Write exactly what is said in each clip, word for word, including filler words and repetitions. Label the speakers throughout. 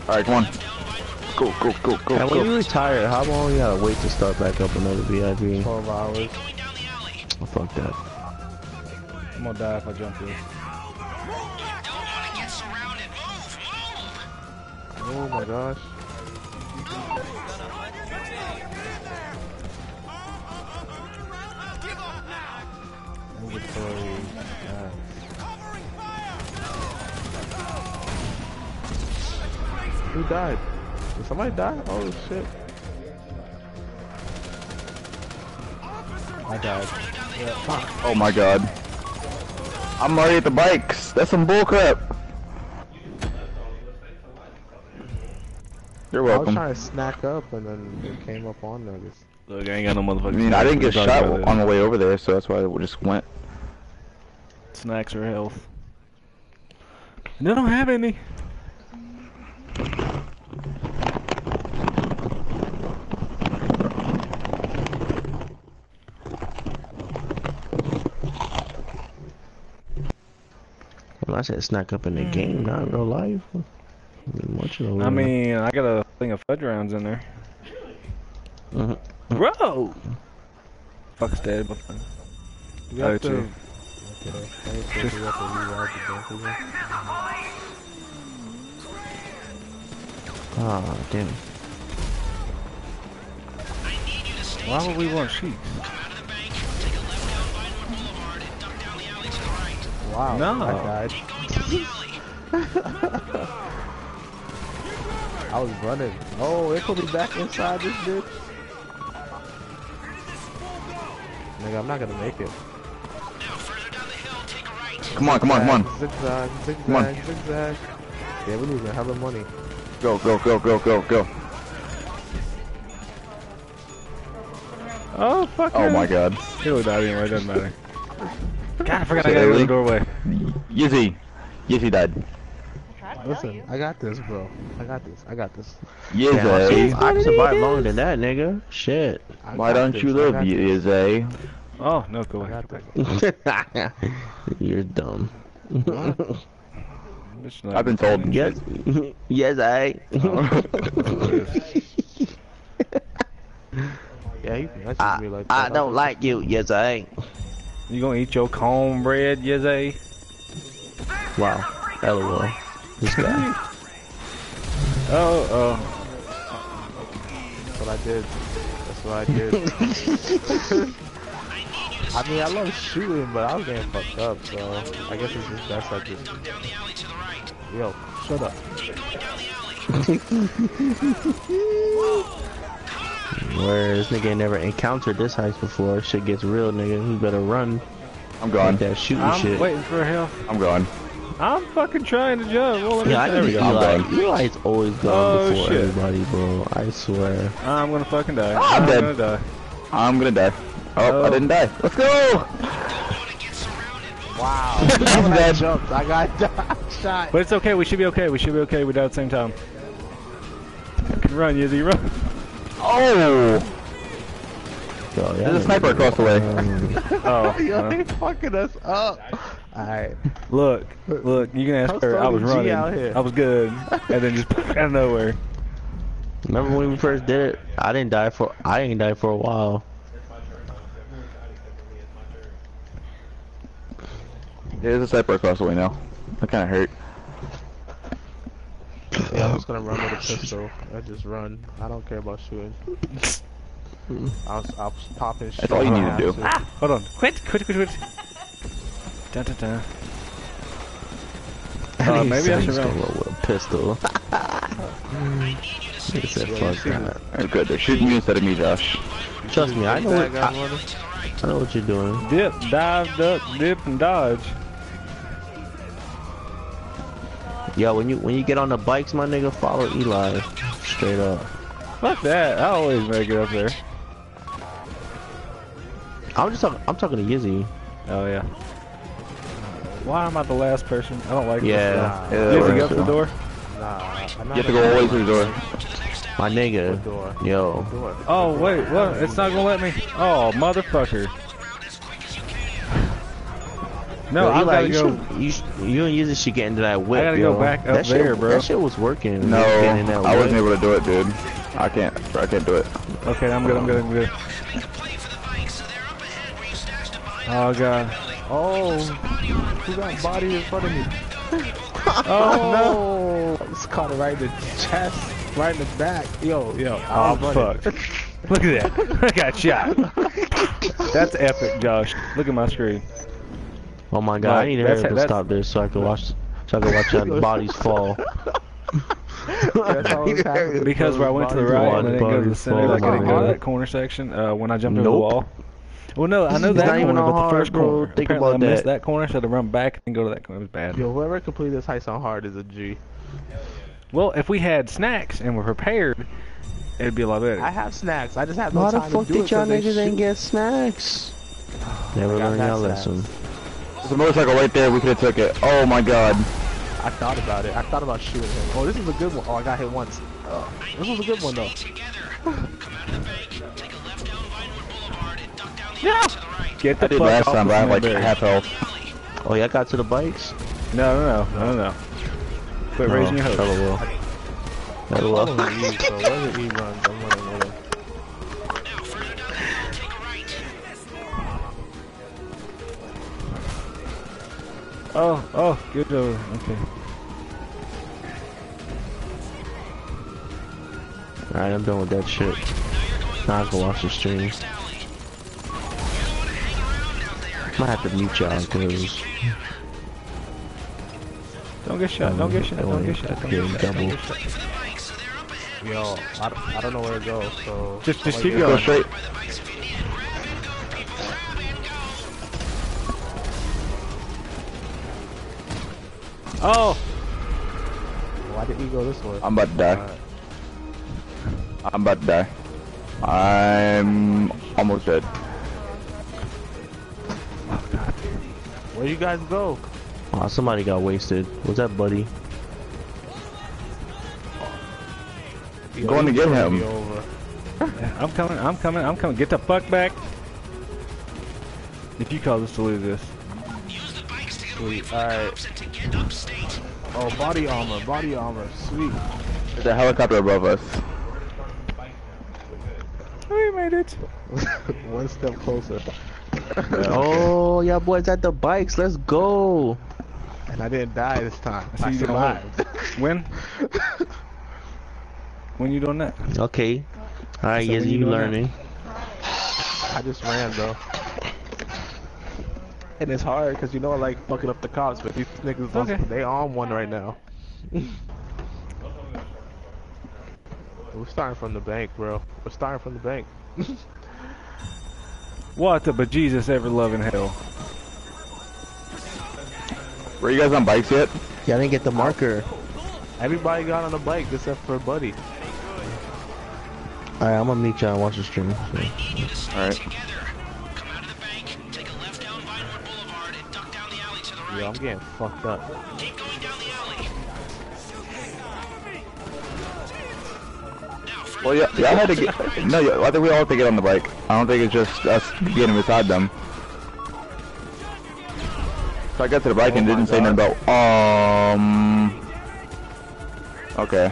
Speaker 1: Alright, come on. Go, go, go, go,
Speaker 2: And
Speaker 1: go.
Speaker 2: when you retire, how long you gotta wait to start back up another V I P?
Speaker 3: twelve hours.
Speaker 2: Oh, fuck that.
Speaker 3: I'm gonna die if I jump this. Oh my gosh. Inventory. Yeah. Who died? Did somebody die? Oh shit. I died. Yeah.
Speaker 1: Oh my god. I'm already at the bikes. That's some bullcrap. You're welcome.
Speaker 3: I was trying to snack up and then it came up on nuggets.
Speaker 4: Look, I ain't got no motherfucking
Speaker 1: I mean, I didn't get shot on the way over there, so that's why I just went.
Speaker 4: Snacks or health. And I don't have any.
Speaker 2: Well, I said snack up in the game, not in real life.
Speaker 4: I mean, I got a thing of fudge rounds in there.
Speaker 2: Uh-huh.
Speaker 4: Bro! Fuck's dead. But
Speaker 3: We
Speaker 4: oh,
Speaker 3: have to...
Speaker 4: too.
Speaker 3: Okay, I think we have to reroute the bank again.
Speaker 2: Ah, damn.
Speaker 4: Why would we want sheets?
Speaker 3: Wow,
Speaker 4: No.
Speaker 3: I died. I was running. Oh, it put me back inside this bitch. Nigga, I'm not gonna make it.
Speaker 1: Come on, come on, come on.
Speaker 3: Zigzag, zigzag,
Speaker 1: Come on.
Speaker 3: zigzag. Yeah, we're losing hella money.
Speaker 1: Go, go, go, go, go, go.
Speaker 4: Oh, fuck
Speaker 1: Oh
Speaker 4: yeah.
Speaker 1: my god.
Speaker 4: He would die anyway, doesn't matter. God, I forgot I
Speaker 1: Say
Speaker 4: got to go to
Speaker 1: Ellie.
Speaker 4: the doorway.
Speaker 1: Yizzy. Yizzy died.
Speaker 3: Listen, I got this, bro. I got this. I got this.
Speaker 1: Yizzy.
Speaker 2: I can survive longer than that, nigga. Shit.
Speaker 3: I
Speaker 1: Why
Speaker 3: got
Speaker 1: don't
Speaker 3: this,
Speaker 1: you
Speaker 3: I
Speaker 1: live,
Speaker 3: got this.
Speaker 1: Yizzy?
Speaker 4: Oh, no, go
Speaker 3: I
Speaker 4: away.
Speaker 3: got this.
Speaker 2: You're dumb.
Speaker 4: Bitch, not
Speaker 1: I've been told.
Speaker 2: Yes, yes, I.
Speaker 3: Yeah, he messaged
Speaker 2: I,
Speaker 3: me like that.
Speaker 2: I don't like you. Yes, I.
Speaker 4: You gonna eat your cornbread, Yizzy?
Speaker 2: Wow. LOL. This guy.
Speaker 4: Oh, oh.
Speaker 3: That's what I did. That's what I did. I mean, I love shooting, but I was getting fucked up, so I guess it's just best I just... Yo, shut up.
Speaker 2: Where this nigga ain't never encountered this heist before. Shit gets real, nigga. You better run.
Speaker 1: I'm gone.
Speaker 2: Like that shooting
Speaker 4: I'm
Speaker 2: shit.
Speaker 4: waiting for help.
Speaker 1: I'm gone.
Speaker 4: I'm fucking trying to jump. Well, let me
Speaker 2: Yeah, I
Speaker 4: there we
Speaker 2: think
Speaker 4: go.
Speaker 2: Eli,
Speaker 1: I'm
Speaker 2: Eli's always gone
Speaker 4: Oh,
Speaker 2: before
Speaker 4: shit.
Speaker 2: everybody, bro. I swear.
Speaker 4: I'm gonna fucking die.
Speaker 1: Ah, I'm dead.
Speaker 4: gonna die.
Speaker 1: I'm gonna die. Oh,
Speaker 4: Oh.
Speaker 1: I didn't die. Let's go!
Speaker 3: Wow.
Speaker 1: I'm
Speaker 3: When I
Speaker 1: dead.
Speaker 3: jumped, I got shot.
Speaker 4: But it's okay. We should be okay. We should be okay. We die at the same time. Run, Yizzy, run.
Speaker 1: Oh!
Speaker 2: Yo,
Speaker 1: There's a sniper across the way.
Speaker 4: Oh,
Speaker 3: Yo,
Speaker 4: uh,
Speaker 3: they fucking us up. Alright.
Speaker 4: look, look. You can ask
Speaker 3: I'm
Speaker 4: her. I was
Speaker 3: starting G
Speaker 4: running.
Speaker 3: out here.
Speaker 4: I was good, and then just out of nowhere.
Speaker 2: Remember when we first did it? I didn't die for. I ain't died for a while.
Speaker 1: There's a sniper across the way now. That kinda hurt.
Speaker 3: Yeah, I'm just gonna run with a pistol. I just run. I don't care about shooting. I was, I was popping shit.
Speaker 1: That's all you need to do.
Speaker 4: Ah, hold on. Quit, quit, quit, quit. Dun, dun, dun. Uh, maybe I should
Speaker 2: go
Speaker 4: run.
Speaker 2: with a pistol. He said, "Fuck that."
Speaker 1: That's good. They're shooting you instead of me, Josh.
Speaker 2: Trust me, I know what
Speaker 3: Zigzag, I'm
Speaker 2: I,
Speaker 3: running.
Speaker 2: I know what you're doing.
Speaker 4: Dip, dive, duck, dip, and dodge.
Speaker 2: Yo, when you when you get on the bikes, my nigga, follow Eli. Straight up.
Speaker 4: Fuck that. I always make it up there.
Speaker 2: I'm just talking. I'm talking to Yizzy.
Speaker 4: Oh yeah. Why am I the last person? I don't like
Speaker 2: Yeah.
Speaker 4: this.
Speaker 1: Yeah,
Speaker 4: You have to
Speaker 1: we're
Speaker 4: go up to the
Speaker 1: still-
Speaker 4: door.
Speaker 3: Nah, I'm
Speaker 1: You
Speaker 3: not
Speaker 1: have to go all the way through the door.
Speaker 2: My nigga.
Speaker 3: What door?
Speaker 2: Yo.
Speaker 3: What door?
Speaker 4: Oh wait, what? It's not gonna let me. Oh motherfucker. No,
Speaker 2: Yo,
Speaker 4: I
Speaker 2: Eli,
Speaker 4: gotta
Speaker 2: you
Speaker 4: go.
Speaker 2: should- you, should- you and Yuzi should get into that whip.
Speaker 4: I gotta
Speaker 2: yo.
Speaker 4: go back up
Speaker 2: that shit,
Speaker 4: there, bro.
Speaker 2: That shit was working.
Speaker 1: No,
Speaker 2: Getting in that
Speaker 1: I wasn't
Speaker 2: whip.
Speaker 1: able to do it, dude. I can't. I can't do it.
Speaker 4: Okay, I'm good. I'm good. I'm good. Oh god.
Speaker 3: Oh, who got body in front of me?
Speaker 4: Oh
Speaker 3: no! Just caught it right in the chest, right in the back. Yo, yo.
Speaker 4: no. Oh fuck. Look at that. I got shot. That's epic, Josh. Look at my screen.
Speaker 2: Oh my god,
Speaker 4: Like,
Speaker 2: I need to
Speaker 4: that's-
Speaker 2: hurry up and
Speaker 4: that's-
Speaker 2: stop this so I can watch, so I can watch that bodies fall.
Speaker 3: That's all that's happening.
Speaker 4: Because where I went to the
Speaker 2: Bodies
Speaker 4: right
Speaker 2: fall,
Speaker 4: and then go to the
Speaker 2: bodies
Speaker 4: center,
Speaker 2: fall,
Speaker 4: like I didn't go to
Speaker 2: man.
Speaker 4: that corner section uh, when I jumped over
Speaker 2: Nope.
Speaker 4: the wall. Well, no, I know
Speaker 2: It's
Speaker 4: that
Speaker 2: not even
Speaker 4: corner,
Speaker 2: on
Speaker 4: but the
Speaker 2: hard,
Speaker 4: first
Speaker 2: bro.
Speaker 4: corner.
Speaker 2: Think
Speaker 4: Apparently
Speaker 2: about
Speaker 4: I missed
Speaker 2: that.
Speaker 4: that corner, so I had to run back and go to that corner. It was bad.
Speaker 3: Yo, whoever completed this heist on hard is a G.
Speaker 4: Well, if we had snacks and were prepared, it'd be a lot better.
Speaker 3: I have snacks. I just have no
Speaker 2: Why the
Speaker 3: time
Speaker 2: fuck
Speaker 3: to do
Speaker 2: did
Speaker 3: it
Speaker 2: y'all
Speaker 3: 'cause they
Speaker 2: niggas ain't
Speaker 3: shoot.
Speaker 2: get snacks? Never
Speaker 3: I got
Speaker 2: learned
Speaker 3: that
Speaker 2: y'all
Speaker 3: snacks.
Speaker 2: lesson.
Speaker 1: There's a motorcycle right there. We could have took it. Oh my god.
Speaker 3: I thought about it. I thought about shooting him. Oh, this is a good one. Oh, I got hit once. Oh, this was a good one though.
Speaker 4: Yeah. Get
Speaker 1: I
Speaker 4: the
Speaker 1: did
Speaker 4: fuck
Speaker 1: last
Speaker 4: off
Speaker 1: time,
Speaker 4: the
Speaker 1: but I have like
Speaker 4: Sandberg.
Speaker 1: half health.
Speaker 2: Oh, y'all got to the bikes?
Speaker 4: No, no, no, no, no. Quit raising your hopes.
Speaker 2: Hello, Will. Hello,
Speaker 3: Follow
Speaker 2: Will.
Speaker 3: the E, so where's the E runs? I'm running over.
Speaker 4: Oh, oh, good job. Okay.
Speaker 2: Alright, I'm done with that shit. Now I can watch the stream. Might have to mute y'all because
Speaker 4: Don't get shot. Don't get shot. Don't get shot. Don't get shot. Don't
Speaker 2: double.
Speaker 4: get shot.
Speaker 3: Yo, I, don't- I don't know where to go, so...
Speaker 4: Just, just
Speaker 3: I'm
Speaker 4: keep
Speaker 3: like,
Speaker 1: Go
Speaker 4: going.
Speaker 1: straight.
Speaker 4: Oh,
Speaker 3: Why did he go this way?
Speaker 1: I'm about to die.
Speaker 3: Alright.
Speaker 1: I'm about to die. I'm almost dead.
Speaker 3: Where you guys go?
Speaker 2: oh, somebody got wasted. Was that Buddy?
Speaker 3: Yo,
Speaker 1: Going to
Speaker 3: he's
Speaker 1: get
Speaker 3: running
Speaker 1: him.
Speaker 3: me over.
Speaker 4: I'm coming. I'm coming. I'm coming. Get the fuck back. If you cause us to lose this.
Speaker 3: Sweet. Alright. Oh, body armor, body armor. Sweet.
Speaker 1: There's a helicopter above us.
Speaker 4: We made it.
Speaker 3: One step closer.
Speaker 2: Oh, y'all boys at the bikes. Let's go.
Speaker 3: And I didn't die this time.
Speaker 4: So
Speaker 3: I
Speaker 4: you
Speaker 3: survived.
Speaker 4: When? When you doing that?
Speaker 2: Okay. Alright,
Speaker 4: So
Speaker 2: yes,
Speaker 4: when you
Speaker 2: you
Speaker 4: doing
Speaker 2: learning.
Speaker 3: I just ran though. And it's hard because you know I like fucking up the cops, but these niggas,
Speaker 4: Okay.
Speaker 3: they on one right now. We're starting from the bank, bro. We're starting from the bank.
Speaker 4: What the bejesus ever loving hell?
Speaker 1: Were you guys on bikes yet?
Speaker 2: Y'all didn't get the marker.
Speaker 3: Everybody got on the bike except for Buddy.
Speaker 2: Alright, I'm gonna meet y'all and watch the stream. So.
Speaker 1: Alright.
Speaker 3: Yo, I'm getting fucked up.
Speaker 1: Well, yeah, y'all had to get. No, yeah, I think we all have to get on the bike. I don't think it's just us getting beside them. So I got to the bike
Speaker 3: Oh
Speaker 1: and
Speaker 3: my
Speaker 1: didn't say nothing
Speaker 3: God.
Speaker 1: about. Um. Okay.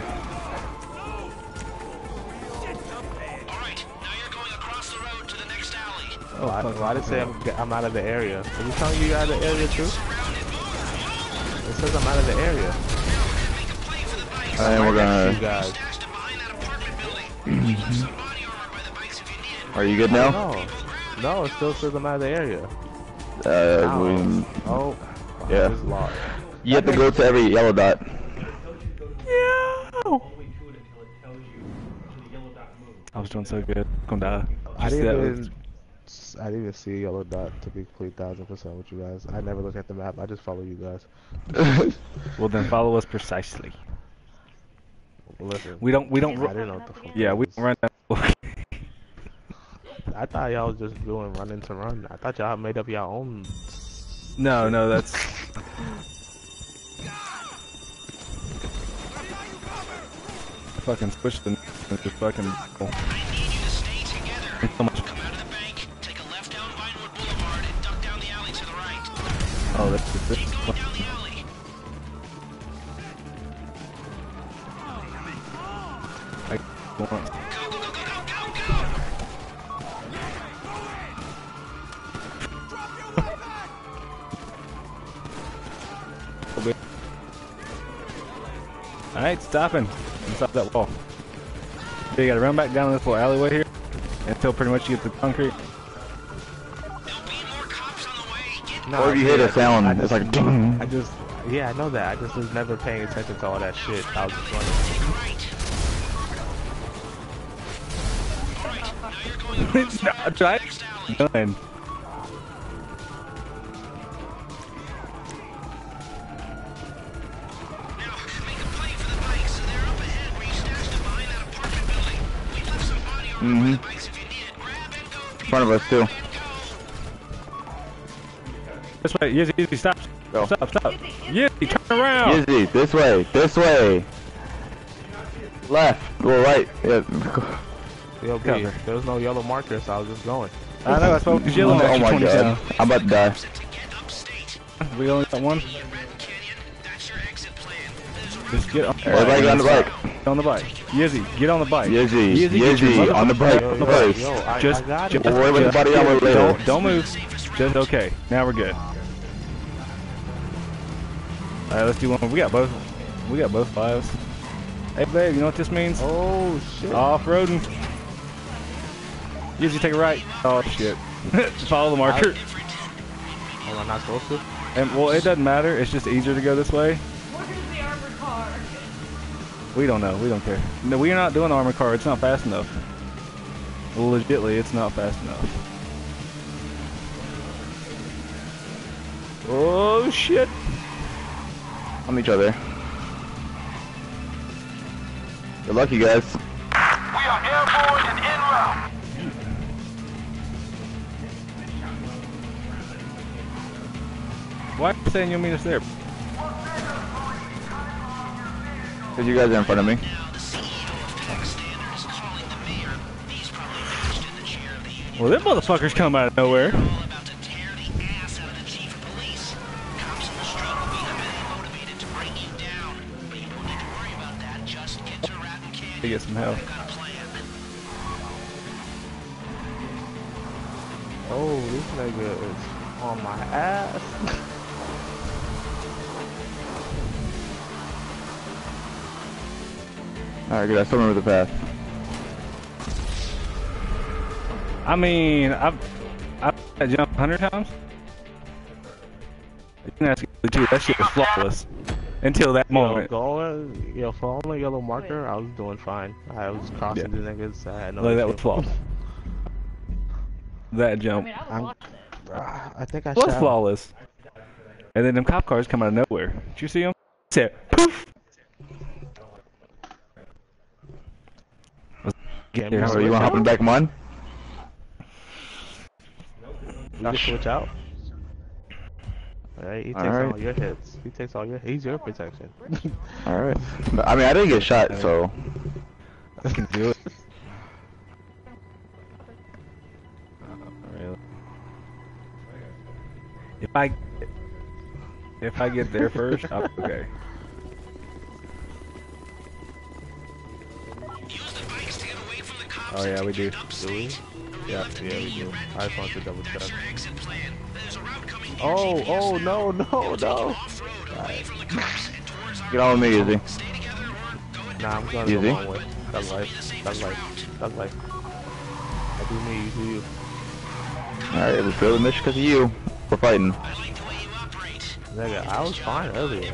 Speaker 3: Oh, I, well, I didn't say I'm, I'm out of the area. Are you telling you you're out of the area too? It says I'm out of the area.
Speaker 1: And we're
Speaker 3: You
Speaker 1: gonna.
Speaker 3: guys.
Speaker 1: Are you good now?
Speaker 3: No. No, it still says I'm out of the area.
Speaker 1: Uh, we,
Speaker 3: Oh.
Speaker 1: Yeah.
Speaker 3: It's locked.
Speaker 1: you have to go to every yellow dot.
Speaker 4: I was doing so good. Gonna die.
Speaker 3: I
Speaker 4: Just
Speaker 3: didn't
Speaker 4: that
Speaker 3: even, I didn't even see a yellow dot to be complete thousand percent with you guys. I never look at the map. I just follow you guys.
Speaker 4: was- Well, then follow us precisely.
Speaker 3: Listen,
Speaker 4: We don't. We don't.
Speaker 3: I
Speaker 4: ru-
Speaker 3: didn't know what the fuck.
Speaker 4: Yeah,
Speaker 3: that
Speaker 4: we
Speaker 3: was.
Speaker 4: don't run that.
Speaker 3: I thought y'all was just doing running to run. I thought y'all made up y'all own.
Speaker 4: No, no, that's. Fucking switch the. Just fucking. It's so much.
Speaker 1: Oh,
Speaker 4: I want. Alright, stopping. Stop that wall. So you gotta run back down this little alleyway here until pretty much you get the concrete.
Speaker 3: No,
Speaker 1: Or if you hear the sound,
Speaker 3: I
Speaker 1: it's
Speaker 3: just,
Speaker 1: like ding.
Speaker 3: I just, yeah, I know that. I just was never paying attention to all that shit. I was just running.
Speaker 4: It's not right. Done.
Speaker 1: Mm-hmm. In front of us too.
Speaker 4: This way, Yizzy, Yizzy, stop.
Speaker 1: Go.
Speaker 4: Stop, stop. Yizzy, turn around.
Speaker 1: Yizzy, this way, this way. Left, well, right. Yeah.
Speaker 3: Yo, B,
Speaker 4: Cover.
Speaker 3: there was no yellow marker, so I was just going.
Speaker 4: I know, that's what was yelling
Speaker 1: Oh,
Speaker 4: at
Speaker 1: oh
Speaker 4: you
Speaker 1: my
Speaker 4: twenty-seven.
Speaker 1: god, I'm about to die.
Speaker 4: We only got one. Just get on,
Speaker 1: Everybody get on the bike.
Speaker 4: Get on the bike. Yizzy, get on the bike.
Speaker 1: Yizzy,
Speaker 4: get your
Speaker 1: Yizzy, on the bike
Speaker 3: Yo, yo,
Speaker 1: first.
Speaker 3: yo, I,
Speaker 4: Just,
Speaker 3: I got
Speaker 4: just,
Speaker 3: it.
Speaker 1: We'll worry about the body
Speaker 4: just-
Speaker 1: armor later.
Speaker 4: Don't, don't move. Just okay. Now we're good. All right, let's do one. We got both. We got both fives. Hey, babe, you know what this means?
Speaker 3: Oh, shit.
Speaker 4: Off-roading. Yizzy, take a right. Oh shit. Follow the marker.
Speaker 3: Am I not supposed to?
Speaker 4: And well, it doesn't matter. It's just easier to go this way.
Speaker 5: Where's the armored car?
Speaker 4: We don't know. We don't care. No, we are not doing the armor car. It's not fast enough. Legitly, it's not fast enough. Oh shit!
Speaker 1: On each other. Good luck, you guys.
Speaker 6: We are airborne and en route.
Speaker 4: Why are you saying you'll meet us there?
Speaker 1: Cause you guys are in front of me.
Speaker 4: Well, them motherfuckers come out of nowhere. To get some help.
Speaker 3: Oh, this nigga is on my ass.
Speaker 1: Alright, good. I still remember the path.
Speaker 4: I mean, I've I've had jump a hundred times. You can ask me too. That shit was flawless until that
Speaker 3: Yo,
Speaker 4: moment.
Speaker 3: going, yo, following the yellow marker, I was doing fine. I was crossing
Speaker 4: Yeah.
Speaker 3: the niggas. I had no
Speaker 4: Like that
Speaker 3: issue.
Speaker 4: was flawless. That
Speaker 5: I
Speaker 4: jump
Speaker 5: mean, I
Speaker 3: I'm-
Speaker 5: watched it.
Speaker 3: Ah, I think I
Speaker 4: was
Speaker 3: shot.
Speaker 4: flawless. And then them cop cars come out of nowhere. Did you see them? Said poof.
Speaker 3: Get
Speaker 4: There's-
Speaker 1: So you want to hop in the back of mine?
Speaker 3: You can switch out. Alright, he takes
Speaker 1: Alright.
Speaker 3: all your hits. He takes all your. He's your protection.
Speaker 1: Alright. I mean, I didn't get shot, so.
Speaker 4: I can do it. Really? If I if I get there first, I'm okay. Oh yeah, we do.
Speaker 3: Do we?
Speaker 4: Yeah.
Speaker 3: Yeah, we do. I just want to double check. Oh, oh, no, no, no.
Speaker 1: Get on with me, Izzy.
Speaker 3: Nah, I'm going the
Speaker 1: Easy.
Speaker 3: wrong way. That's life. That's life. That's life. I do me, you do you.
Speaker 1: Alright, we failed the mission because of you. We're fighting.
Speaker 3: Nigga, I was fine earlier.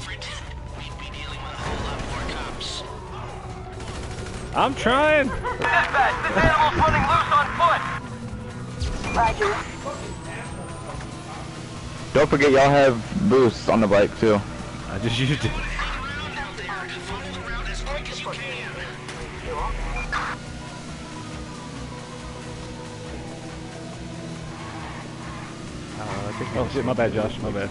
Speaker 4: I'm trying.
Speaker 6: Dispatch, this animal's running loose on foot.
Speaker 7: Roger.
Speaker 1: Don't forget, y'all have boosts on the bike too.
Speaker 4: I just used it.
Speaker 3: Uh, I think
Speaker 4: Oh shit, my bad, Josh. My bad.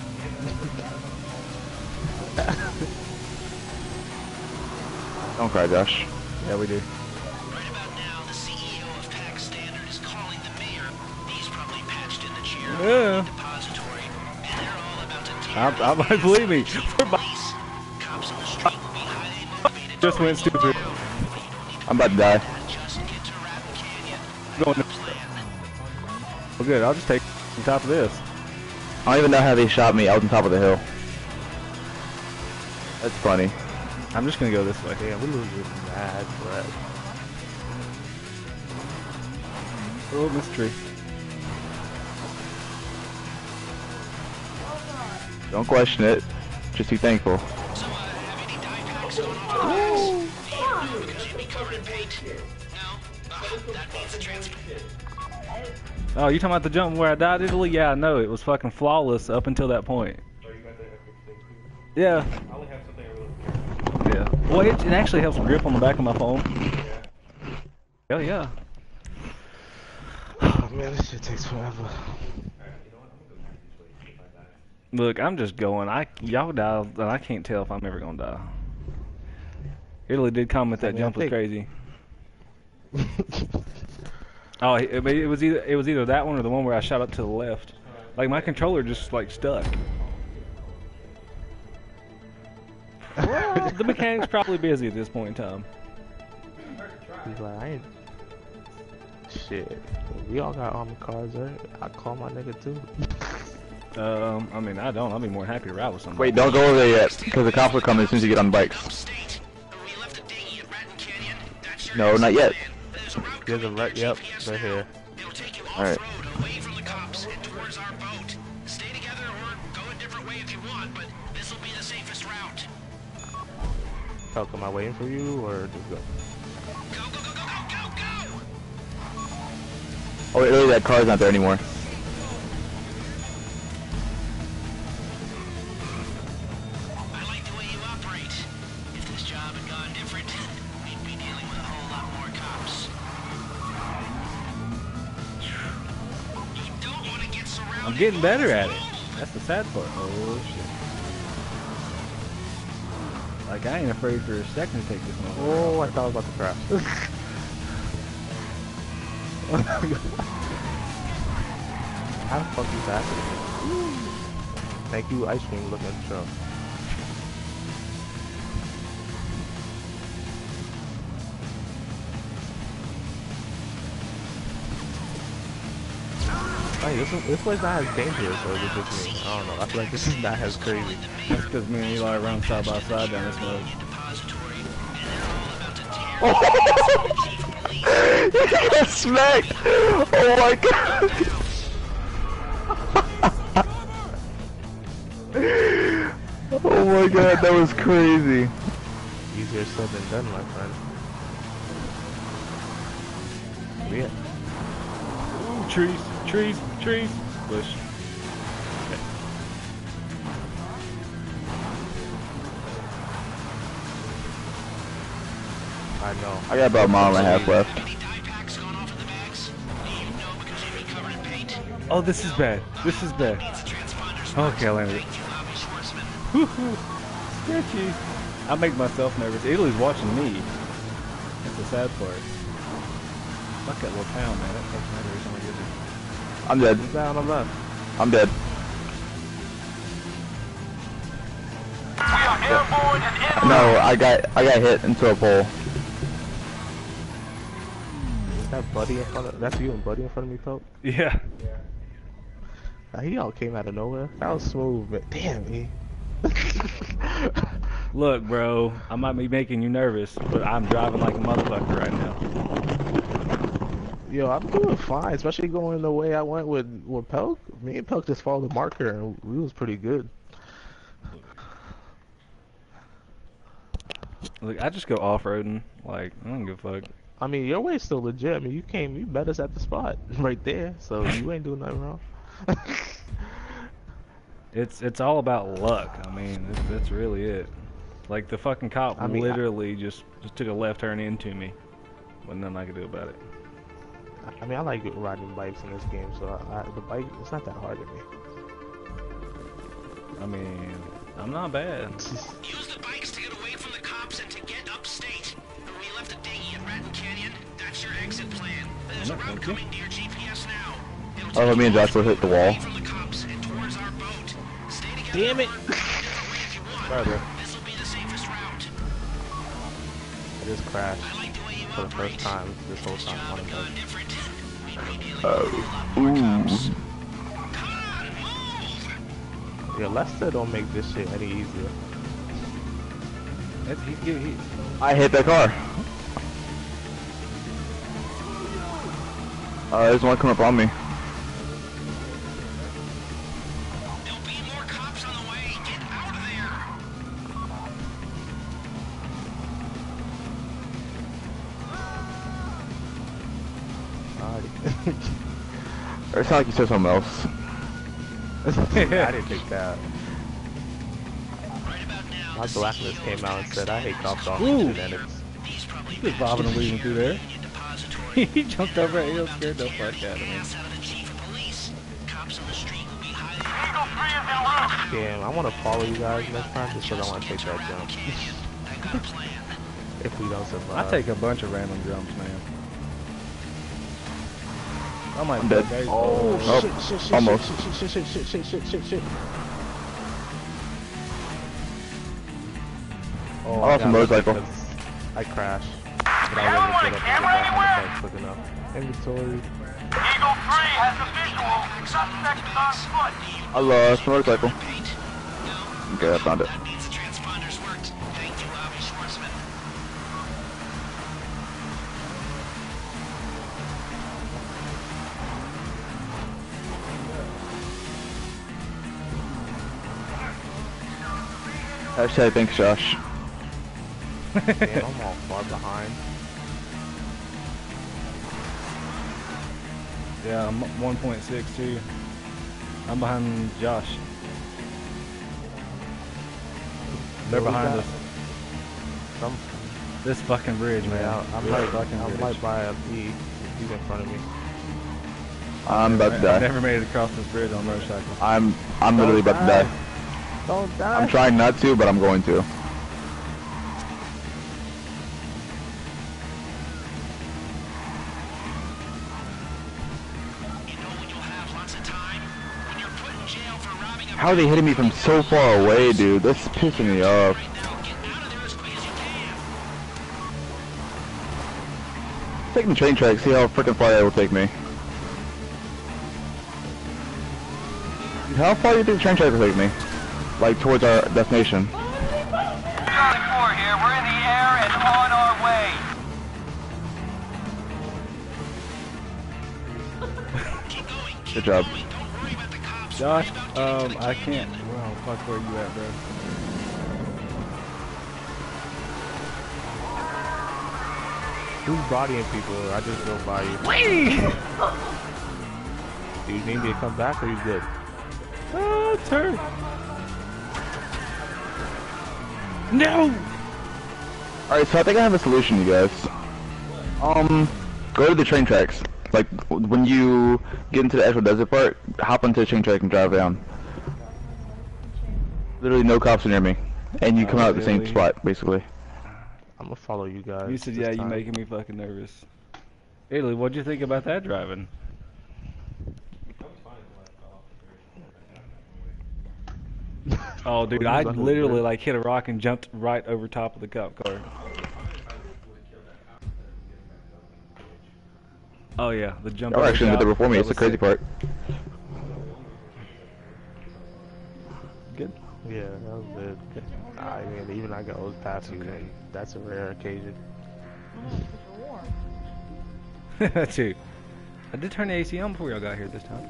Speaker 1: Don't cry, Josh.
Speaker 4: Yeah, we do.
Speaker 8: Right about now, the C E O of Pack Standard is calling the mayor. He's probably patched in the chair
Speaker 4: Yeah.
Speaker 8: depository, and they're all about to
Speaker 4: I, I believe me. We're by-
Speaker 8: Cops on the street will be highly motivated.
Speaker 4: just went stupid.
Speaker 1: I'm about to die.
Speaker 8: Just get to Raton Canyon.
Speaker 4: Going. Well, good. I'll just take the top of this.
Speaker 1: I don't even know how they shot me. I was on top of the hill. That's funny.
Speaker 4: I'm just gonna go this way.
Speaker 3: Damn, we losing mad, but
Speaker 4: Oh, mystery.
Speaker 1: Don't question it. Just be thankful.
Speaker 8: So, uh, have any dye packs going off the bags? No, because you'd be covered in paint. No? Uh, that means the transfer.
Speaker 4: Oh, you talking about the jump where I died Italy? Yeah, I know. It was fucking flawless up until that point. Yeah. Yeah. Well, it, it actually helps grip on the back of my phone. Hell yeah.
Speaker 3: oh man, this shit takes forever.
Speaker 4: Look, I'm just going. I y'all die, and I can't tell if I'm ever gonna die. Italy did comment that
Speaker 3: I mean,
Speaker 4: jump
Speaker 3: I
Speaker 4: was
Speaker 3: think-
Speaker 4: crazy. Oh, it, it was either it was either that one or the one where I shot up to the left. Like my controller just like stuck. Well, the mechanic's probably busy at this point in time.
Speaker 3: He's like, I ain't. Shit. We all got armored cars, right? I call my nigga too.
Speaker 4: Um, I mean, I don't. I'll be more than happy to ride with somebody.
Speaker 1: Wait, don't go over there yet, because the cops will come as soon as you get on the bikes.
Speaker 8: Upstate. We left the dinghy at Raton Canyon. That's your
Speaker 1: No,
Speaker 8: exit
Speaker 1: not yet.
Speaker 8: plan. There's a route
Speaker 3: There's a
Speaker 8: code
Speaker 3: right.
Speaker 8: in your
Speaker 3: Yep,
Speaker 8: G P S
Speaker 3: they're
Speaker 8: now.
Speaker 3: here.
Speaker 8: It'll take you
Speaker 1: Alright.
Speaker 8: off-road, away from the cops, and towards our boat. Stay together or go a different way if you want, but this will be the safest route.
Speaker 3: Help, am I waiting for you or just go?
Speaker 8: Go, go, go, go, go, go, go!
Speaker 1: Oh wait, really, that car's not there anymore.
Speaker 8: I like the way you operate. If this job had gone different, we'd be dealing with a whole lot more cops. You don't want to get surrounded.
Speaker 4: I'm getting better at it. That's the sad part. Oh shit. Like I ain't afraid for a second to take this one.
Speaker 3: Oh, I thought I was about to crash. How the fuck is that? Thank you, ice cream. Look at the show. Hey, this, this place not as dangerous, or is it just me? I don't know. I feel like this is not as crazy.
Speaker 4: That's because me and Eli run side by side down this road.
Speaker 8: Depository, and they're all about to tear
Speaker 1: You got smacked! Oh my god! Oh my god, that was crazy.
Speaker 3: Easier said than done, my friend. Yeah.
Speaker 4: Ooh, trees, trees, trees. Bush. Okay.
Speaker 3: I know.
Speaker 1: I got about a mile and a half left.
Speaker 8: Any dye packs gone off in the bags? You know because you'd be covered in paint.
Speaker 4: Oh, this is bad. This is bad.
Speaker 8: It's a transponders.
Speaker 4: Okay, I landed it.
Speaker 8: Thank you, Bobby Schwartzman.
Speaker 4: Woo-hoo. Sketchy. I make myself nervous. Italy's watching me. That's the sad part. Fuck that little town, man. That fucking matter every time I get there.
Speaker 1: I'm dead.
Speaker 3: Who's down on the left?
Speaker 1: I'm dead.
Speaker 6: We are airborne and in
Speaker 1: No, I got I got hit into a pole.
Speaker 3: Is that Buddy in front of? That's you and Buddy in front of me, Pope.
Speaker 4: Yeah.
Speaker 3: Uh, he all came out of nowhere. That was smooth, but damn me.
Speaker 4: Look, bro, I might be making you nervous, but I'm driving like a motherfucker right now.
Speaker 3: Yo, I'm doing fine, especially going the way I went with with Pelk. Me and Pelk just followed the marker, and we was pretty good.
Speaker 4: Look, I just go off-roading. Like, I don't give a fuck.
Speaker 3: I mean, your way's still legit. I mean, you came, you met us at the spot right there, so you ain't doing nothing wrong.
Speaker 4: It's it's all about luck. I mean, that's, that's really it. Like, the fucking cop
Speaker 3: I mean, I-
Speaker 4: literally just, just took a left turn into me. Wasn't nothing I could do about it.
Speaker 3: I mean, I like riding bikes in this game, so I, I, the bike, it's not that hard to me.
Speaker 4: I mean, I'm not bad.
Speaker 8: Use the bikes to get away from the cops and to get upstate. We left the dinghy at Raton Canyon. That's your exit plan. There's a
Speaker 4: Yeah,
Speaker 8: route
Speaker 4: thank you.
Speaker 8: coming to your G P S now. It'll
Speaker 1: Oh,
Speaker 8: take
Speaker 1: me
Speaker 8: you
Speaker 1: and Joshua
Speaker 8: off-road,
Speaker 1: hit the wall.
Speaker 8: away from the cops and towards our boat. Stay together
Speaker 2: damn it!
Speaker 3: Further.
Speaker 8: This'll be the safest route.
Speaker 3: I just crashed
Speaker 8: I like the way you
Speaker 3: for the
Speaker 8: operate.
Speaker 3: first time this whole
Speaker 8: This
Speaker 3: time.
Speaker 8: job
Speaker 3: One
Speaker 8: had
Speaker 3: of
Speaker 8: gone
Speaker 3: those.
Speaker 8: different. We'd be dealing with
Speaker 1: Oh.
Speaker 8: a lot more cops.
Speaker 1: Ooh.
Speaker 8: Come on, move!
Speaker 3: Yeah, Lester don't make this shit any easier.
Speaker 4: That's, he, he, he,
Speaker 1: I hit that car. Uh, there's one coming up on me.
Speaker 8: There'll be more cops on the way. Get out of there.
Speaker 3: Alright.
Speaker 1: Or it sounded like you said something else.
Speaker 3: I didn't think that.
Speaker 8: Right about now,
Speaker 3: My
Speaker 8: the
Speaker 3: blacklist
Speaker 8: C E O
Speaker 3: came
Speaker 8: of
Speaker 3: out and said I hate cops off
Speaker 4: Ooh.
Speaker 3: genetics.
Speaker 8: He's probably
Speaker 4: he was bobbing and weaving through there.
Speaker 8: Union Depository.
Speaker 4: He jumped over and he scared the fuck out of me.
Speaker 8: Pass out of the chief of police. Cops on the street will be highly.
Speaker 6: Eagle three is en route.
Speaker 3: Damn, I want to follow you guys next time just because I want to take that
Speaker 8: Around
Speaker 3: jump.
Speaker 8: Canyon. I got a plan.
Speaker 3: If we don't survive.
Speaker 4: I take a bunch of random jumps, man. I might
Speaker 1: I'm dead.
Speaker 4: guys-
Speaker 3: Oh,
Speaker 1: Oh,
Speaker 3: shit, shit, shit,
Speaker 1: almost.
Speaker 3: shit, shit, shit, shit, shit, shit, shit, shit. Oh,
Speaker 1: I lost a
Speaker 3: got lucky
Speaker 1: motorcycle.
Speaker 3: 'cause I crashed. But I wasn't able to get up and get back on the bike quick enough. Inventory.
Speaker 6: Eagle three has a visual. Suspect is on foot.
Speaker 1: I lost my motorcycle.
Speaker 8: Paint. No,
Speaker 1: Okay, I found it.
Speaker 8: that means the transponders worked. Thank you, Avi Schwartzman.
Speaker 1: Hashtag thanks, Josh.
Speaker 3: Damn, I'm all far behind.
Speaker 4: Yeah, I'm one point six too. I'm behind Josh. They're
Speaker 3: Where we
Speaker 4: behind
Speaker 3: got?
Speaker 4: us.
Speaker 3: Some,
Speaker 4: This fucking bridge, man.
Speaker 3: yeah, I'm
Speaker 4: This
Speaker 3: right,
Speaker 4: fucking
Speaker 3: I'm
Speaker 4: bridge.
Speaker 3: right by a P. He's in front of me.
Speaker 1: I'm about to
Speaker 4: I've
Speaker 1: die.
Speaker 4: never made it across this bridge on a motorcycle.
Speaker 1: I'm I'm literally about to die.
Speaker 3: Don't die.
Speaker 1: I'm trying not to, but I'm going to.
Speaker 8: You know when you'll have lots of time? When you're put in jail for robbing a
Speaker 1: How are they hitting me from so far away, dude? That's pissing me off.
Speaker 8: right now. Get out of there as quick as you can.
Speaker 1: Taking the train track, see how freaking far that will take me. How far do you think the train track will take me? Like towards our destination?
Speaker 6: Charlie four here. We're in the air and on our way.
Speaker 8: Keep going. Keep
Speaker 1: Good job.
Speaker 8: going. Don't worry about the cops.
Speaker 4: Josh,
Speaker 8: Worry about getting to
Speaker 4: um,
Speaker 8: the
Speaker 4: I
Speaker 8: canyon.
Speaker 4: can't. Well, fuck, where you at, bro?
Speaker 3: Who's bodying people? I just drove by you. Do you need me to come back or you good?
Speaker 4: Oh, turn. No!
Speaker 1: Alright, so I think I have a solution, you guys. Um, go to the train tracks. Like, when you get into the actual desert part, hop onto the train track and drive down. Literally no cops are near me. And you
Speaker 4: Oh,
Speaker 1: come out at the same
Speaker 4: really?
Speaker 1: spot, basically.
Speaker 3: I'm gonna follow you guys.
Speaker 4: You said,
Speaker 3: this
Speaker 4: yeah, you
Speaker 3: time.
Speaker 4: making me fucking nervous. Italy, what'd you think about that driving? Oh, dude,
Speaker 3: What
Speaker 4: I
Speaker 3: was under the
Speaker 4: literally
Speaker 3: bridge?
Speaker 4: like hit a rock and jumped right over top of the cop car. Oh yeah, the jump.
Speaker 1: Y'all
Speaker 4: over
Speaker 1: actually
Speaker 4: top,
Speaker 1: did it before me,
Speaker 4: that
Speaker 1: it's the
Speaker 4: was
Speaker 1: crazy
Speaker 4: sick.
Speaker 1: part.
Speaker 4: Good.
Speaker 3: Yeah, that was good. I mean, even I goes past you, and that's a rare occasion.
Speaker 4: Too. I did turn the A C on before y'all got here this time.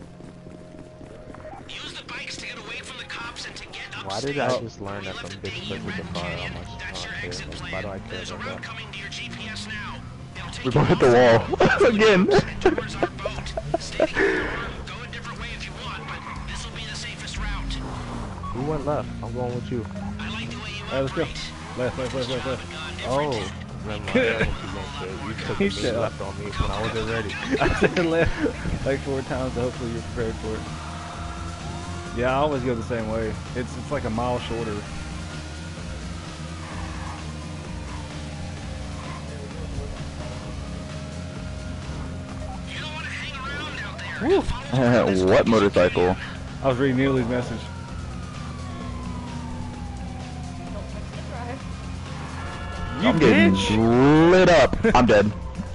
Speaker 8: Use the bikes to get away from the cops and to get upstate.
Speaker 3: Why did I just learn that some bitch put with the car? How much
Speaker 8: That's
Speaker 3: I
Speaker 8: your
Speaker 3: don't care.
Speaker 8: exit
Speaker 3: Like,
Speaker 8: plan.
Speaker 3: why do I care
Speaker 8: There's a
Speaker 3: about
Speaker 8: route
Speaker 3: that?
Speaker 8: coming to your G P S now. They'll take
Speaker 1: We're
Speaker 8: you
Speaker 1: gonna hit the
Speaker 8: off
Speaker 1: wall. Again.
Speaker 8: and towards our boat. Stay there. Go a different way if you want, but this will be the safest route.
Speaker 3: Who went left? I'm going with you.
Speaker 8: I like the way you
Speaker 4: Alright, let's go.
Speaker 8: operate.
Speaker 4: Left, left, left, left, left.
Speaker 3: Oh, never mind. That went too long, kid. You took
Speaker 4: He
Speaker 3: me
Speaker 4: said-
Speaker 3: left on me when I wasn't ready.
Speaker 4: I said left like four times, so hopefully you're prepared for it. Yeah, I always go the same way. It's it's like a mile shorter.
Speaker 8: You don't want to hang around out there.
Speaker 4: Woo!
Speaker 1: What motorcycle?
Speaker 4: I was reading Neely's message. You
Speaker 1: I'm getting
Speaker 4: bitch!
Speaker 1: lit up. I'm dead.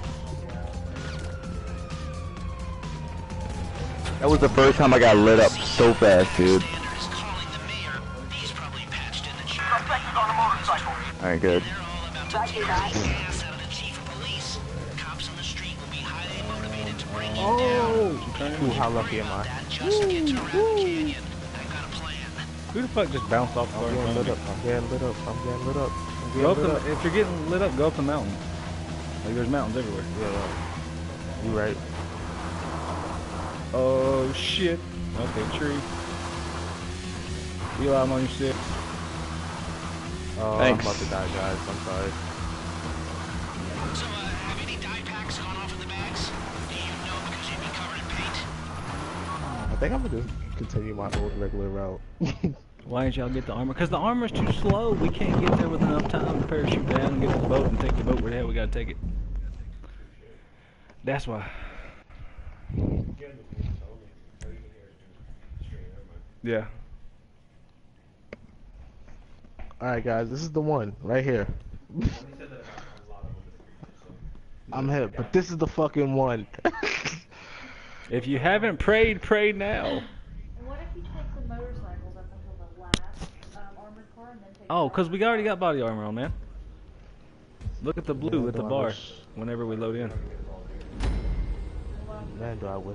Speaker 1: That was the first time I got lit up so fast, dude.
Speaker 8: Standard is calling the mayor. He's probably patched in the chief.
Speaker 6: Suspect is on a motorcycle.
Speaker 1: Alright, good.
Speaker 8: They're all about to tear the gas out of the chief of police. Cops on the street will be highly motivated to bring you down.
Speaker 3: Ooh, how lucky am I?
Speaker 8: That just gets around the canyon. I've got a plan.
Speaker 4: Who the fuck just bounced off the car?
Speaker 3: I'm
Speaker 4: in
Speaker 3: getting
Speaker 4: front of
Speaker 3: lit
Speaker 4: me?
Speaker 3: up. I'm getting lit up. I'm getting lit up. I'm
Speaker 4: Go up
Speaker 3: getting lit up.
Speaker 4: the, if you're getting lit up, go up the mountain. Like there's mountains everywhere.
Speaker 3: Yeah, yeah. You right.
Speaker 4: Oh shit. Okay, tree. Eli, I'm on your six.
Speaker 3: Oh,
Speaker 1: Thanks.
Speaker 3: I'm about to die, guys. I'm sorry.
Speaker 8: So, uh, have any dye packs gone off in the bags? Do you know because you'd be covered in paint?
Speaker 3: I think I'm gonna just continue my old regular route.
Speaker 4: Why didn't y'all get the armor? Because the armor's too slow. We can't get there with enough time to parachute down and get to the boat and take the boat where the hell we gotta take it. That's why. Yeah.
Speaker 3: Alright, guys, this is the one right here. I'm hip, but this is the fucking one.
Speaker 4: If you haven't prayed, pray now.
Speaker 5: And what if you take the motorcycles up until the last um, armored car and then take
Speaker 4: Oh,
Speaker 5: the
Speaker 4: because we already got body armor on, man. Look at the blue
Speaker 3: Man,
Speaker 4: at the
Speaker 3: do I
Speaker 4: bar
Speaker 3: wish-
Speaker 4: whenever we load in.
Speaker 3: Man, do I wish.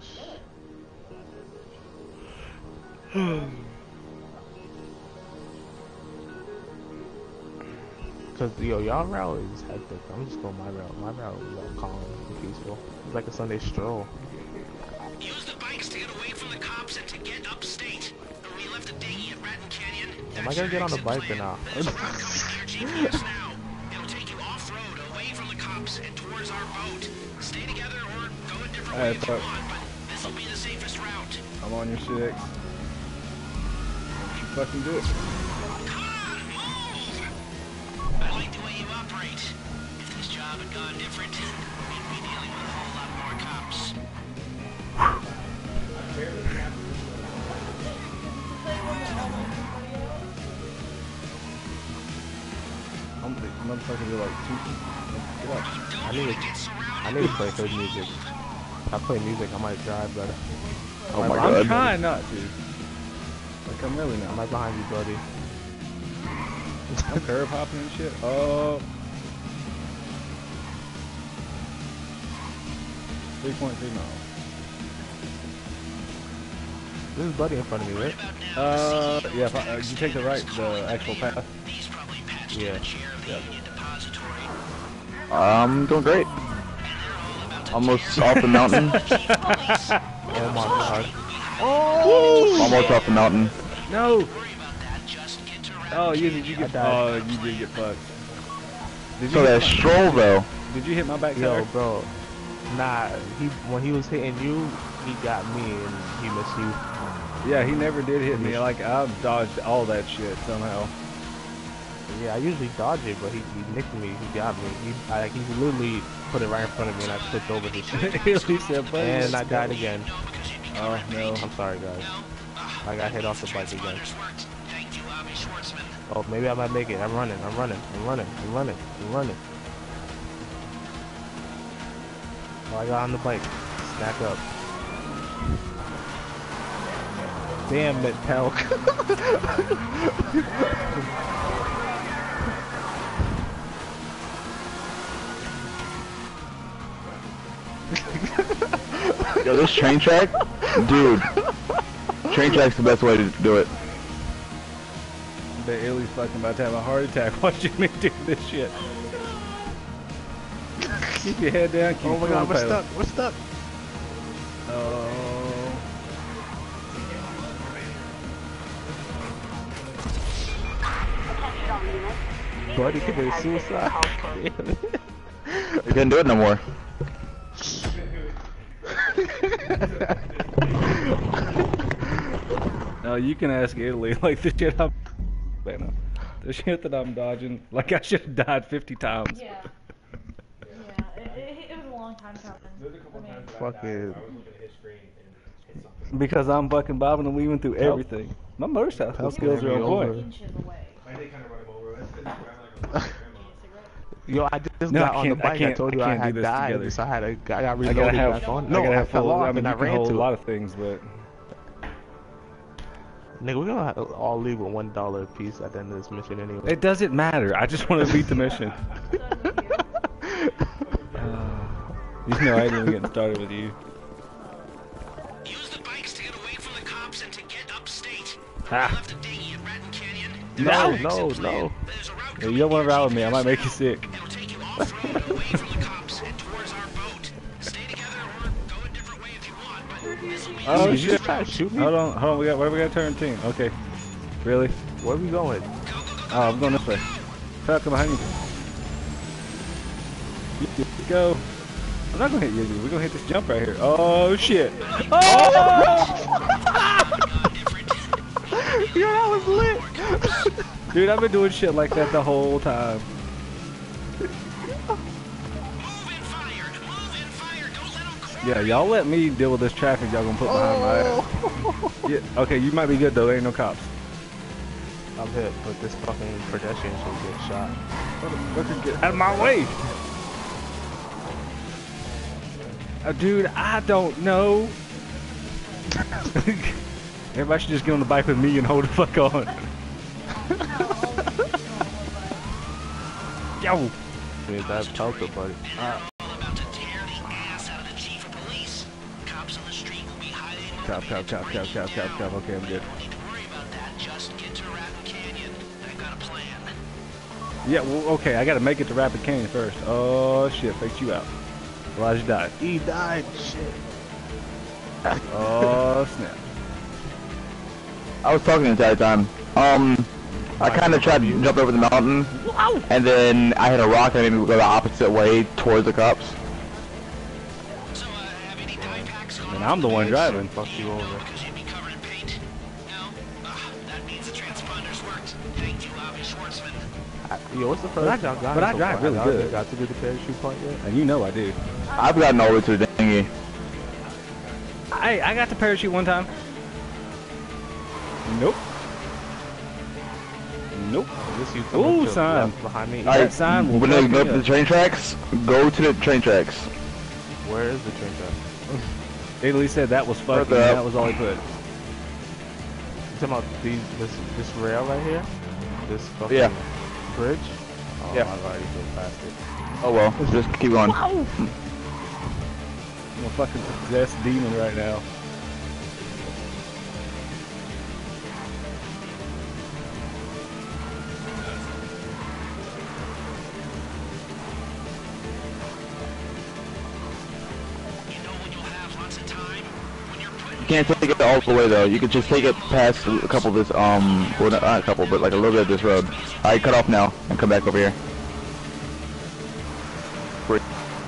Speaker 3: Cause yo, y'all route is hectic. I'm just going my route. My route is all calm and peaceful. It's like a Sunday stroll.
Speaker 8: Use the bikes to get away from the cops and to get upstate. We left a dinghy at Raton Canyon.
Speaker 3: Am I gonna get on the bike or not?
Speaker 8: There's a route linked to your G P S now. It'll take you off-road, away from the cops, and towards our boat. Stay together or go a different
Speaker 4: Alright,
Speaker 8: way if you
Speaker 4: fuck.
Speaker 8: want, but this will be the safest route.
Speaker 4: I'm on your six. You fucking do it.
Speaker 8: Come on, move! I like the way you operate. If this job had gone different, we'd be dealing with a whole lot more cops.
Speaker 4: I'm the motherfucker be like two. Get up.
Speaker 3: I need to, I need to play hood music. If I play music, I might drive better.
Speaker 1: Oh my
Speaker 4: I'm
Speaker 1: god.
Speaker 4: trying not to. Like I'm really
Speaker 3: I'm
Speaker 4: not.
Speaker 3: right behind you, buddy.
Speaker 4: I'm curb hopping and shit. Oh. three point three miles.
Speaker 3: This is Buddy in front of me, right?
Speaker 4: Uh, yeah, if I, uh, you take the right, the actual path.
Speaker 8: These probably patched
Speaker 3: Yeah.
Speaker 8: in the chair of the Union Depository.
Speaker 1: I'm doing great. Almost off the mountain.
Speaker 3: Oh my god.
Speaker 1: Almost off the mountain.
Speaker 4: No!
Speaker 8: Worry about that, just get to Raton
Speaker 4: Oh, you did you
Speaker 3: I
Speaker 4: get,
Speaker 3: died.
Speaker 4: oh, you did get fucked. Did you,
Speaker 1: So that
Speaker 4: hit,
Speaker 1: stroll though.
Speaker 4: did you hit my back
Speaker 3: Yo,
Speaker 4: tire?
Speaker 3: bro. Nah, he when he was hitting you, he got me and he missed you.
Speaker 4: Yeah, he never did hit me. Like, I dodged all that shit somehow.
Speaker 3: Yeah, I usually dodge it, but he, he nicked me. He got me. He I, he literally put it right in front of me, and I flipped over the shit.
Speaker 4: he said, "Buddy,
Speaker 3: And I
Speaker 4: let's
Speaker 3: died
Speaker 4: go."
Speaker 3: again.
Speaker 4: Oh, no.
Speaker 3: I'm sorry, guys. I got hit off the bike again.
Speaker 8: worked. Thank you, Avi Schwartzman.
Speaker 3: Oh, maybe I might make it. I'm running. I'm running. I'm running. I'm running. I'm running. Oh, I got on the bike. Snack up. Damn it, Pelk.
Speaker 1: Yo, this train track, dude. Train track's the best way to do it.
Speaker 4: Bet Illy's fucking about to have a heart attack watching me do this shit. Keep your head down, keep
Speaker 3: Oh my
Speaker 4: your
Speaker 3: god, we're
Speaker 4: pedal.
Speaker 3: stuck. We're stuck.
Speaker 4: Oh.
Speaker 3: Buddy committed suicide.
Speaker 1: They couldn't do it no more.
Speaker 4: No, you can ask Italy. Like the shit I'm, wait, no. the shit that I'm dodging. Like I should have died fifty times.
Speaker 5: Yeah. Yeah, it, it, it was a long time coming. I mean,
Speaker 3: Fuck it.
Speaker 4: Because I'm fucking bobbing and weaving through everything. My motorcycle
Speaker 3: Pelk
Speaker 4: skills are
Speaker 3: ran
Speaker 4: on
Speaker 3: me
Speaker 4: point.
Speaker 3: over.
Speaker 5: inches away.
Speaker 3: Yo, I just
Speaker 4: No,
Speaker 3: got
Speaker 4: I
Speaker 3: on the
Speaker 4: can't- I
Speaker 3: bike. I,
Speaker 4: can't-
Speaker 3: told
Speaker 4: I
Speaker 3: you I,
Speaker 4: can't do
Speaker 3: had
Speaker 4: this
Speaker 3: died,
Speaker 4: together.
Speaker 3: so I had to, I got
Speaker 4: I
Speaker 3: reloaded
Speaker 4: gotta have,
Speaker 3: back on.
Speaker 4: I
Speaker 3: No,
Speaker 4: gotta
Speaker 3: I
Speaker 4: have
Speaker 3: fell
Speaker 4: full.
Speaker 3: off
Speaker 4: I mean,
Speaker 3: and I
Speaker 4: you can
Speaker 3: ran
Speaker 4: hold
Speaker 3: to
Speaker 4: a
Speaker 3: it.
Speaker 4: lot of things, but
Speaker 3: Nigga, we're gonna have, all leave with one dollar a piece at the end of this mission anyway.
Speaker 4: it doesn't matter. I just want to beat the mission.
Speaker 5: Done with you.
Speaker 4: You know, I ain't even getting started with you.
Speaker 8: Use the bikes to get away from the cops and to get upstate.
Speaker 4: Ha.
Speaker 8: Left a dinghy at Ratton Canyon.
Speaker 3: No,
Speaker 8: There's an
Speaker 3: no,
Speaker 8: exit
Speaker 3: no.
Speaker 8: plan. There's a route
Speaker 4: Hey,
Speaker 8: coming
Speaker 4: you don't want to
Speaker 8: near
Speaker 4: ride with me. I might
Speaker 8: G P S
Speaker 4: make you sick.
Speaker 8: now. It'll take you off-road and away from the cops and towards our boat. Stay together or go a different way if you want, but this will be
Speaker 4: Oh
Speaker 3: Did you
Speaker 4: shit!
Speaker 3: just try to shoot me?
Speaker 4: Hold on, hold on. We got where we got turn team. Okay. Really?
Speaker 3: Where are we going?
Speaker 4: Oh, I'm going this way. Fuck, come behind you. You go. I'm not gonna hit you. We're gonna hit this jump right here. Oh shit! Oh!
Speaker 3: Yo, that was lit.
Speaker 4: Dude, I've been doing shit like that the whole time.
Speaker 8: Move in fire. Move in fire. Don't let them corner.
Speaker 4: Yeah, y'all let me deal with this traffic y'all gonna put behind my ass. Yeah, okay, you might be good though. There ain't no cops.
Speaker 3: I'm hit, but this fucking pedestrian should get shot.
Speaker 4: Motherfucker, get out of my way! Uh, dude, I don't know. Everybody should just get on the bike with me and hold the fuck on. Yo!
Speaker 3: Dude, that's helpful, buddy.
Speaker 8: All about to tear the ass out of the chief of police. Cops on the street will be hiding.
Speaker 4: Cop, cop, cop, cop, cop, cop, cop. Okay, I'm good.
Speaker 8: Don't need to worry about that. Just get to Ratton Canyon. I've got a plan.
Speaker 4: Yeah, well, okay, I gotta make it to Rapid Canyon first. Oh shit, faked you out. Elijah died.
Speaker 3: He died. Shit.
Speaker 4: Oh snap.
Speaker 1: I was talking the entire time. Um, I kind of tried to jump over the mountain, and then I hit a rock and it made me go the opposite way towards the cops.
Speaker 8: So, uh, have any dye packs gone
Speaker 4: And I'm the one driving.
Speaker 3: Fuck you over.
Speaker 8: because you'd be covered in paint? No? Ugh, that means the transponders worked. Thank you, Avi Schwartzman.
Speaker 3: I, yo, what's the first
Speaker 4: But I-
Speaker 3: y'all got?
Speaker 4: but I
Speaker 3: so
Speaker 4: drive
Speaker 3: far?
Speaker 4: really
Speaker 3: Y'all
Speaker 4: good.
Speaker 3: Got to do the parachute part yet?
Speaker 4: And you know I do.
Speaker 1: I've gotten all the way to the dinghy.
Speaker 4: I I got the parachute one time. Nope. Nope.
Speaker 3: This you
Speaker 4: Ooh,
Speaker 3: to the
Speaker 4: son.
Speaker 3: left behind me.
Speaker 4: That sign will
Speaker 1: when they
Speaker 4: fuck
Speaker 1: go
Speaker 4: me
Speaker 1: to the
Speaker 4: up.
Speaker 1: train tracks, go to the train tracks.
Speaker 3: Where is the train track?
Speaker 4: Italy said that was fucking.
Speaker 1: Further up.
Speaker 4: That was all he put.
Speaker 3: You talking about these, this this rail right here? This fucking
Speaker 1: Yeah.
Speaker 3: bridge? Oh,
Speaker 1: Yeah.
Speaker 3: I've already been past it.
Speaker 1: Oh well, just keep going.
Speaker 4: I'm a fucking possessed demon right now.
Speaker 8: You know when you'll have lots of time? When you're putting
Speaker 1: You can't take it all the way though. You can just take it past a couple of this, um, well not a couple, but like a little bit of this road. Alright, cut off now and come back over here. Wait.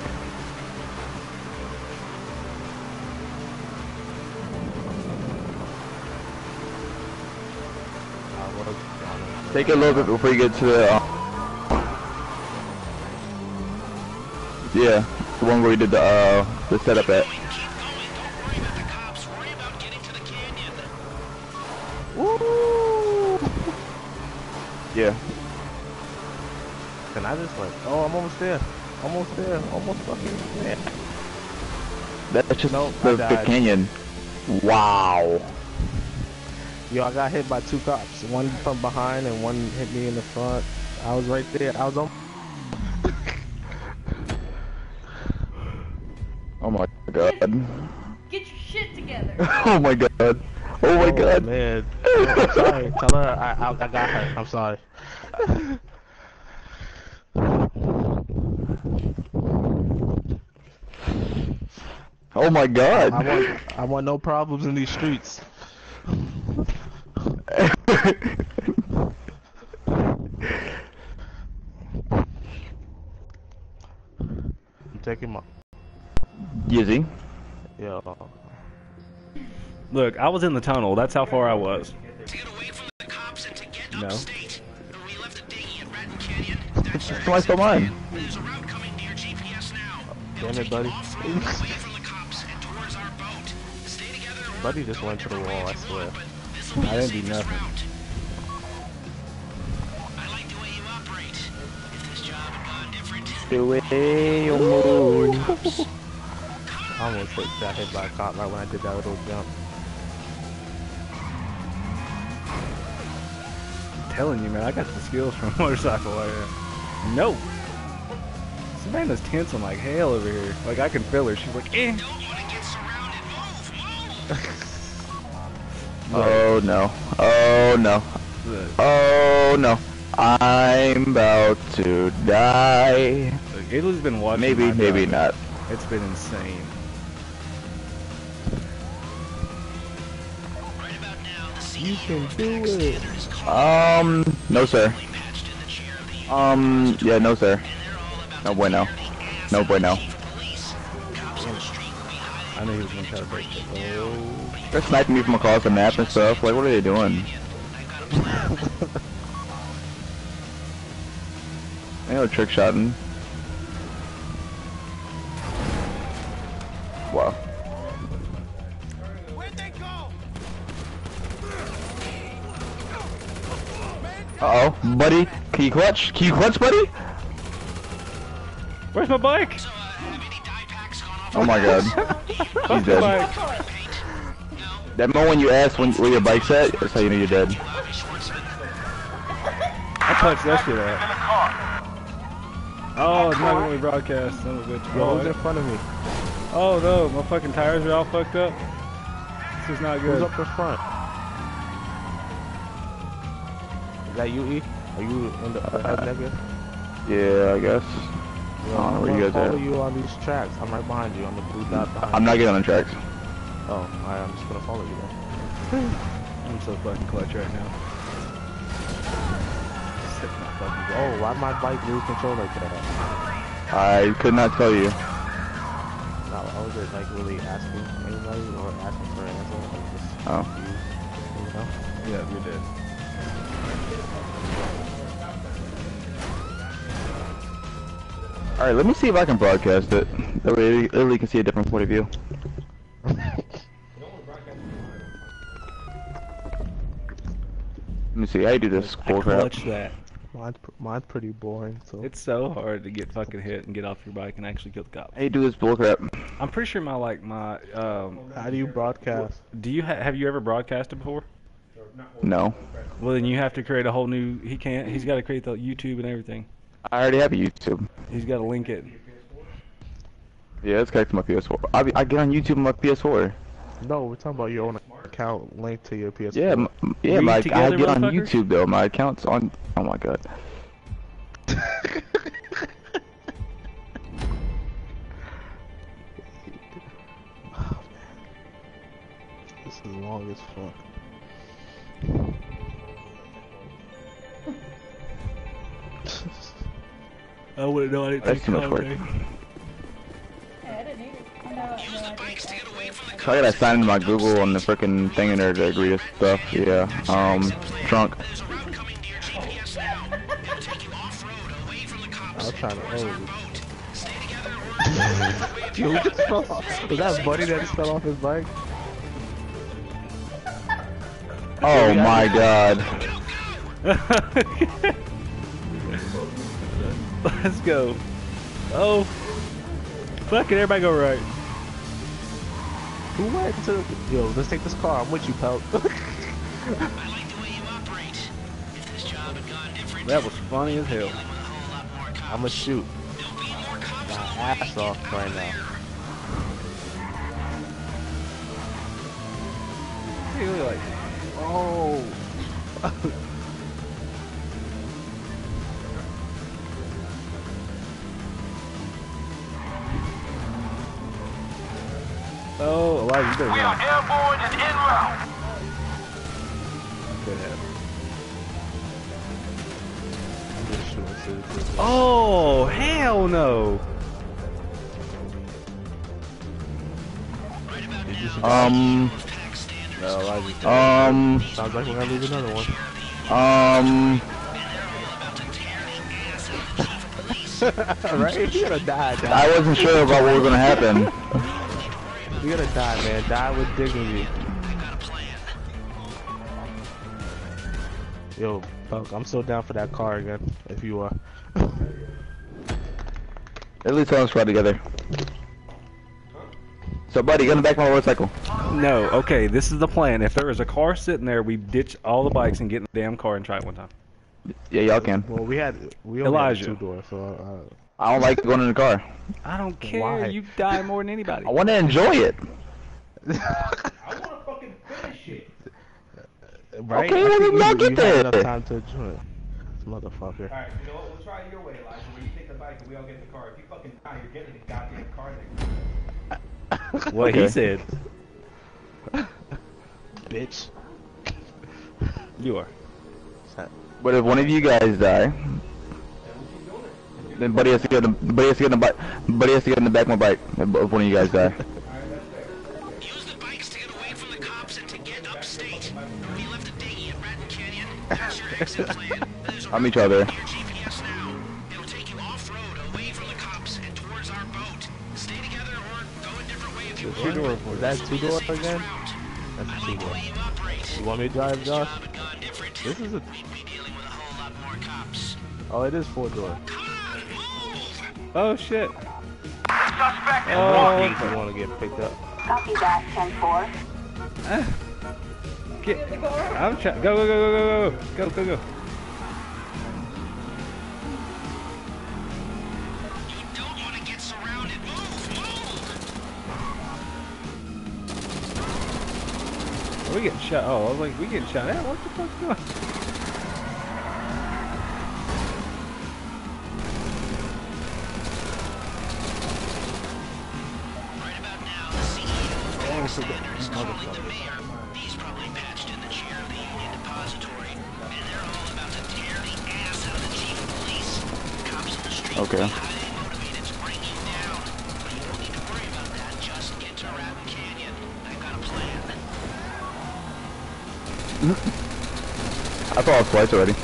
Speaker 3: I was on
Speaker 1: Take it a little bit before you get to the, um, yeah, the one where you did the, uh, the setup at.
Speaker 8: keep going. Don't worry about the cops. Worry about getting to the canyon.
Speaker 3: Woo!
Speaker 1: Yeah.
Speaker 3: And I just went, oh, I'm almost there. Almost there. Almost fucking there.
Speaker 1: That's just
Speaker 3: Nope,
Speaker 1: the,
Speaker 3: I
Speaker 1: the
Speaker 3: died.
Speaker 1: canyon. Wow.
Speaker 3: Yo, I got hit by two cops. One from behind and one hit me in the front. I was right there. I was on.
Speaker 1: Oh my god.
Speaker 5: Get your shit together.
Speaker 1: Oh my god. Oh my
Speaker 3: Oh,
Speaker 1: god.
Speaker 3: man. I'm sorry. Tell her I, I, I got her. I'm sorry.
Speaker 1: Oh my god.
Speaker 3: I want, I want no problems in these streets. I'm taking my.
Speaker 1: Yizzy.
Speaker 3: Yo.
Speaker 4: Look, I was in the tunnel. That's how far I was.
Speaker 8: To get away from the cops and to get
Speaker 4: No.
Speaker 8: upstate. We left a dinghy at Ratton Canyon. That's your
Speaker 1: Somebody stole mine.
Speaker 8: There's a route coming to your G P S now.
Speaker 3: Damn it, buddy.
Speaker 8: Off-road away from the cops and towards our boat. Stay together or
Speaker 3: Buddy just went to the wall, I swear.
Speaker 8: this will be
Speaker 4: I
Speaker 8: the
Speaker 4: didn't do
Speaker 8: safest
Speaker 4: nothing.
Speaker 8: route. I like the way you operate. If this job had gone different,
Speaker 2: The way you move.
Speaker 3: I almost hit, got hit by a cop right when I did that little jump.
Speaker 4: I'm telling you, man, I got the skills from motorcycle rider. No. Savannah's tensing like hell over here. Like, I can feel her. She's like, eh.
Speaker 8: Don't want to get surrounded. Move, move.
Speaker 1: Oh no. Oh no. Oh no. I'm about to die.
Speaker 4: Look, Italy's been watching.
Speaker 1: Maybe,
Speaker 4: my
Speaker 1: maybe
Speaker 4: driving.
Speaker 1: not.
Speaker 4: It's been insane.
Speaker 8: Right about now, the C E O
Speaker 3: You can
Speaker 8: of
Speaker 3: do
Speaker 8: Pack
Speaker 3: it.
Speaker 8: Standard is calling
Speaker 1: Um, no sir.
Speaker 8: patched in the chair of the unit,
Speaker 1: Um, yeah, no sir.
Speaker 8: and they're all about
Speaker 1: No
Speaker 8: to
Speaker 1: bueno.
Speaker 8: clear the ass
Speaker 1: No
Speaker 8: out of
Speaker 1: bueno.
Speaker 8: chief of police. Cops on the street will be highly
Speaker 4: I knew he was gonna try to break it. Oh.
Speaker 1: They're sniping me from across the map and stuff. Like, what are they doing? I know trick shotting. Wow.
Speaker 6: Where'd they go?
Speaker 1: Uh oh, buddy. Can you clutch? Can you clutch, buddy?
Speaker 4: Where's my bike?
Speaker 8: So, uh, have any dye packs gone off?
Speaker 1: Oh my god.
Speaker 4: Fuck
Speaker 1: He's
Speaker 4: the
Speaker 1: dead.
Speaker 4: bike.
Speaker 8: Paint? No.
Speaker 1: That moment when you ask when, where your bike's at, that's how you know you're dead.
Speaker 8: Bobby Schwartzman.
Speaker 4: I touched that shit
Speaker 6: In
Speaker 4: out.
Speaker 6: the car.
Speaker 4: Oh, it's not going to be broadcast. Son of a bitch.
Speaker 3: Yo, who's in
Speaker 4: Oh,
Speaker 3: front of me?
Speaker 4: oh no, my fucking tires are all fucked up. This is not
Speaker 3: Who's
Speaker 4: good.
Speaker 3: up in front? Is that you, E? Are you in the uh, head negative?
Speaker 1: Yeah, I guess.
Speaker 3: Yo,
Speaker 1: I don't know
Speaker 3: I'm
Speaker 1: where you
Speaker 3: gonna
Speaker 1: guys
Speaker 3: follow
Speaker 1: at.
Speaker 3: you on these tracks. I'm right behind you on the blue dot behind
Speaker 1: I'm
Speaker 3: you.
Speaker 1: not getting on the tracks.
Speaker 3: Oh, alright, I'm just gonna follow you then.
Speaker 4: I'm so fucking clutch right now. Just hit my fucking bike.
Speaker 3: Oh, why my bike lose control like that?
Speaker 1: I could not tell you.
Speaker 3: No, I was just like really asking anybody or asking for an answer. Like just
Speaker 1: Oh.
Speaker 3: confused, you know?
Speaker 4: Yeah, you're dead.
Speaker 1: Alright, let me see if I can broadcast it. That way Italy can see a different point of view. Let me see, how you do this
Speaker 4: I
Speaker 1: bull crap?
Speaker 4: clutched that.
Speaker 3: Mine's, pr- mine's pretty boring, so.
Speaker 4: It's so hard to get fucking hit and get off your bike and actually kill the cop.
Speaker 1: How you do this bull crap?
Speaker 4: I'm pretty sure my like my um.
Speaker 3: How do you broadcast?
Speaker 4: Do you ha have you ever broadcasted before?
Speaker 1: No.
Speaker 4: Well, then you have to create a whole new. He can't. He's got to create the YouTube and everything.
Speaker 1: I already have a YouTube.
Speaker 4: He's got to link it.
Speaker 1: Yeah, it's connected to my P S four. I, be, I get on YouTube on my P S four.
Speaker 3: No, we're talking about your own account linked to your P S four.
Speaker 1: Yeah, m yeah,
Speaker 4: We
Speaker 1: my, I
Speaker 4: together,
Speaker 1: get on
Speaker 4: motherfucker?
Speaker 1: YouTube though. My account's on. Oh my god.
Speaker 3: This is long as fuck.
Speaker 4: I wouldn't know. I didn't
Speaker 1: That's too much work.
Speaker 5: Yeah, I didn't either. I know, I
Speaker 8: Use
Speaker 5: know
Speaker 8: the
Speaker 5: I
Speaker 8: bikes to
Speaker 5: did
Speaker 8: get away from the
Speaker 1: So I gotta sign into my Google on the frickin' thing in there to agree to stuff. Yeah. Um, trunk.
Speaker 8: There's a route coming to your G P S now. It'll take you off-road, away from the cops.
Speaker 3: I was trying to
Speaker 8: Where's our
Speaker 3: oh.
Speaker 8: boat? Stay together or...
Speaker 3: Yo, who just fell off? Was that Buddy that just fell off his bike?
Speaker 1: Oh my god.
Speaker 4: Let's go. Oh. Fuck it, everybody go right.
Speaker 3: Who went to... Yo, let's take this car. I'm with you, pal.
Speaker 8: I like the way you operate. If this job had gone different,
Speaker 4: That was funny as hell.
Speaker 8: dealing with a whole lot more cops.
Speaker 3: I'ma shoot
Speaker 8: There'll be more cops
Speaker 3: my
Speaker 8: on the
Speaker 3: ass
Speaker 8: way.
Speaker 3: off right now.
Speaker 4: Really like,
Speaker 3: Oh.
Speaker 4: oh, Elijah, you better
Speaker 6: We are
Speaker 4: run.
Speaker 6: airborne and en route.
Speaker 4: Could have.
Speaker 3: I'm just shooting seriously.
Speaker 4: Oh, hell no.
Speaker 3: Did you see
Speaker 1: Um,
Speaker 4: No, Elijah's dead.
Speaker 1: um,
Speaker 3: Sounds like we're gonna lose another one.
Speaker 1: um,
Speaker 3: Right? You're gonna die, die.
Speaker 1: I wasn't sure about what was gonna happen.
Speaker 3: You're gonna die, man. Die with dignity. Yo, Punk, I'm so down for that car again, if you are.
Speaker 1: At least let's ride together. So, buddy, get on the back of my motorcycle.
Speaker 4: No, okay, this is the plan. If there is a car sitting there, we ditch all the bikes and get in the damn car and try it one time.
Speaker 1: Yeah, y'all can.
Speaker 3: Well, we had we only
Speaker 4: Elijah.
Speaker 3: had two doors, so uh,
Speaker 1: I don't like going in the car.
Speaker 4: I don't care.
Speaker 3: Why?
Speaker 4: You die more than anybody.
Speaker 1: I want to enjoy it.
Speaker 4: I want to fucking finish it.
Speaker 3: right?
Speaker 1: Okay,
Speaker 3: I
Speaker 1: well,
Speaker 3: think
Speaker 1: then
Speaker 3: you,
Speaker 1: y'all
Speaker 3: you
Speaker 1: get
Speaker 3: had
Speaker 1: there.
Speaker 3: enough time to enjoy it. This motherfucker.
Speaker 4: Alright, you know what? We'll try it your way, Elijah, where you take the bike and we all get in the car. If you fucking die, you're getting in the goddamn car next. What he
Speaker 1: Okay.
Speaker 4: said.
Speaker 3: Bitch.
Speaker 4: You are.
Speaker 1: But if one of you guys die, then Buddy has to get in the, Buddy has to get in the bike. Buddy has to get in the back of my bike. If if one of you guys die.
Speaker 8: Use the bikes to get away from the cops and to get upstate. We left a dinghy at Raton Canyon. That's your exit plan. There's a
Speaker 1: I'll meet y'all there.
Speaker 8: route on your G P S now. It'll take you off-road, away from the cops, and towards our boat. Stay together or go a different way if you
Speaker 3: Two
Speaker 8: want.
Speaker 3: door. Was that two door again?
Speaker 8: Route.
Speaker 3: That's
Speaker 8: I
Speaker 3: two
Speaker 8: like the
Speaker 3: door.
Speaker 8: way you operate.
Speaker 3: You want me to drive, Josh?
Speaker 8: Job had gone different.
Speaker 3: This is a.
Speaker 8: We'd be dealing with a whole lot more cops.
Speaker 3: Oh, it is four door.
Speaker 8: Come on, move!
Speaker 4: Oh shit.
Speaker 6: Suspect is
Speaker 4: Oh.
Speaker 6: walking.
Speaker 3: If you want to get picked up.
Speaker 7: Copy that, ten four.
Speaker 4: Get. I'm trying. Go, go, go, go, go, go, go, go, go.
Speaker 8: You don't want to get surrounded. Move, move!
Speaker 4: Are we getting shot? Oh, I was like, we getting shot at? What the fuck's going on?
Speaker 8: Right about now, the C E O of Cox Standard is calling the mayor. He's probably patched in the chair of the Union Depository, and they're all about to tear the ass out of the chief of police. Cops on the street
Speaker 1: Okay.
Speaker 8: will be highly motivated to bring you down, but you don't need to worry about that. Just get to Raton Canyon. I've got a plan.
Speaker 1: I fell off twice already.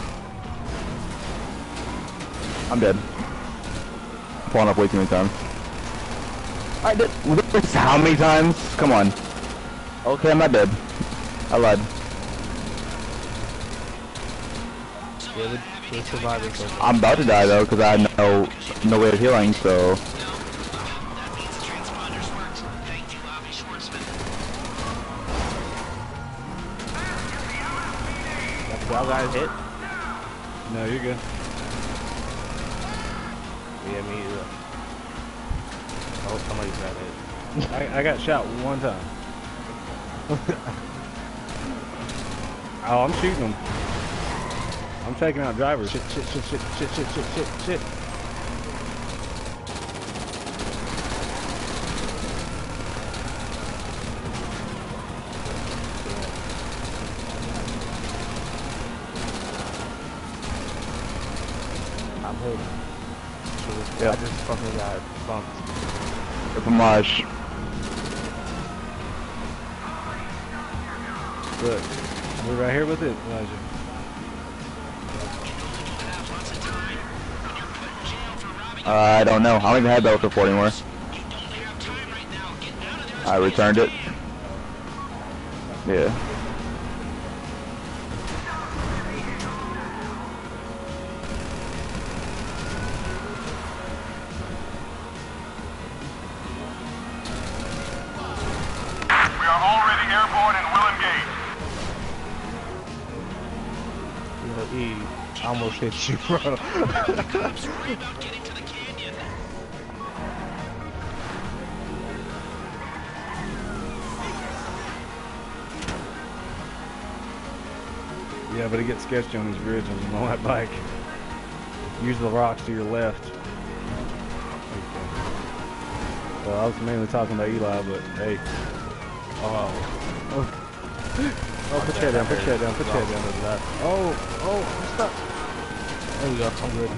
Speaker 1: I'm dead. I'm falling off way too many times. I did. This how many times? Come on. Okay, I'm not dead. I lied.
Speaker 3: Yeah, we're, we're surviving so far.
Speaker 1: I'm about to die though, because I have no no way of healing. So
Speaker 8: That means the transponders worked. Thank you, Avi Schwartzman.
Speaker 3: Y'all got hit?
Speaker 4: No, you're good.
Speaker 3: Yeah, me either. Oh, somebody got hit.
Speaker 4: I, I got shot one time. Oh, I'm shooting them. I'm taking out drivers.
Speaker 3: Shit, shit, shit, shit, shit, shit, shit, shit, shit. I'm hit.
Speaker 1: Yeah.
Speaker 3: I just fucking got bumped.
Speaker 1: it's a homage.
Speaker 4: Look, we're right here with it, Elijah.
Speaker 1: Uh, I don't know. I don't even have Battle for four anymore. I returned it. Yeah.
Speaker 6: We are already airborne and will engage.
Speaker 3: You know, he almost hit you, bro.
Speaker 8: Cops worry about getting to the canyon.
Speaker 4: Yeah, but it gets sketchy on these bridges and on that bike. Use the rocks to your left. Okay. Well, I was mainly talking about Eli, but hey. Oh. Oh, oh put your head down, put your head down, put your head down to the left. Oh, oh, I'm stuck. There we go, I'm good.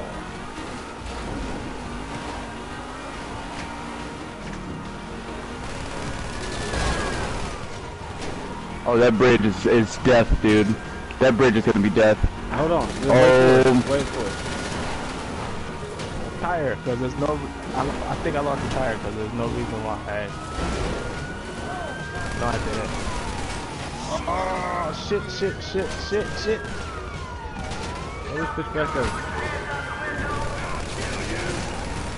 Speaker 1: Oh, that bridge is is death, dude. That bridge is gonna be death.
Speaker 4: Hold on. Wait
Speaker 1: Oh.
Speaker 4: for it. Wait for it.
Speaker 3: Tire, because there's no. I, I think I lost the tire because there's no reason why I. No, I didn't. Oh, shit, shit, shit, shit, shit.
Speaker 4: Oh, let's push back up.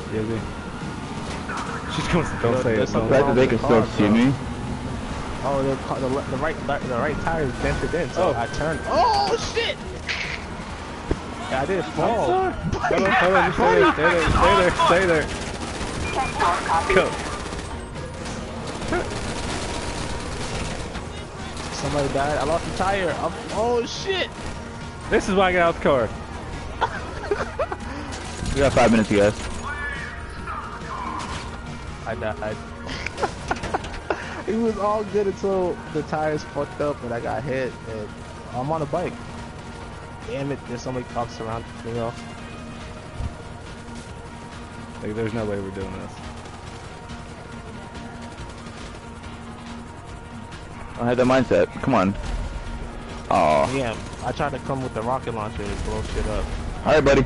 Speaker 4: Is he? She's going to don't
Speaker 3: Yo,
Speaker 4: say it.
Speaker 3: there's
Speaker 4: Don't.
Speaker 1: The fact that they can still
Speaker 3: Car,
Speaker 1: see
Speaker 3: bro.
Speaker 1: me.
Speaker 3: Oh, the, car- the, le- the right the, the right tire is dented in, so
Speaker 4: Oh.
Speaker 3: I turned. Oh shit! Yeah, I didn't fall.
Speaker 4: Hold on, hold on, just stay there, stay there, stay there, stay there. Go.
Speaker 3: Somebody died. I lost the tire. I'm, oh shit!
Speaker 4: This is why I got out the car.
Speaker 1: We got five minutes, you guys.
Speaker 3: I died. It was all good until the tires fucked up and I got hit. And I'm on a bike. Damn it! There's so many cops around me. Off.
Speaker 4: Like, there's no way we're doing this.
Speaker 1: I had that mindset. Come on. Oh.
Speaker 3: Yeah, I tried to come with the rocket launcher and blow shit up.
Speaker 1: Alright, buddy.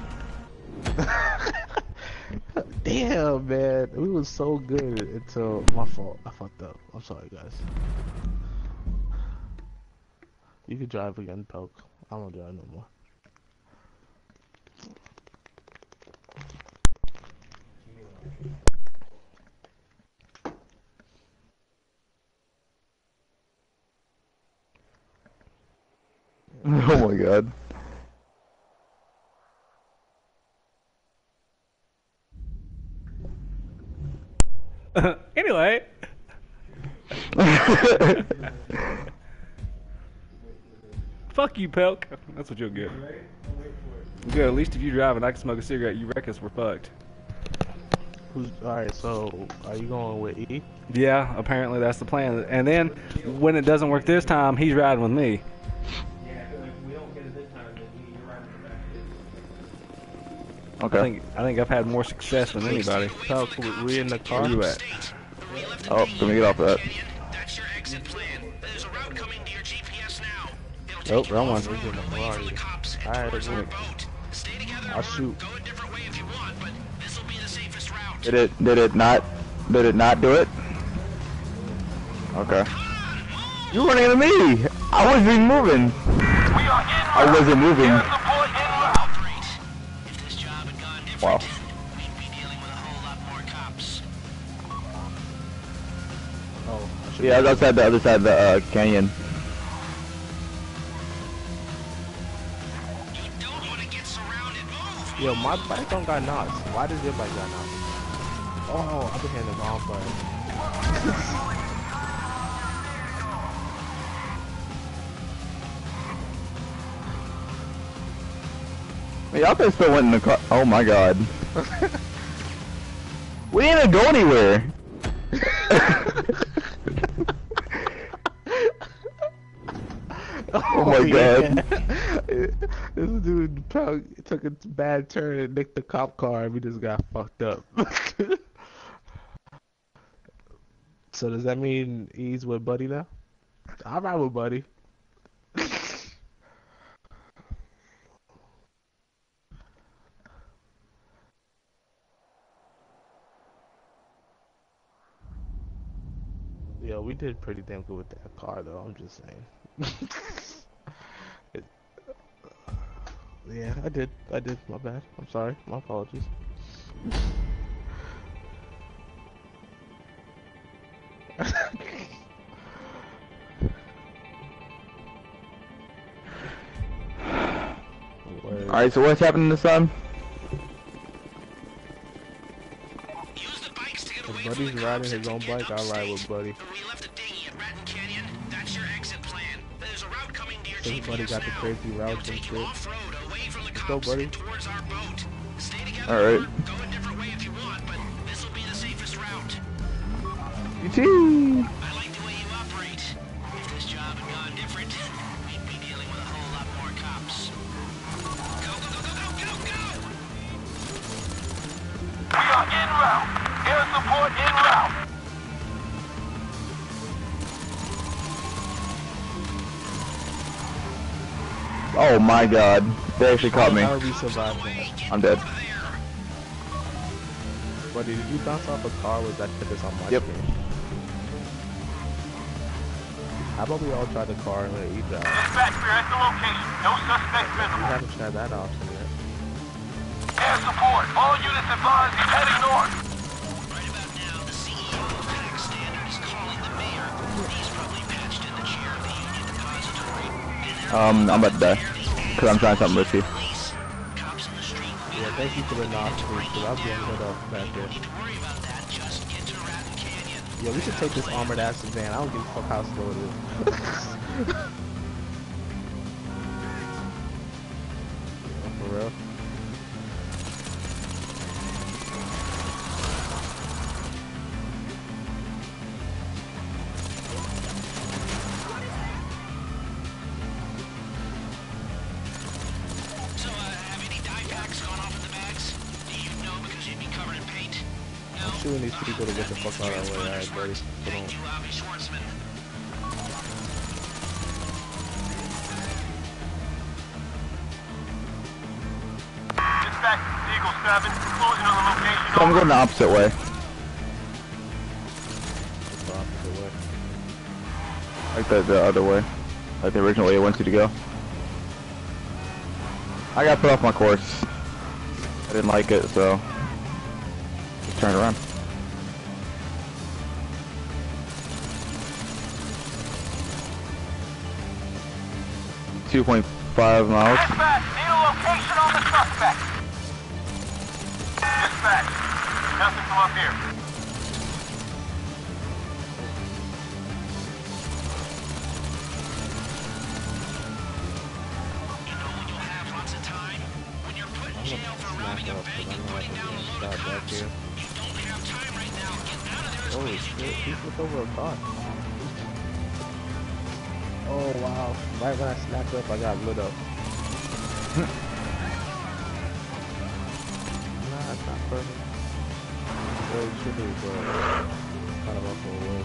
Speaker 3: Damn, man, we was so good until my fault. I fucked up. I'm sorry, guys. You can drive again, Pelk. I don't drive no more.
Speaker 1: Oh my god.
Speaker 4: Anyway. Fuck you, Pelk. That's what you'll get. Good, at least if you drive and I can smoke a cigarette, you reckon we're fucked.
Speaker 3: Who's alright? So, are you going with E?
Speaker 4: Yeah, apparently that's the plan. And then, when it doesn't work this time, he's riding with me.
Speaker 1: Okay.
Speaker 4: I think I think I've had more success than anybody.
Speaker 3: Pelk, we, we in the car?
Speaker 4: Where you at?
Speaker 1: Oh, let me get off of that.
Speaker 8: That's your exit plan. There's a route coming to your G P S now.
Speaker 4: Oh, wrong one.
Speaker 8: It'll take you away from the cops and
Speaker 3: Alright,
Speaker 8: towards our
Speaker 3: good.
Speaker 8: boat. Stay together.
Speaker 3: I'll shoot.
Speaker 8: Go a different way if you want, but this will be the safest route.
Speaker 1: Did it, did it not, did it not do it? Okay. You're running into me! I wasn't moving!
Speaker 6: We are en
Speaker 1: I
Speaker 6: route.
Speaker 1: wasn't moving.
Speaker 6: Air support en route.
Speaker 8: Great. If this job had gone different,
Speaker 1: Wow.
Speaker 8: we'd be dealing with a whole lot more cops.
Speaker 3: Oh, I should
Speaker 1: Yeah, I was outside the other side of the uh, canyon.
Speaker 8: You don't want to get surrounded. Move.
Speaker 3: Yo, my bike don't got knots. Why does your bike got knots? Oh, I've been hitting the wrong button.
Speaker 1: Y'all guys still went in the car. Oh my god. We didn't go anywhere. Oh my god.
Speaker 3: This dude Pelk took a bad turn and nicked the cop car and we just got fucked up. So does that mean he's with Buddy now? I'll ride with Buddy. Yeah, we did pretty damn good with that car though, I'm just saying. It- yeah, I did. I did. My bad. I'm sorry. My apologies.
Speaker 1: Alright, so what's happening this time?
Speaker 8: Use the bikes to get
Speaker 3: If
Speaker 8: away
Speaker 3: Buddy's
Speaker 8: from the
Speaker 3: riding
Speaker 8: cops
Speaker 3: his
Speaker 8: and
Speaker 3: own
Speaker 8: to get
Speaker 3: bike, I'll ride with
Speaker 8: upstate.
Speaker 3: Buddy.
Speaker 8: Where we left the dinghy at Ratton Canyon, that's your exit plan. There's a route coming to your
Speaker 3: So
Speaker 8: G P S
Speaker 3: Buddy got the
Speaker 8: now.
Speaker 3: crazy
Speaker 8: It'll
Speaker 3: routes and
Speaker 8: take you
Speaker 3: shit.
Speaker 8: off-road, away from the
Speaker 3: Let's go,
Speaker 8: cops
Speaker 3: Buddy.
Speaker 8: and towards our boat. Stay together.
Speaker 1: Alright.
Speaker 8: Go a different way if you want, but this will be the safest route.
Speaker 1: You too.
Speaker 8: I like the way you operate. If this job had gone different, we'd be dealing with a whole lot more cops. Go, go, go, go, go, go, go!
Speaker 6: We are en route. Air support en route.
Speaker 1: Oh my god. They actually caught me.
Speaker 3: How we survived that?
Speaker 1: I'm dead.
Speaker 3: Buddy, did you bounce off a car? Was that because on my
Speaker 1: Yep.
Speaker 3: screen? How about we all try the car and let you drive?
Speaker 6: Dispatch, we're at the location. No suspect
Speaker 3: We
Speaker 6: visible.
Speaker 3: haven't tried that option yet.
Speaker 6: Air support. All units advised. He's heading north.
Speaker 8: Right about now, the C E O of Pack Standard is calling the mayor. He's probably patched in the chair of the Union Depository.
Speaker 1: Um, I'm about to die. Cause I'm trying something risky.
Speaker 8: Police, cops in the street.
Speaker 3: Yeah, thank you for the knock, please, because I'm getting lit up back there.
Speaker 8: Don't worry about that. Just get to Ratton Canyon.
Speaker 3: Yeah, we should take this armored ass van. I don't give a fuck how slow it is. For real.
Speaker 8: So, uh, have any dye packs gone off in the bags? Do you know because you'd be covered in paint? No.
Speaker 3: I'm shooting these people to get the fuck out of the way. Alright, buddy. Hold
Speaker 8: Thank
Speaker 3: on.
Speaker 8: you, Avi Schwartzman.
Speaker 6: Dispatch to Eagle seven. Closing on the location.
Speaker 1: So I'm going the opposite way.
Speaker 3: It's the opposite way.
Speaker 1: Like the, the other way. Like the original way it wants you to go. I got put off my course. I didn't like it, so just turned around. Two point five miles.
Speaker 6: Dispatch, need a location on the suspect. Dispatch, nothing from up here.
Speaker 8: You know when you'll have lots of time? When you're put in
Speaker 3: I'm
Speaker 8: jail
Speaker 3: gonna
Speaker 8: for
Speaker 3: smack
Speaker 8: robbing a
Speaker 3: up
Speaker 8: bank
Speaker 3: because
Speaker 8: and
Speaker 3: I'm not
Speaker 8: putting down a
Speaker 3: gonna
Speaker 8: load
Speaker 3: stop
Speaker 8: of
Speaker 3: back
Speaker 8: cops.
Speaker 3: here.
Speaker 8: You don't have time right now. Get out of there as
Speaker 3: Holy
Speaker 8: quick as you
Speaker 3: shit, he
Speaker 8: can.
Speaker 3: flipped over a car. Oh wow. Right when I snapped up, I got lit up. Nah, it's not perfect. Well, it should be, but kind of off a way.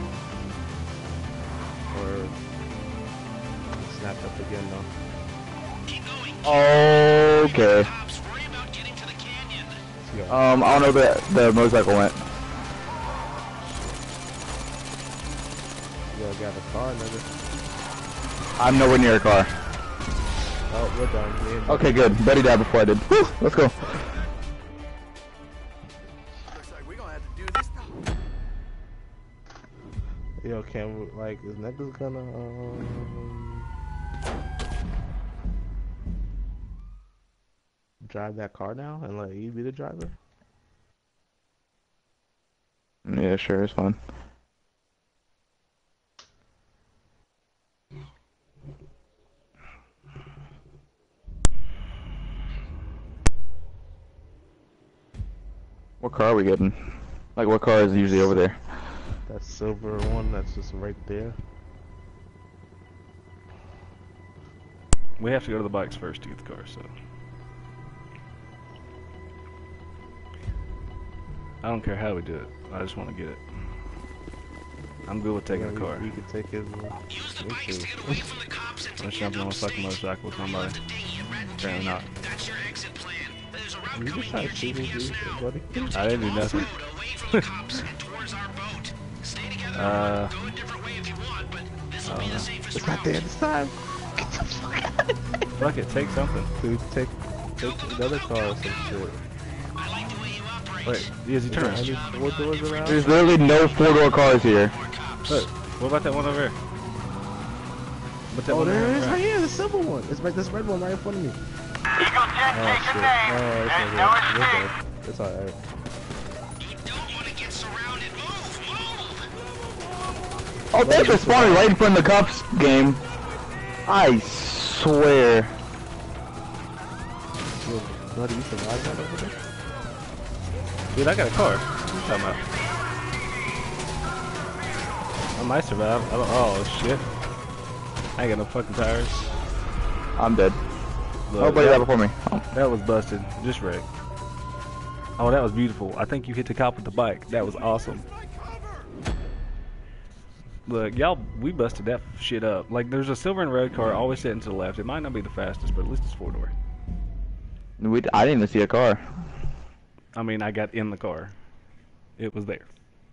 Speaker 3: Or snapped up again though.
Speaker 8: Keep going.
Speaker 1: Okay.
Speaker 8: Cops, worry about getting to the canyon.
Speaker 3: Let's go.
Speaker 1: Um, I don't know where the, the motorcycle went.
Speaker 3: You gotta get a car, nigga.
Speaker 1: I'm nowhere near a car.
Speaker 3: Oh, we're done. Me and
Speaker 1: Okay, good. Buddy died before I did. Whew, let's go.
Speaker 7: Looks like we're gonna have to do this now.
Speaker 3: Yo, can we, like, is Necklace gonna, um, drive that car now and let you be the driver?
Speaker 1: Yeah, sure, it's fine. What car are we getting? Like, what car is usually over there?
Speaker 3: That silver one that's just right there.
Speaker 4: We have to go to the bikes first to get the car, so. I don't care how we do it. I just want to get it. I'm good with taking
Speaker 3: Yeah,
Speaker 4: the
Speaker 3: we-
Speaker 4: car.
Speaker 3: We could take his. uh,
Speaker 8: Use the
Speaker 3: Me
Speaker 8: bikes
Speaker 3: too.
Speaker 8: to get away from the cops and to
Speaker 4: I'm jumping on a fucking motorcycle with somebody.
Speaker 8: the dinghy at Ratton
Speaker 4: Apparently not.
Speaker 8: Canyon. That's your exit plan. There's a route
Speaker 3: You
Speaker 8: coming
Speaker 3: just try
Speaker 8: near
Speaker 3: to shoot
Speaker 8: G P
Speaker 3: his
Speaker 8: S
Speaker 3: dude,
Speaker 8: now.
Speaker 3: buddy.
Speaker 8: It'll
Speaker 4: I
Speaker 8: take
Speaker 4: didn't
Speaker 8: you
Speaker 4: do
Speaker 8: off
Speaker 4: nothing.
Speaker 8: road, away from the cops and towards our boat. Stay together.
Speaker 4: Uh,
Speaker 8: Go a different way if you want, but this will
Speaker 4: I
Speaker 8: be
Speaker 4: don't
Speaker 8: the
Speaker 4: know.
Speaker 8: safest
Speaker 3: It's not
Speaker 8: route.
Speaker 3: there this time. Get the fuck out of here.
Speaker 4: Fuck it, take something.
Speaker 3: Dude, take, take another car or some shit.
Speaker 8: I like the way you operate.
Speaker 4: Wait, yes, he
Speaker 3: Is there
Speaker 4: turns.
Speaker 3: any four doors around?
Speaker 1: There's literally no four-door cars here.
Speaker 8: More cops.
Speaker 4: Look, what about that one over there? What that
Speaker 3: Oh,
Speaker 4: one
Speaker 3: there
Speaker 4: over
Speaker 3: it is
Speaker 4: there?
Speaker 3: right here, the silver one. It's right, this red one right in front of me.
Speaker 6: Eagle ten,
Speaker 3: Oh
Speaker 6: take
Speaker 3: shit.
Speaker 6: a
Speaker 3: Oh,
Speaker 6: name.
Speaker 3: it's
Speaker 6: There's
Speaker 3: okay.
Speaker 6: no
Speaker 3: We're
Speaker 6: escape.
Speaker 3: good. It's alright.
Speaker 8: You don't want to get surrounded. Move, move.
Speaker 1: Oh, thanks for spawning right in front of the cops game. I swear.
Speaker 3: Yo, buddy, you survived that over there?
Speaker 4: Dude, I got a car. What are you talking about? I might survive. I don't. Oh shit. I ain't got no fucking tires.
Speaker 1: I'm dead.
Speaker 4: Look,
Speaker 1: Oh, buddy
Speaker 4: that,
Speaker 1: died before me. Oh.
Speaker 4: that was busted. Just wrecked. Oh, that was beautiful. I think you hit the cop with the bike. That was awesome. Look, y'all, we busted that shit up. Like, there's a silver and red car always sitting to the left. It might not be the fastest, but at least it's four door.
Speaker 1: We, I didn't even see a car.
Speaker 4: I mean, I got in the car. It was there.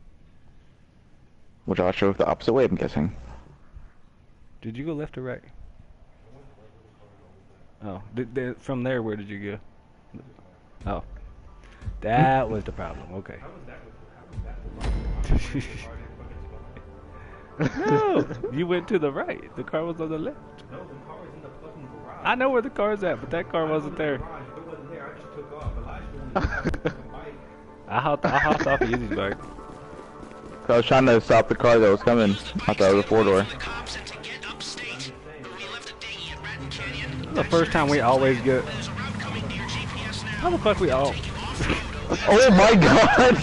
Speaker 1: Which I'll show the opposite way, I'm guessing.
Speaker 4: Did you go left or right? Oh, did, did, from there, where did you go? Oh. That was the problem. Okay. No, you went to the right. The car was on the left.
Speaker 9: No, the car was in the fucking garage.
Speaker 4: I know where the car's at, but that car wasn't there.
Speaker 9: It wasn't there. I just took off. Elijah was on the bike.
Speaker 4: I hopped, I hopped off of Izzy's bike.
Speaker 1: I was trying to stop the car that was coming. I thought it was a four door.
Speaker 8: The cops and to get upstate. We left a dinghy at Ratton Canyon.
Speaker 4: This is the first time we always get.
Speaker 8: There's a route coming to your G P S now.
Speaker 4: How the fuck we all?
Speaker 1: Oh my god!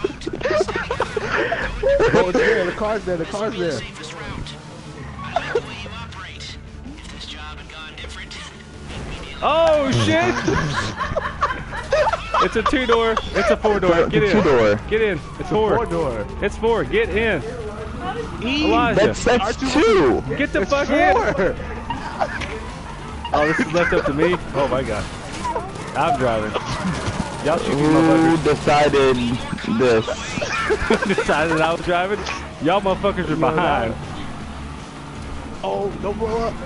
Speaker 3: Oh, it's there. The car's there. The car's there.
Speaker 8: Safest route. I like the way you operate. If this job had gone different, we'd be
Speaker 4: Oh shit! It's a two door. It's a four door. Get in.
Speaker 1: Two door.
Speaker 4: Get in. It's four.
Speaker 3: Four door.
Speaker 4: It's four. Get in.
Speaker 3: E.
Speaker 4: Elijah.
Speaker 1: That's that's two.
Speaker 4: Get the
Speaker 3: It's
Speaker 4: fuck
Speaker 3: four.
Speaker 4: in. Oh, this is left up to me. Oh my god. I'm driving. Y'all shoot these
Speaker 1: Who
Speaker 4: motherfuckers.
Speaker 1: decided this?
Speaker 4: Decided I was driving. Y'all motherfuckers are behind.
Speaker 3: Oh, don't blow up.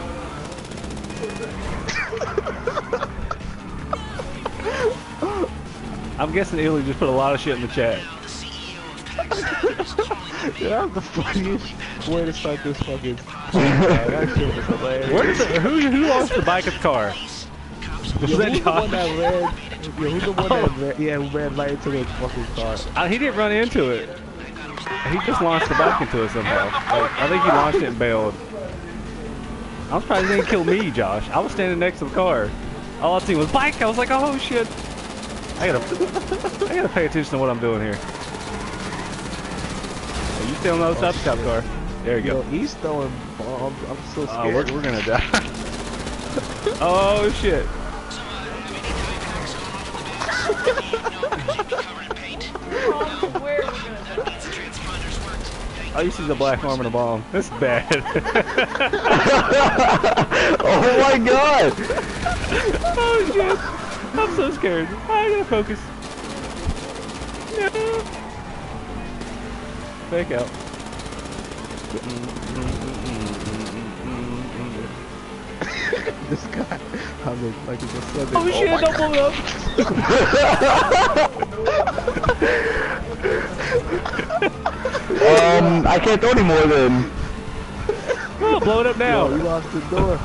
Speaker 4: I'm guessing Illy just put a lot of shit in the chat.
Speaker 3: Yeah, that's the funniest way to start this fucking. That shit was hilarious.
Speaker 4: Where did the, who who lost the bike of the car? Was
Speaker 3: Yeah,
Speaker 4: that
Speaker 3: who's the one
Speaker 4: Josh?
Speaker 3: that ran? Yeah, who's the one that ran? Yeah, who ran right into the fucking car?
Speaker 4: Uh, he didn't run into it. He just launched the bike into it somehow. Like, I think he launched it and bailed. I'm surprised he didn't kill me, Josh. I was standing next to the car. All I seen was bike. I was like, oh shit. I gotta, I gotta pay attention to what I'm doing here. Hey, you stay on the other side of the cop car. There you
Speaker 3: Yo,
Speaker 4: go.
Speaker 3: he's throwing bombs. I'm so
Speaker 4: Oh, we're,
Speaker 3: scared.
Speaker 4: we're gonna die. Oh shit.
Speaker 5: Where are we gonna go?
Speaker 4: Oh, you see the black arm and a bomb. That's bad.
Speaker 1: Oh my god!
Speaker 4: Oh shit. I'm so scared. I gotta focus. No. Fake out.
Speaker 3: This guy, I mean, like it's a Sunday.
Speaker 4: Oh shit,
Speaker 3: my
Speaker 4: don't blow it up.
Speaker 1: Um, I can't throw anymore then.
Speaker 4: Oh, blow it up now.
Speaker 3: Yo, you lost the door.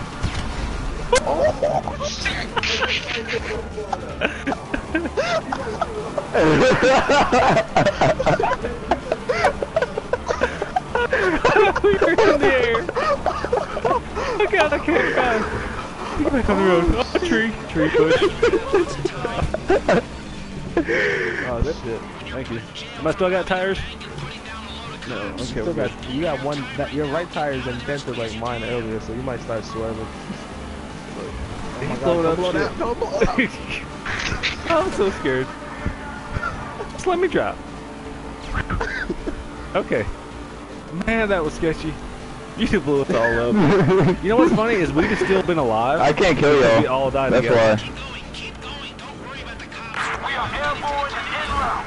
Speaker 4: We were in the air. Oh god, I can't guys. Get back on the road. Oh, tree. Tree push. Oh, that's it. Thank you. Am I still got tires? No. Okay, we're
Speaker 3: Still
Speaker 4: good.
Speaker 3: got, you got one. That, your right tire is indented like mine earlier, so you might start swerving. Oh my God,
Speaker 4: Blow it
Speaker 3: don't
Speaker 4: up,
Speaker 3: blow
Speaker 4: shit.
Speaker 3: that- don't blow it up.
Speaker 4: I'm so scared. Just let me drop. Okay. Man, that was sketchy. You two blew us all up. You know what's funny is we'd have still been alive.
Speaker 1: I can't kill
Speaker 4: We
Speaker 1: y'all.
Speaker 4: all died
Speaker 1: That's
Speaker 4: together.
Speaker 1: why.
Speaker 8: Keep going. Don't worry about the cops.
Speaker 6: We are airborne and en route.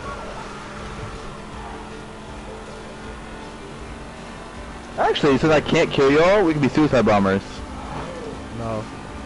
Speaker 1: Actually, since I can't kill y'all, we can be suicide bombers.
Speaker 3: No.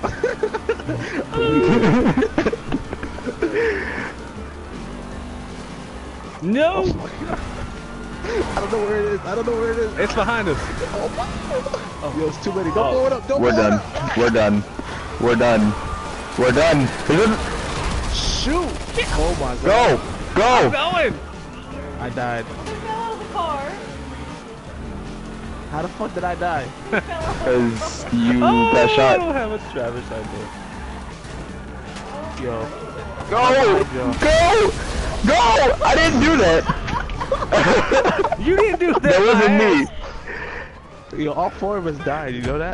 Speaker 4: No!
Speaker 3: I don't know where it is. I don't know where it is.
Speaker 4: It's behind us.
Speaker 3: Yo, it's too many. Don't
Speaker 4: Oh.
Speaker 3: blow it up. Don't
Speaker 1: We're
Speaker 3: blow
Speaker 1: done.
Speaker 3: it up.
Speaker 1: We're done. We're done. We're done.
Speaker 3: Shoot. Oh my
Speaker 1: Go!
Speaker 3: God.
Speaker 1: Go!
Speaker 4: Going!
Speaker 3: I died.
Speaker 5: We fell out of the car.
Speaker 3: How the fuck did I die?
Speaker 1: Because you
Speaker 4: Oh,
Speaker 1: got
Speaker 4: I
Speaker 1: shot.
Speaker 4: don't have a driver's side door.
Speaker 3: Yo.
Speaker 1: Go! Go! Go! I didn't do that!
Speaker 4: You didn't do that.
Speaker 1: That wasn't
Speaker 4: my
Speaker 1: me.
Speaker 4: ass.
Speaker 3: Yo, all four of us died. You know that?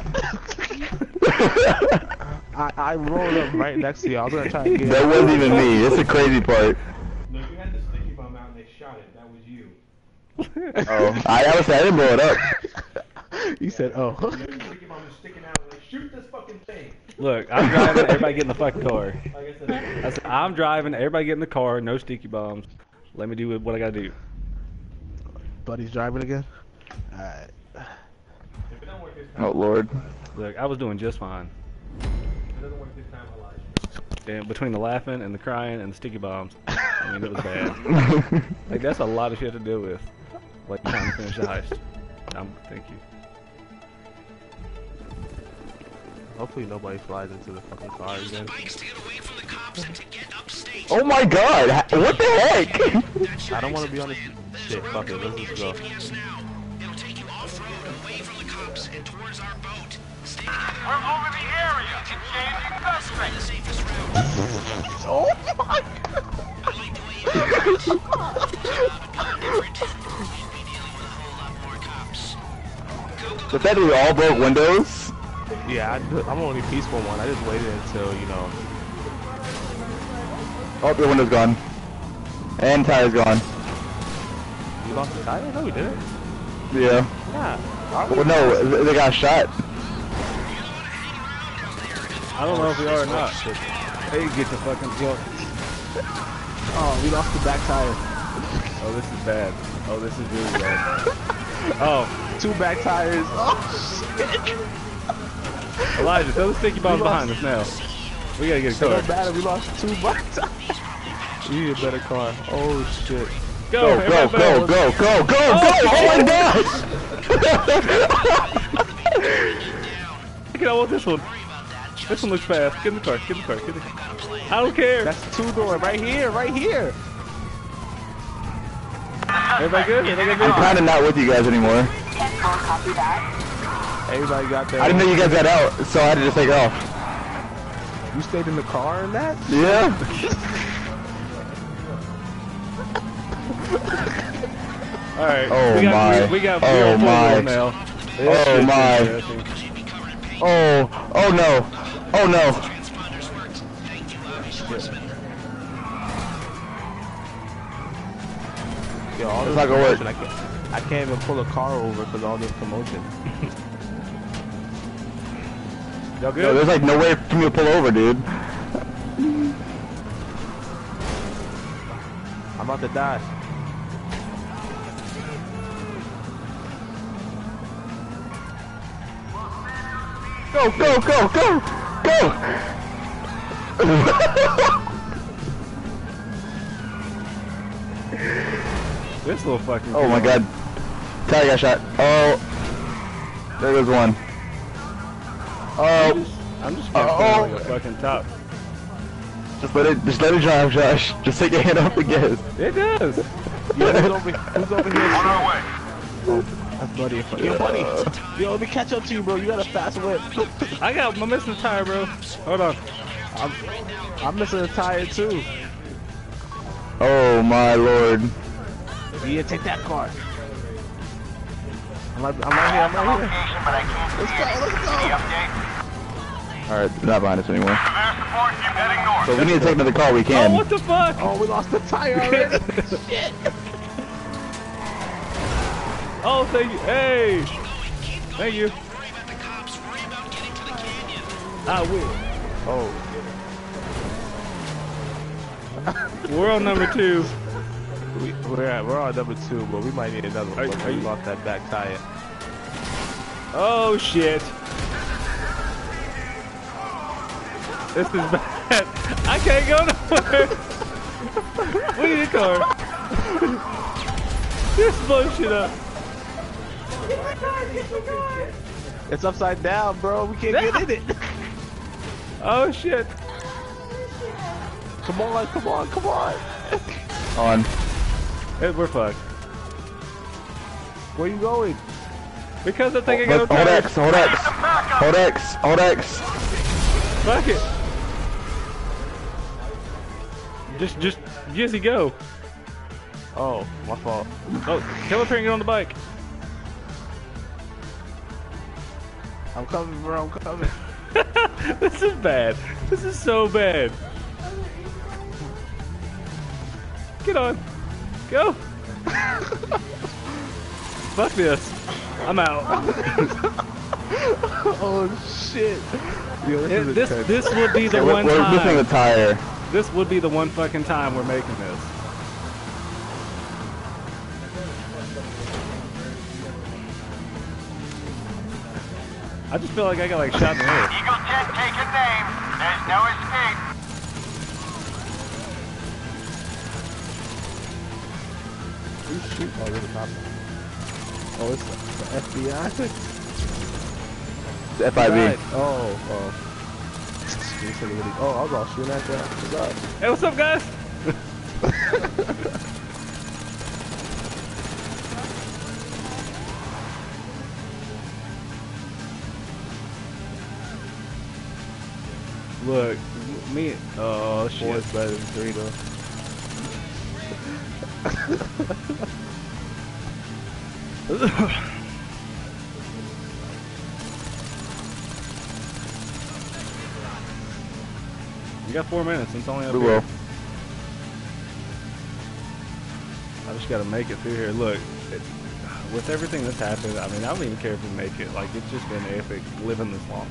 Speaker 3: I I rolled up right next to you. I was gonna try to get.
Speaker 1: That wasn't even me. That's the crazy part.
Speaker 9: No, you had the sticky bomb out and they shot it. That was you.
Speaker 1: Oh, I honestly I didn't blow it up.
Speaker 3: You said, oh.
Speaker 9: You know, your sticky bomb was sticking out. Like, shoot this fucking thing.
Speaker 4: Look, I'm driving, everybody get in the fucking car.
Speaker 9: Like I said,
Speaker 4: I said, I'm driving, everybody get in the car, no sticky bombs. Let me do what I gotta do.
Speaker 3: Buddy's driving again. Alright.
Speaker 9: if it don't work this time,
Speaker 1: Oh lord.
Speaker 4: Look, I was doing just fine.
Speaker 9: if it doesn't work this time, Elijah.
Speaker 4: Damn, between the laughing and the crying and the sticky bombs, I mean, it was bad. Like, that's a lot of shit to deal with. Like, trying to finish the heist. Um, thank you.
Speaker 3: Hopefully nobody flies into the fucking car again.
Speaker 1: Oh my god! ha- What the heck?
Speaker 3: I don't want to be on this shit. Fuck it, let's just go.
Speaker 6: We're over the area. Engaging suspects.
Speaker 3: Oh my
Speaker 1: The fact that we all broke windows?
Speaker 3: Yeah, I, do- I'm only peaceful one. I just waited until, you know.
Speaker 1: Oh, the window's gone. And tire's gone.
Speaker 3: You lost the tire? No, we didn't.
Speaker 1: Yeah.
Speaker 3: Yeah. Are we?
Speaker 1: Well, no, th- they got shot.
Speaker 4: I don't know if we are or not. But hey, get the fucking floor.
Speaker 3: Oh, we lost the back tire.
Speaker 4: Oh, this is bad. Oh, this is really bad. Oh,
Speaker 3: Two back tires. Oh, shit.
Speaker 4: Elijah, throw the sticky bombs
Speaker 3: We
Speaker 4: behind
Speaker 3: lost-
Speaker 4: us now. We gotta get a
Speaker 3: So
Speaker 4: car.
Speaker 3: bad, we lost two back tires. We need a better car. Oh, shit.
Speaker 4: Go,
Speaker 1: Go, go,
Speaker 4: everybody
Speaker 1: go,
Speaker 4: back.
Speaker 1: go, go, go, go! Oh my god!
Speaker 4: Look at I want this one. This one looks fast. Get in the car. Get in the car. Get in the car. I don't care.
Speaker 3: That's two door right here, right here.
Speaker 4: Everybody good? Everybody
Speaker 1: I'm
Speaker 4: good?
Speaker 1: kinda not with you guys anymore.
Speaker 3: Everybody got there.
Speaker 1: I didn't know you guys got out, so I had to just take off.
Speaker 3: You stayed in the car and that?
Speaker 1: Yeah?
Speaker 4: Alright.
Speaker 1: Oh
Speaker 4: we got,
Speaker 1: my.
Speaker 4: We, we got
Speaker 1: Oh
Speaker 4: we on full
Speaker 1: my.
Speaker 4: roll now.
Speaker 1: Oh my. Oh, oh no. Oh no.
Speaker 3: Yo, all
Speaker 1: It's
Speaker 3: this
Speaker 1: not gonna work.
Speaker 3: commotion, I can't, I can't even pull a car over because all this commotion.
Speaker 4: Y'all
Speaker 1: Yo,
Speaker 4: good?
Speaker 1: there's like no way for me to pull over, dude.
Speaker 3: I'm about to die.
Speaker 1: Go, go, go, go! Go!
Speaker 4: This little fucking.
Speaker 1: Oh my god. Tire got shot. Oh. There goes one. Oh.
Speaker 4: I'm just gonna
Speaker 1: Oh.
Speaker 4: put like a fucking top.
Speaker 1: Just let it, just let it drive, Josh. Just take your hand off the gas.
Speaker 4: It does.
Speaker 3: Yo, who's over, who's over here?
Speaker 6: On our way.
Speaker 3: That's Buddy. Yo, Buddy. Yo, let me catch up to you, bro. You got a fast whip.
Speaker 4: I got. I'm missing a tire, bro. Hold on.
Speaker 3: I'm, I'm missing a tire too.
Speaker 1: Oh my lord.
Speaker 3: Yeah, take that car. I'm right, I'm right here. I'm right here.
Speaker 6: Location, but I can't
Speaker 3: Let's
Speaker 6: see
Speaker 3: go.
Speaker 6: any.
Speaker 3: Let's
Speaker 6: Any
Speaker 3: go.
Speaker 6: update?
Speaker 1: Alright, they're not behind us anymore.
Speaker 6: Severe support team heading north.
Speaker 1: So if we need to take another car, we
Speaker 4: Oh,
Speaker 1: can.
Speaker 4: what the fuck?
Speaker 3: Oh, we lost the tire already. Shit.
Speaker 4: Oh, thank you. Hey. Thank you. I will.
Speaker 3: Oh.
Speaker 4: We're on number two.
Speaker 3: We, we're at, we're on number two, but we might need another one.
Speaker 4: Are-
Speaker 3: because
Speaker 4: are
Speaker 3: we
Speaker 4: you-
Speaker 3: lost that back tire.
Speaker 4: Oh shit. This is bad. I can't go nowhere. We need a car. Just blow shit up.
Speaker 3: It's upside down, bro. We can't get in it.
Speaker 4: Oh shit.
Speaker 3: Come on, come on, come on.
Speaker 1: On.
Speaker 4: Hey, we're fucked.
Speaker 3: Where you going?
Speaker 4: Because I think I got
Speaker 1: Hold
Speaker 4: no
Speaker 1: X, hold X. Hold X, hold X.
Speaker 4: Fuck it. Just, just, Jizzy, go.
Speaker 3: Oh, my fault.
Speaker 4: Oh, come up here and get on the bike.
Speaker 3: I'm coming, bro. I'm coming.
Speaker 4: This is bad. This is so bad. Get on. Go. Fuck this. I'm out.
Speaker 3: Oh shit. Yo,
Speaker 4: It-
Speaker 3: this, is
Speaker 4: this,
Speaker 3: intense.
Speaker 4: this would be the
Speaker 1: Yeah, we're,
Speaker 4: one
Speaker 1: we're missing a
Speaker 4: time.
Speaker 1: tire.
Speaker 4: This would be the one fucking time we're making this. I just feel like I got like shot in the head.
Speaker 6: Eagle ten taking name. There's no escape.
Speaker 3: You shoot. Oh, there's a cop. Oh, it's the F B I.
Speaker 1: The F I B.
Speaker 3: Oh, oh. You said really, oh, I was all shooting at that. What's up?
Speaker 4: Hey, what's up, guys? Look, me. Oh shit.
Speaker 3: Four is better than three, though.
Speaker 4: You got four minutes. It's only up
Speaker 1: We
Speaker 4: here.
Speaker 1: will.
Speaker 4: I just gotta make it through here. Look, it, with everything that's happened, I mean, I don't even care if we make it. Like, it's just been epic living this long.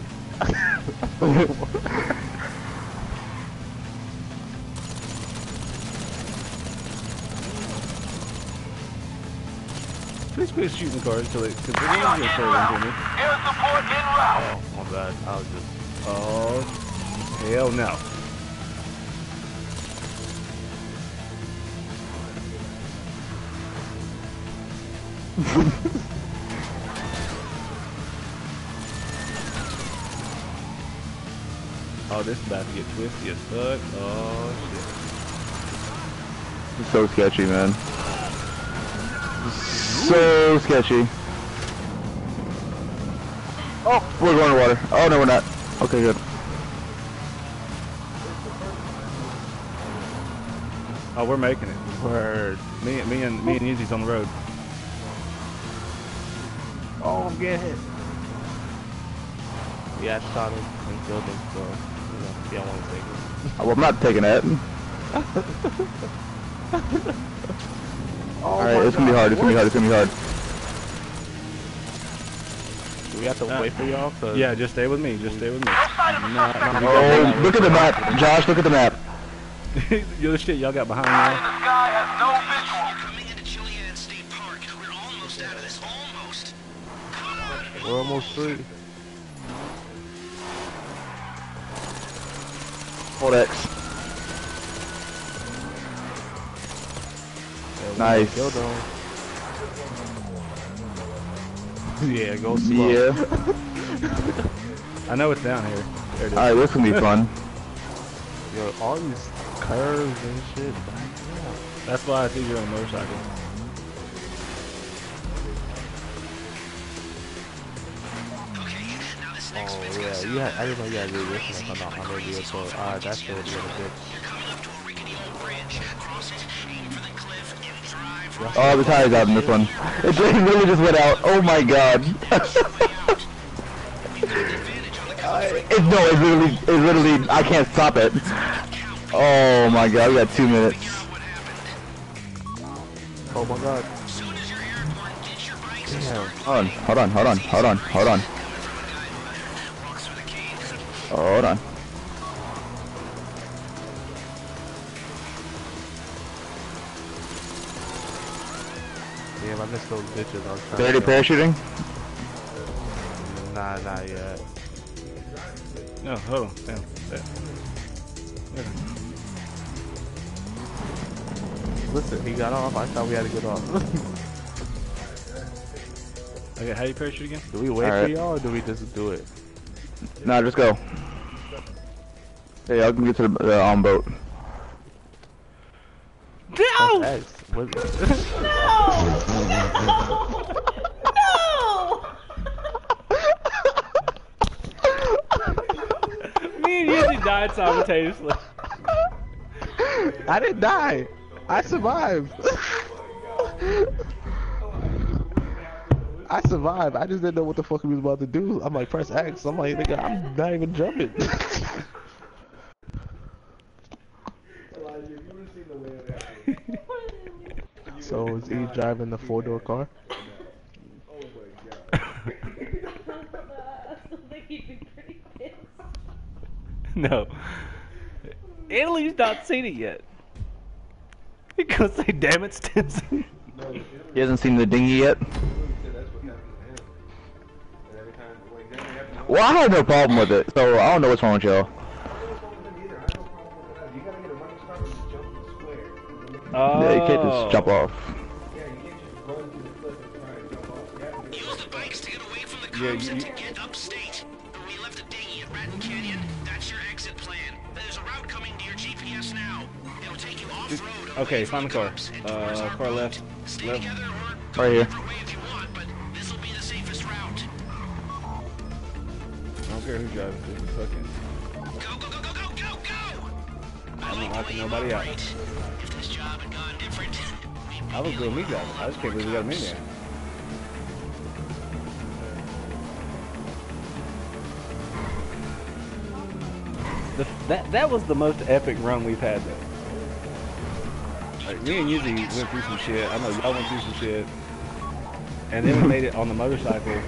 Speaker 4: Please quit shooting cars until it, because they're gonna get further into me.
Speaker 6: Air support en route.
Speaker 3: Oh, my bad. I was just.
Speaker 4: Oh, hell no. Oh, this is about to get twisty as fuck. Oh, shit.
Speaker 1: It's so sketchy, man. So sketchy. Oh, we're going to water. Oh, no, we're not. Okay, good.
Speaker 4: Oh, we're making it.
Speaker 3: Word.
Speaker 4: Me, me and me and Easy's on the road.
Speaker 3: Oh, I'm getting hit. Yeah, I shot him and killed him, so, you know, yeah, I want to take it.
Speaker 1: Well, I'm not taking that.
Speaker 3: Oh,
Speaker 1: Alright, it's gonna be hard. It's gonna be hard. It's gonna be hard.
Speaker 3: Do we have to
Speaker 4: Uh,
Speaker 3: wait for y'all?
Speaker 4: Yeah, just stay with me. Just stay with me.
Speaker 6: Outside of the
Speaker 4: Nah,
Speaker 6: suspect.
Speaker 4: nah,
Speaker 1: Oh, look at the map. Josh, look at the map.
Speaker 4: the other shit y'all got behind
Speaker 6: Guy in
Speaker 4: me.
Speaker 6: the sky has no visual.
Speaker 8: You're coming into Chiliad State Park. We're almost out of this. Almost. Come on.
Speaker 3: We're almost free.
Speaker 1: Hold X. Nice.
Speaker 3: Kill them. Yeah, go slow.
Speaker 1: Yeah.
Speaker 4: I know it's down here. There it is.
Speaker 1: Alright, this gonna be fun.
Speaker 3: Yo, all these curves and shit.
Speaker 4: That's why it's easier on a motorcycle.
Speaker 3: Oh yeah, you had, I didn't know you had to do this one on the hundred year so alright, that's really good.
Speaker 1: Oh, the tire's out in this one. It just really just went out. Oh my god. it, no, it's literally, it's literally, I can't stop it. Oh my god, we got two minutes.
Speaker 3: Oh my god. Damn.
Speaker 1: Hold on, hold on, hold on, hold on, hold on. Oh, hold on.
Speaker 3: Damn, I missed those bitches. I was trying
Speaker 1: Dirty
Speaker 3: to-
Speaker 1: parachuting?
Speaker 3: Nah, not yet.
Speaker 4: No, hold on. Down. There. There.
Speaker 3: Listen, he got off. I thought we had to get off.
Speaker 4: Okay, how do you parachute again?
Speaker 3: Do we wait
Speaker 1: Alright.
Speaker 3: for y'all or do we just do it?
Speaker 1: Nah, just go. Hey, y'all can get to the uh, on boat.
Speaker 3: No! X. What-
Speaker 4: Me and Easy died simultaneously.
Speaker 3: I didn't die. I survived. I survived. I just didn't know what the fuck he was about to do. I'm like, press X. I'm like, nigga, I'm not even jumping. So is he driving the four door car?
Speaker 5: I still think he'd be pretty pissed.
Speaker 4: No. Italy's not seen it yet. You gonna say, damn it, Stinson?
Speaker 1: He hasn't seen the dinghy yet? Well, I had no problem with it, so I don't know what's wrong with y'all.
Speaker 4: Oh.
Speaker 1: Yeah, you can't just jump off.
Speaker 4: Yeah,
Speaker 8: Cops
Speaker 4: you,
Speaker 8: to get upstate. We left the dinghy at Ratton Canyon. That's your exit plan. There's a route coming to your G P S now. It'll take you off road.
Speaker 4: okay, find the car. Uh, car left.
Speaker 8: Stay
Speaker 4: Left.
Speaker 8: together or go
Speaker 1: Right
Speaker 8: a
Speaker 1: here.
Speaker 8: different way if you want, but this will be the safest route.
Speaker 4: I don't care who's driving. Just a second.
Speaker 8: Go, go, go, go, go, go, go!
Speaker 4: I'm not knocking nobody out.
Speaker 8: If this job had gone different,
Speaker 4: I was good with me driving. I just can't believe we got him in there. The, that that was the most epic run we've had though. Like, me and Yuzi went through some shit. I know y'all went through some shit, and then we made it on the motorcycle.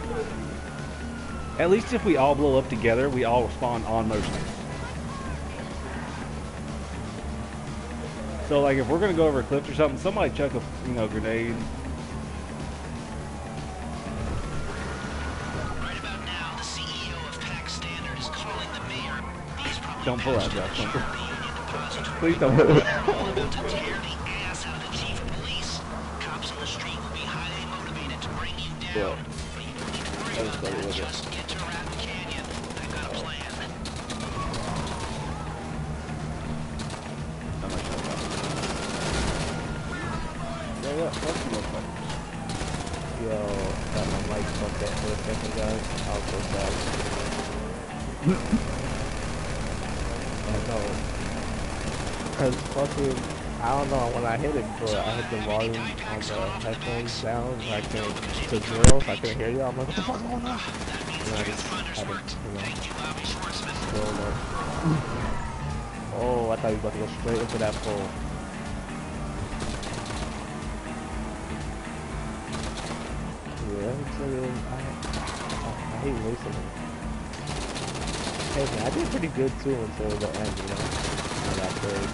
Speaker 4: At least if we all blow up together, we all spawn on motorcycles. So like if we're gonna go over a cliff or something, somebody chuck a you know grenade.
Speaker 8: right about now, the C E O of Pack Standard is calling the mayor. These probably
Speaker 4: Don't pull out, Josh. Don't pull.
Speaker 8: the Union Depository.
Speaker 4: Please don't pull out.
Speaker 8: All about to tear the ass out of the chief of police. Cops on the street will be highly motivated to bring you down.
Speaker 4: Yeah.
Speaker 8: But you don't need to worry
Speaker 4: That was
Speaker 8: about
Speaker 4: funny,
Speaker 8: that.
Speaker 4: wasn't it?
Speaker 8: Just get to Ratton Canyon. I've got a plan.
Speaker 4: I'm not sure about it. Yeah, yeah, that's the most fun.
Speaker 3: Yo, got my mic fucked up for a second, guys. I was so sad. I know. Cause fucking, I don't know, when I hit it, bro, I hit the volume on the headphones down, I couldn't, to zero, so I couldn't hear you. I'm like, what the fuck going on? And I just had to, you know, scroll up. Oh, I thought you were about to go straight into that pole. Yeah, it's like, I, I, I hate listening. Hey man, I did pretty good too until the end, you know? I got third.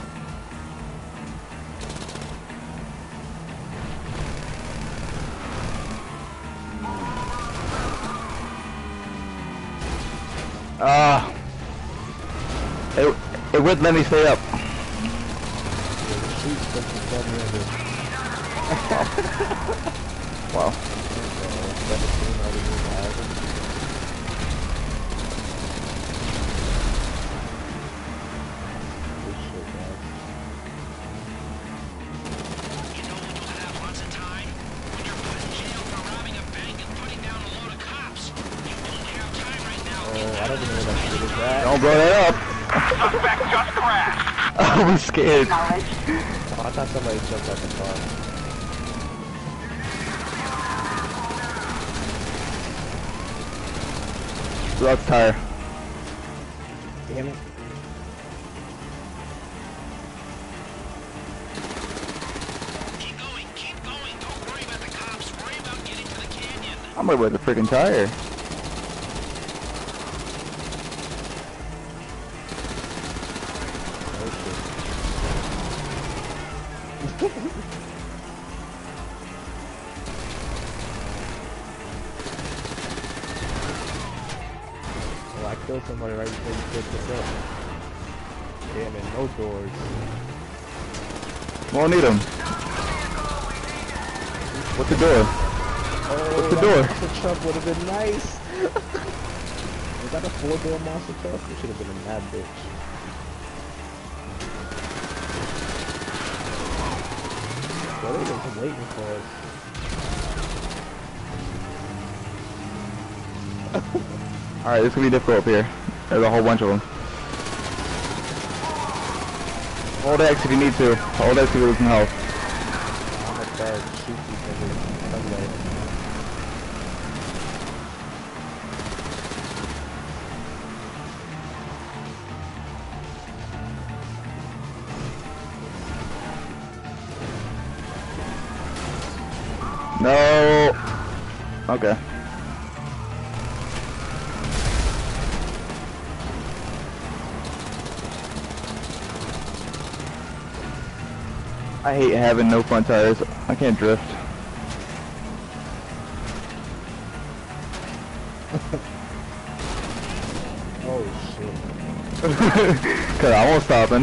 Speaker 1: Ah. It, it would let me stay up.
Speaker 3: Yeah, the streets fucking got me under.
Speaker 1: Wow.
Speaker 3: seventeen out of this album. Good shit, guys.
Speaker 8: You know when you'll have lots of time? When you're put in jail for robbing a bank and putting down a load of cops. You don't have time right now.
Speaker 3: Oh, I don't even know what that shit is at.
Speaker 1: Don't blow that up.
Speaker 6: Suspect just crashed.
Speaker 1: I'm scared.
Speaker 3: Oh, I thought somebody jumped out the car.
Speaker 1: Left tire.
Speaker 3: Damn it.
Speaker 8: Keep going, keep going. Don't worry about the cops. Worry about getting to the canyon.
Speaker 1: I'm right with the freaking tire.
Speaker 3: Well, I killed somebody right before you picked this up. Damn it, no doors.
Speaker 1: Won't need them. What's the door?
Speaker 3: Oh,
Speaker 1: What's the
Speaker 3: that
Speaker 1: door?
Speaker 3: monster truck would have been nice. Was that a four-door monster truck? It should have been in that bitch. Well, they were waiting for us.
Speaker 1: Alright, this is gonna be difficult up here. There's a whole bunch of them. Hold X if you need to. Hold X if you lose some health.
Speaker 3: I'm a bad shoot these niggas. I'm like,
Speaker 1: No. Okay. I hate having no front tires. I can't drift.
Speaker 3: oh shit.
Speaker 1: Cause I won't stopping.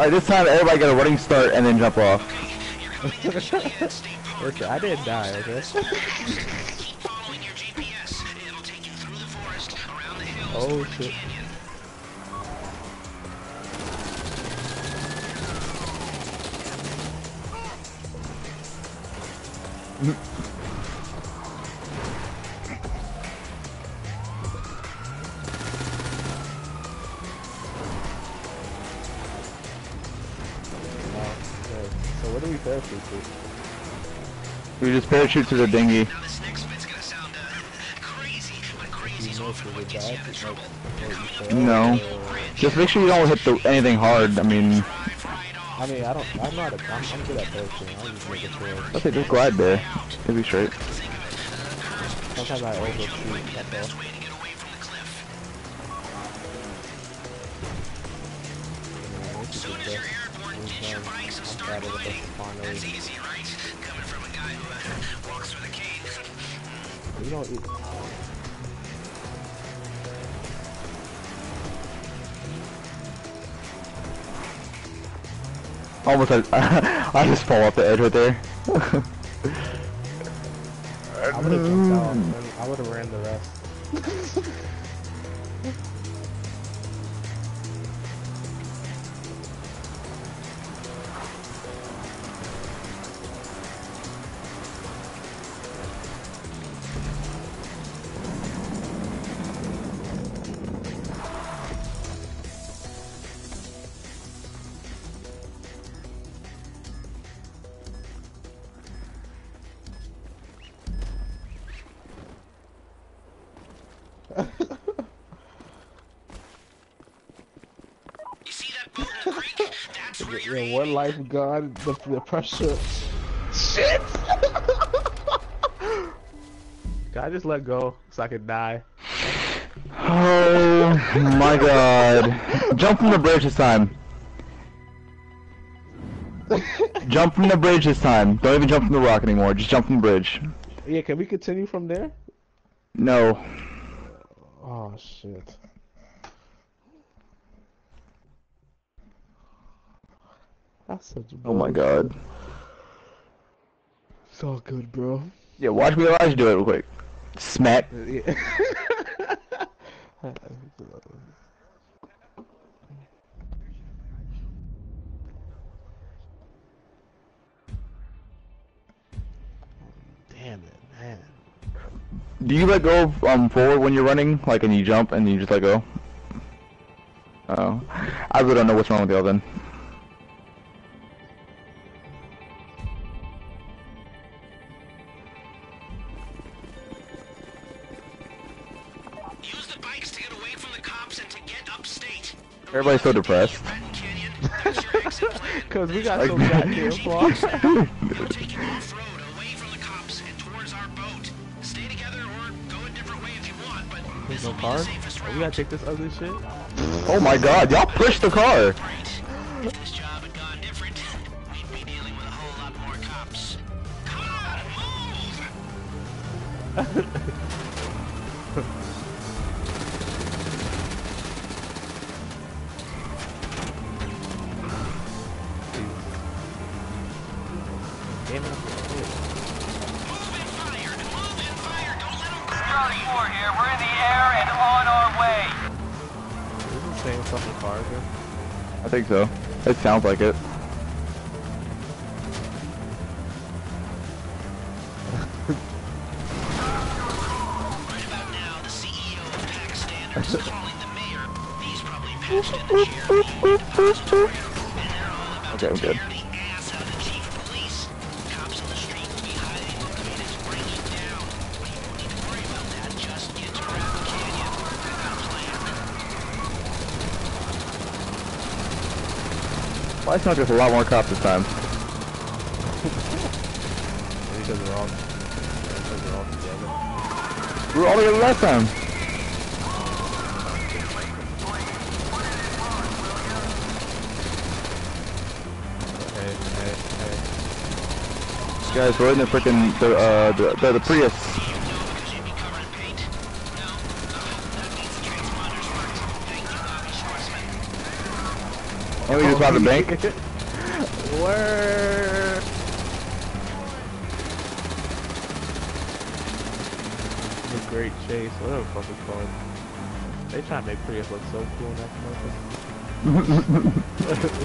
Speaker 1: Alright, this time everybody get a running start and then jump off.
Speaker 3: Okay, I didn't die, okay? Oh shit. So what do we parachute to?
Speaker 1: We just parachute to the dinghy. No. Just make sure you don't hit the anything hard. I mean.
Speaker 3: I mean, I don't. I'm not. A, I'm, I'm good at parachuting. I'm just making sure.
Speaker 1: Okay, just glide there. It'll be straight.
Speaker 3: Sometimes I overshoot. That's all. We don't eat.
Speaker 1: Almost, I, I just fall off the edge right there.
Speaker 3: I would have jumped out. I would have ran the rest. Yeah, one life gone, the, the pressure. Shit! Can I just let go so I can die?
Speaker 1: Oh my god. Jump from the bridge this time. Jump from the bridge this time. Don't even jump from the rock anymore. Just jump from the bridge.
Speaker 3: Yeah, can we continue from there?
Speaker 1: No.
Speaker 3: Oh shit. That's such a
Speaker 1: Oh my god.
Speaker 3: It's all good, bro.
Speaker 1: Yeah, watch me Elijah do it real quick. Smack.
Speaker 3: Yeah. Damn it, man.
Speaker 1: Do you let go um forward when you're running, like, and you jump and you just let go? Oh, I really don't know what's wrong with y'all then.
Speaker 8: Use the bikes to get away from the cops and to get upstate.
Speaker 1: Everybody's so depressed.
Speaker 3: Cause we got so goddamn far.
Speaker 8: We're taking off-road away from the cops and towards our boat. Stay together or go a different way if you want, but
Speaker 3: There's no car? Oh, we gotta take this ugly shit?
Speaker 1: Oh my god, y'all pushed the car!
Speaker 8: If this job had gone different, we'd be dealing with a whole lot more cops. Come on, move! Charlie four here. We're in the air and on our way.
Speaker 3: Is this the same fucking car again?
Speaker 1: I think so. It sounds like it.
Speaker 8: Right about now, the C E O of Pakistan is calling the mayor. He's probably patched in the chair of the depository, and they're all about
Speaker 1: Okay, I'm
Speaker 8: to
Speaker 1: good.
Speaker 8: tear the ass out of the chief of police. Cops on the street will be hiding locomotives breaking down. But you won't need to worry about that. Just get to Rapid Canyon. I've got a plan.
Speaker 1: Why it's not just a lot more cops this time?
Speaker 3: Maybe because we're all, because we're all together.
Speaker 1: We were all together last time.
Speaker 3: Hey, hey, hey.
Speaker 1: Guys, we're in the freaking the uh the the, the Prius.
Speaker 8: Because you'd be covered in paint. No? Oh, that means the transponders worked. Thank you, Bobby Schwarzman.
Speaker 1: And we just robbed the bank.
Speaker 3: Where? The Great Chase, whatever the fuck it's called. They try to make Prius look so cool in that commercial.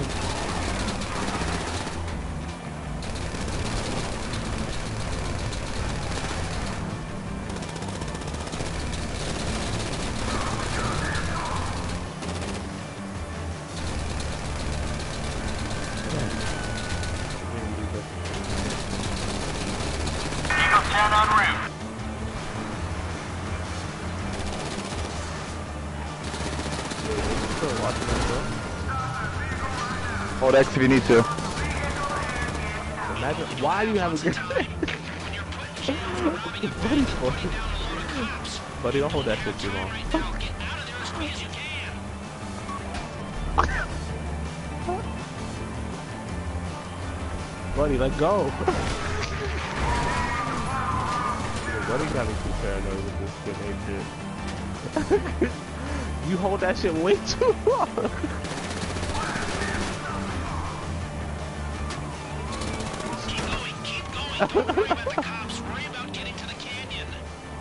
Speaker 1: Hold X if you need to.
Speaker 3: Imagine, why do you have a good buddy, for? Buddy, don't hold that shit too long. Buddy, let go. Buddy got me too paranoid with this grenade shit. You hold that shit way too long.
Speaker 8: Don't worry about the cops. Worry about getting to the canyon.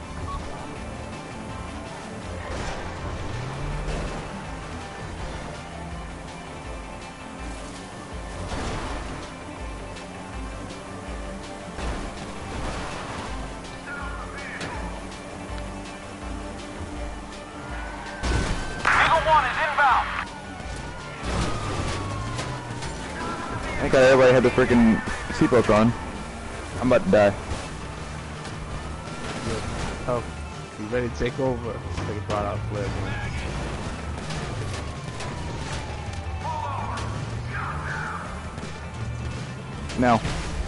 Speaker 6: Eagle One is inbound.
Speaker 1: Thank God everybody had the freaking seatbelts on. I'm about to die.
Speaker 3: Oh, you ready to take over? Take a brought out flare, man.
Speaker 1: Now.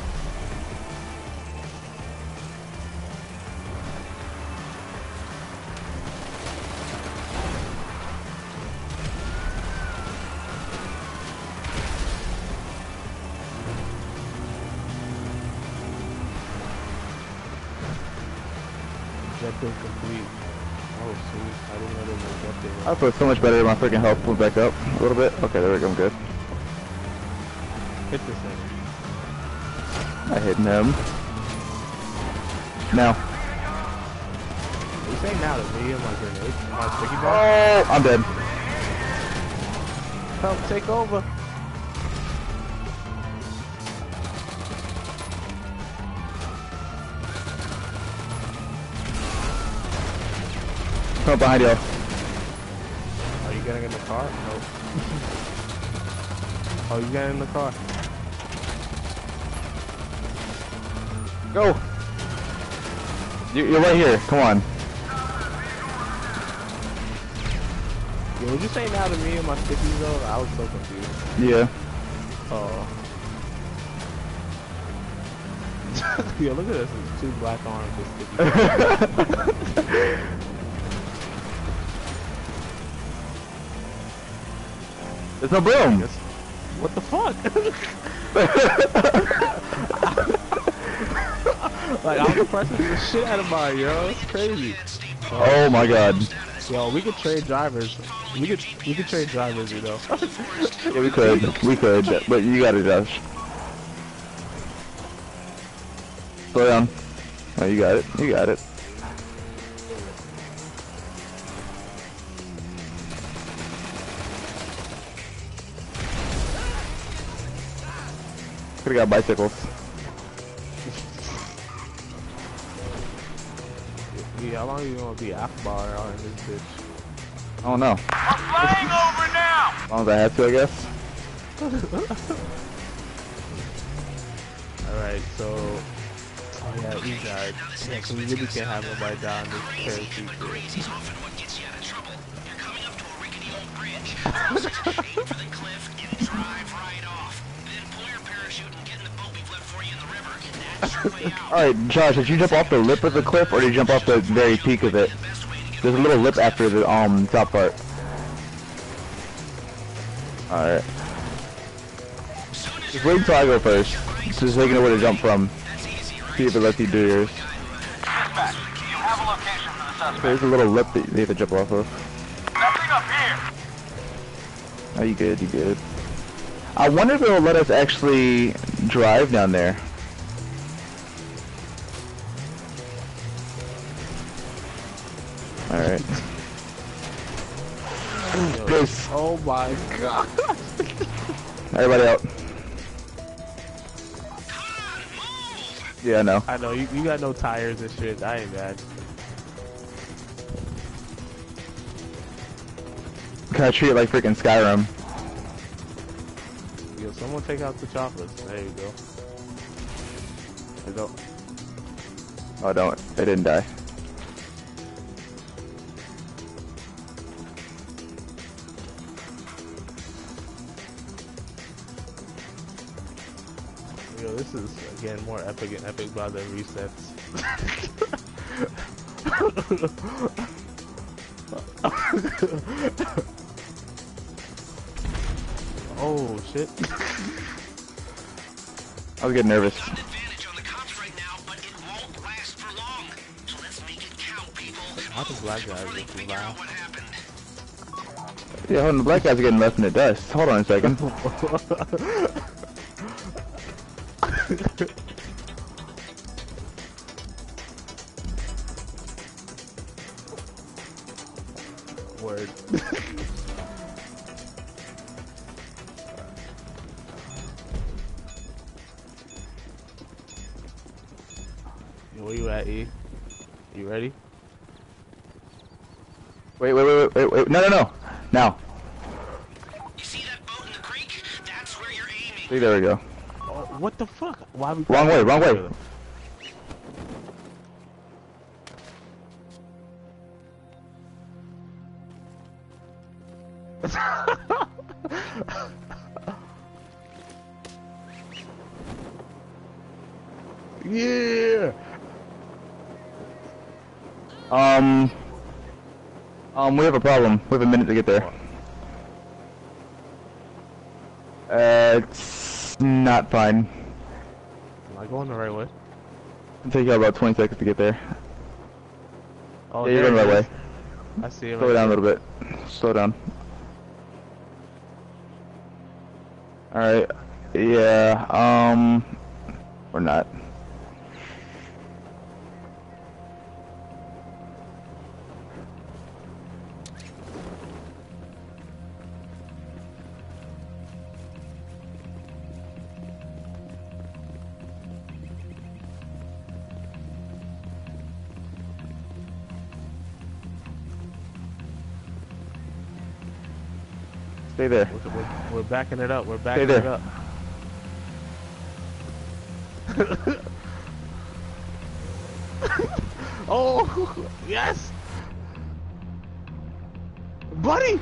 Speaker 3: Objective complete. Oh, sweet. I didn't know there was an objective.
Speaker 1: I feel so much better. My freaking health went back up a little bit. Okay, there we go. I'm good.
Speaker 3: Hit this thing.
Speaker 1: I hit him. Now.
Speaker 3: You say now to me and my grenade? My sticky ball?
Speaker 1: Oh, I'm dead.
Speaker 3: Help, take over.
Speaker 1: Come up behind you.
Speaker 3: Are you getting in the car? Nope. Oh, you getting in the car?
Speaker 1: Go. You, you're right here. Come on.
Speaker 3: Yo, would you say now to me and my stickies though? I was so confused.
Speaker 1: Yeah.
Speaker 3: Oh. Yo, look at this. It's two black arms with stickies.
Speaker 1: There's no boom.
Speaker 3: What the fuck? Like, I'm pressing the shit out of mine, yo. It's crazy.
Speaker 1: Oh my god.
Speaker 3: Yo, we could trade drivers. We could we could trade drivers, you know.
Speaker 1: Yeah, we could. We could. But you got it, Josh. Slow down. Oh, you got it. You got it. Could've got bicycles.
Speaker 3: Yeah, how long are you gonna be Akbar out in this bitch?
Speaker 1: I don't know.
Speaker 6: We're flying over now.
Speaker 1: As long as I had to, I guess.
Speaker 3: Alright, so... Oh yeah, we died. Yeah, so we really can't have nobody die on this parachute shit.
Speaker 8: Crazy's often what gets you out of trouble. You're coming up to a rickety old bridge. Aim for the cliff and drive right off. Then pull your parachute and get in the boat we've left for you in the river. That's your way out.
Speaker 1: Alright, Josh, did you jump off the lip of the cliff or did you jump off the very peak of it? There's a little lip after the um top part. Alright. Just wait until I go first. Just so you know where to jump from. See if it lets you do yours.
Speaker 6: Dispatch, you have a location for the suspect.
Speaker 1: There's a little lip that you have to jump off of.
Speaker 6: Nothing up here.
Speaker 1: Oh, you good, you good. I wonder if it'll let us actually drive down there. Alright. This.
Speaker 2: Oh my god.
Speaker 1: Everybody out. Yeah, I know.
Speaker 2: I know, you, you got no tires and shit. I ain't mad.
Speaker 1: Kinda treat it like freaking Skyrim.
Speaker 2: Yo, someone take out the chocolates. There you go. There you go.
Speaker 1: Oh, don't. They didn't die.
Speaker 2: Yo, this is, again, more epic and epic by the resets. Oh, shit.
Speaker 1: I was getting nervous.
Speaker 2: How does black guys look too loud?
Speaker 1: Yeah, hold on, the black guys are getting left in the dust. Hold on a second.
Speaker 2: Word. Where you at, E? You ready?
Speaker 1: Wait, wait, wait, wait, wait, no, no, no. Now.
Speaker 8: You see that boat in the creek? That's where you're aiming.
Speaker 1: See, there we go.
Speaker 2: Oh, what the fuck? Why we
Speaker 1: Wrong way, wrong way.
Speaker 2: Yeah.
Speaker 1: Um. Um, we have a problem. We have a minute to get there. Uh, it's not fine.
Speaker 2: Am I going the right way?
Speaker 1: It'll take you about twenty seconds to get there.
Speaker 2: Oh,
Speaker 1: Yeah, you're going the right way.
Speaker 2: I see it.
Speaker 1: Slow
Speaker 2: right
Speaker 1: down a
Speaker 2: there.
Speaker 1: little bit. Slow down. Alright. Yeah, um... Or not. Stay there.
Speaker 2: We're, we're, we're backing it up. We're backing
Speaker 1: there.
Speaker 2: it up. Oh, yes! Buddy!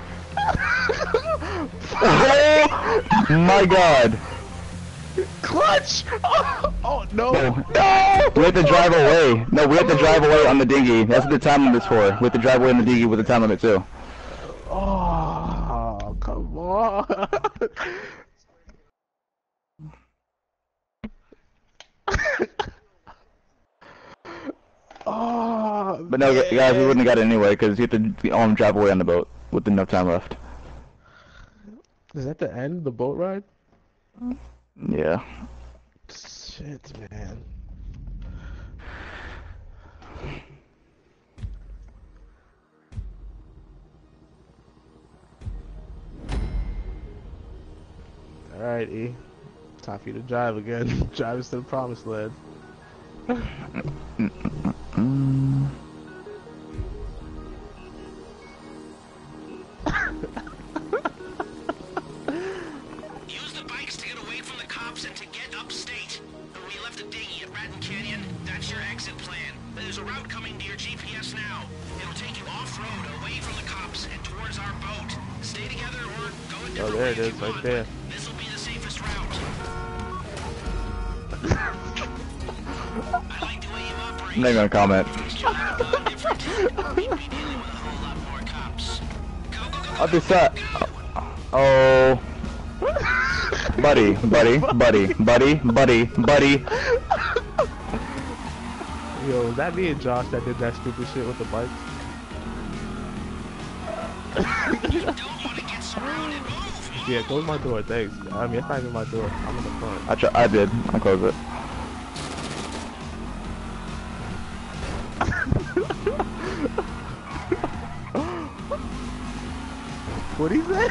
Speaker 1: Oh my god!
Speaker 2: Clutch! Oh, oh no!
Speaker 1: No. No! We have to drive away. No, we have to drive away on the dinghy. That's what the time limit's for. We have to drive away on the dinghy with the time limit too.
Speaker 2: Oh, come on! Oh,
Speaker 1: But no,
Speaker 2: man.
Speaker 1: guys, we wouldn't have got it anyway because you have to um, drive away on the boat with enough time left.
Speaker 2: Is that the end of the boat ride?
Speaker 1: Yeah.
Speaker 2: Shit, man. Alright, E. Time for you to drive again. Drive us to the promised land.
Speaker 1: Mm.
Speaker 8: Use the bikes to get away from the cops and to get upstate. When you left the dinghy at Raton Canyon, that's your exit plan. There's a route coming to your G P S now. It'll take you off-road, away from the cops, and towards our boat. Stay together or go a different
Speaker 2: Oh, there
Speaker 8: way
Speaker 2: it
Speaker 8: if
Speaker 2: is,
Speaker 8: you
Speaker 2: right
Speaker 8: want.
Speaker 2: there.
Speaker 8: This'll be the safest route. I like the way you operate.
Speaker 1: I'm not gonna comment. I'll be set. Oh. Buddy, buddy, buddy, buddy, buddy, buddy.
Speaker 2: Yo, was that me and Josh that did that stupid shit with the bike?
Speaker 8: You don't want to get surrounded. Move,
Speaker 3: Yeah, close my door, thanks. I mean, it's not even my door. I'm in the front.
Speaker 1: I try, I did. I closed it.
Speaker 3: What'd he say?
Speaker 8: Right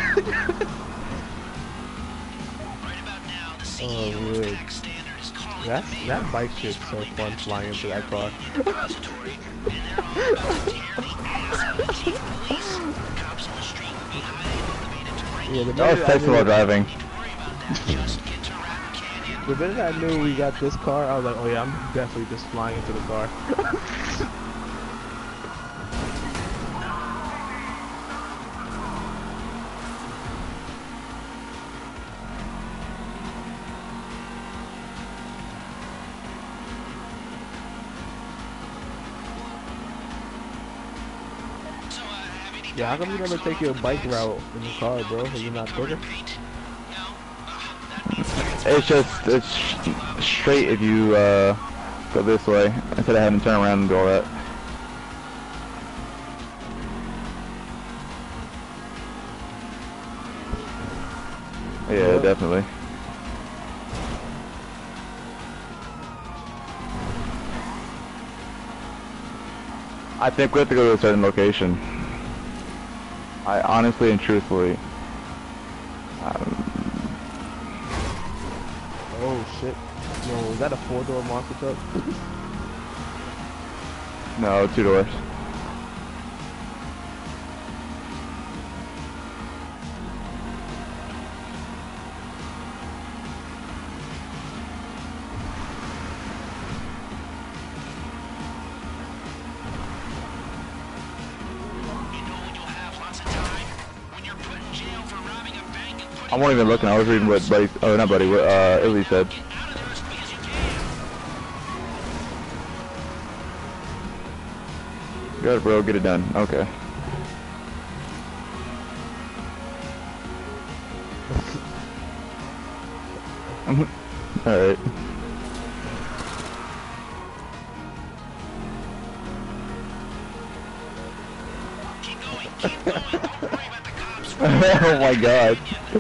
Speaker 8: about now, the C E O
Speaker 3: Oh,
Speaker 8: of
Speaker 3: weird.
Speaker 8: Pack Standard is calling
Speaker 3: That,
Speaker 8: the mayor
Speaker 3: that bike shit's so
Speaker 8: calling
Speaker 3: fun
Speaker 8: them
Speaker 3: flying
Speaker 8: to
Speaker 3: into that car.
Speaker 8: the depository, and they're all about to tear the ass out of the chief of police. Cops on the street will be highly motivated to bring
Speaker 3: Yeah, the
Speaker 1: That was
Speaker 3: minute I
Speaker 1: flexible
Speaker 3: knew,
Speaker 1: driving.
Speaker 8: Don't worry about that. Just get to Rapper Canyon.
Speaker 3: the minute I knew we got this car, I was like, oh yeah, I'm definitely just flying into the car.
Speaker 8: So, uh, have any
Speaker 3: Yeah, how come you never take your bike route in the car, bro? Are you not quicker?
Speaker 8: paint? No? Uh, that means it's
Speaker 1: It's just, it's sh- straight if you uh, go this way instead of having to turn around and do all that. Yeah,
Speaker 3: Yeah.
Speaker 1: definitely. I think we have to go to a certain location. I honestly and truthfully, um,
Speaker 3: Oh shit. Yo, was that a four door monster truck?
Speaker 1: no, two doors.
Speaker 8: You know when you'll have lots of time? When you're put in jail for robbing a bank and putting
Speaker 1: I wasn't even looking. I was reading what Buddy, oh not Buddy, what uh, Illy said.
Speaker 8: out of there as quick as you can.
Speaker 1: Got it, bro. Get it done. Okay. All right.
Speaker 8: Keep going, keep going. Don't worry about the cops.
Speaker 1: Oh my God.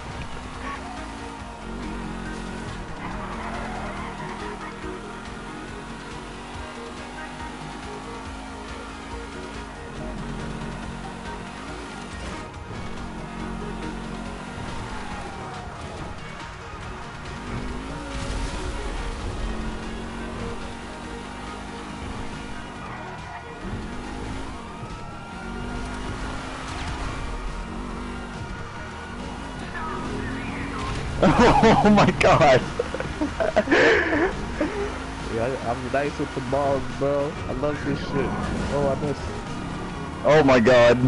Speaker 1: Oh my God.
Speaker 3: Yeah, I, I'm nice with the balls, bro. I love this shit. Oh, I missed.
Speaker 1: Oh my God.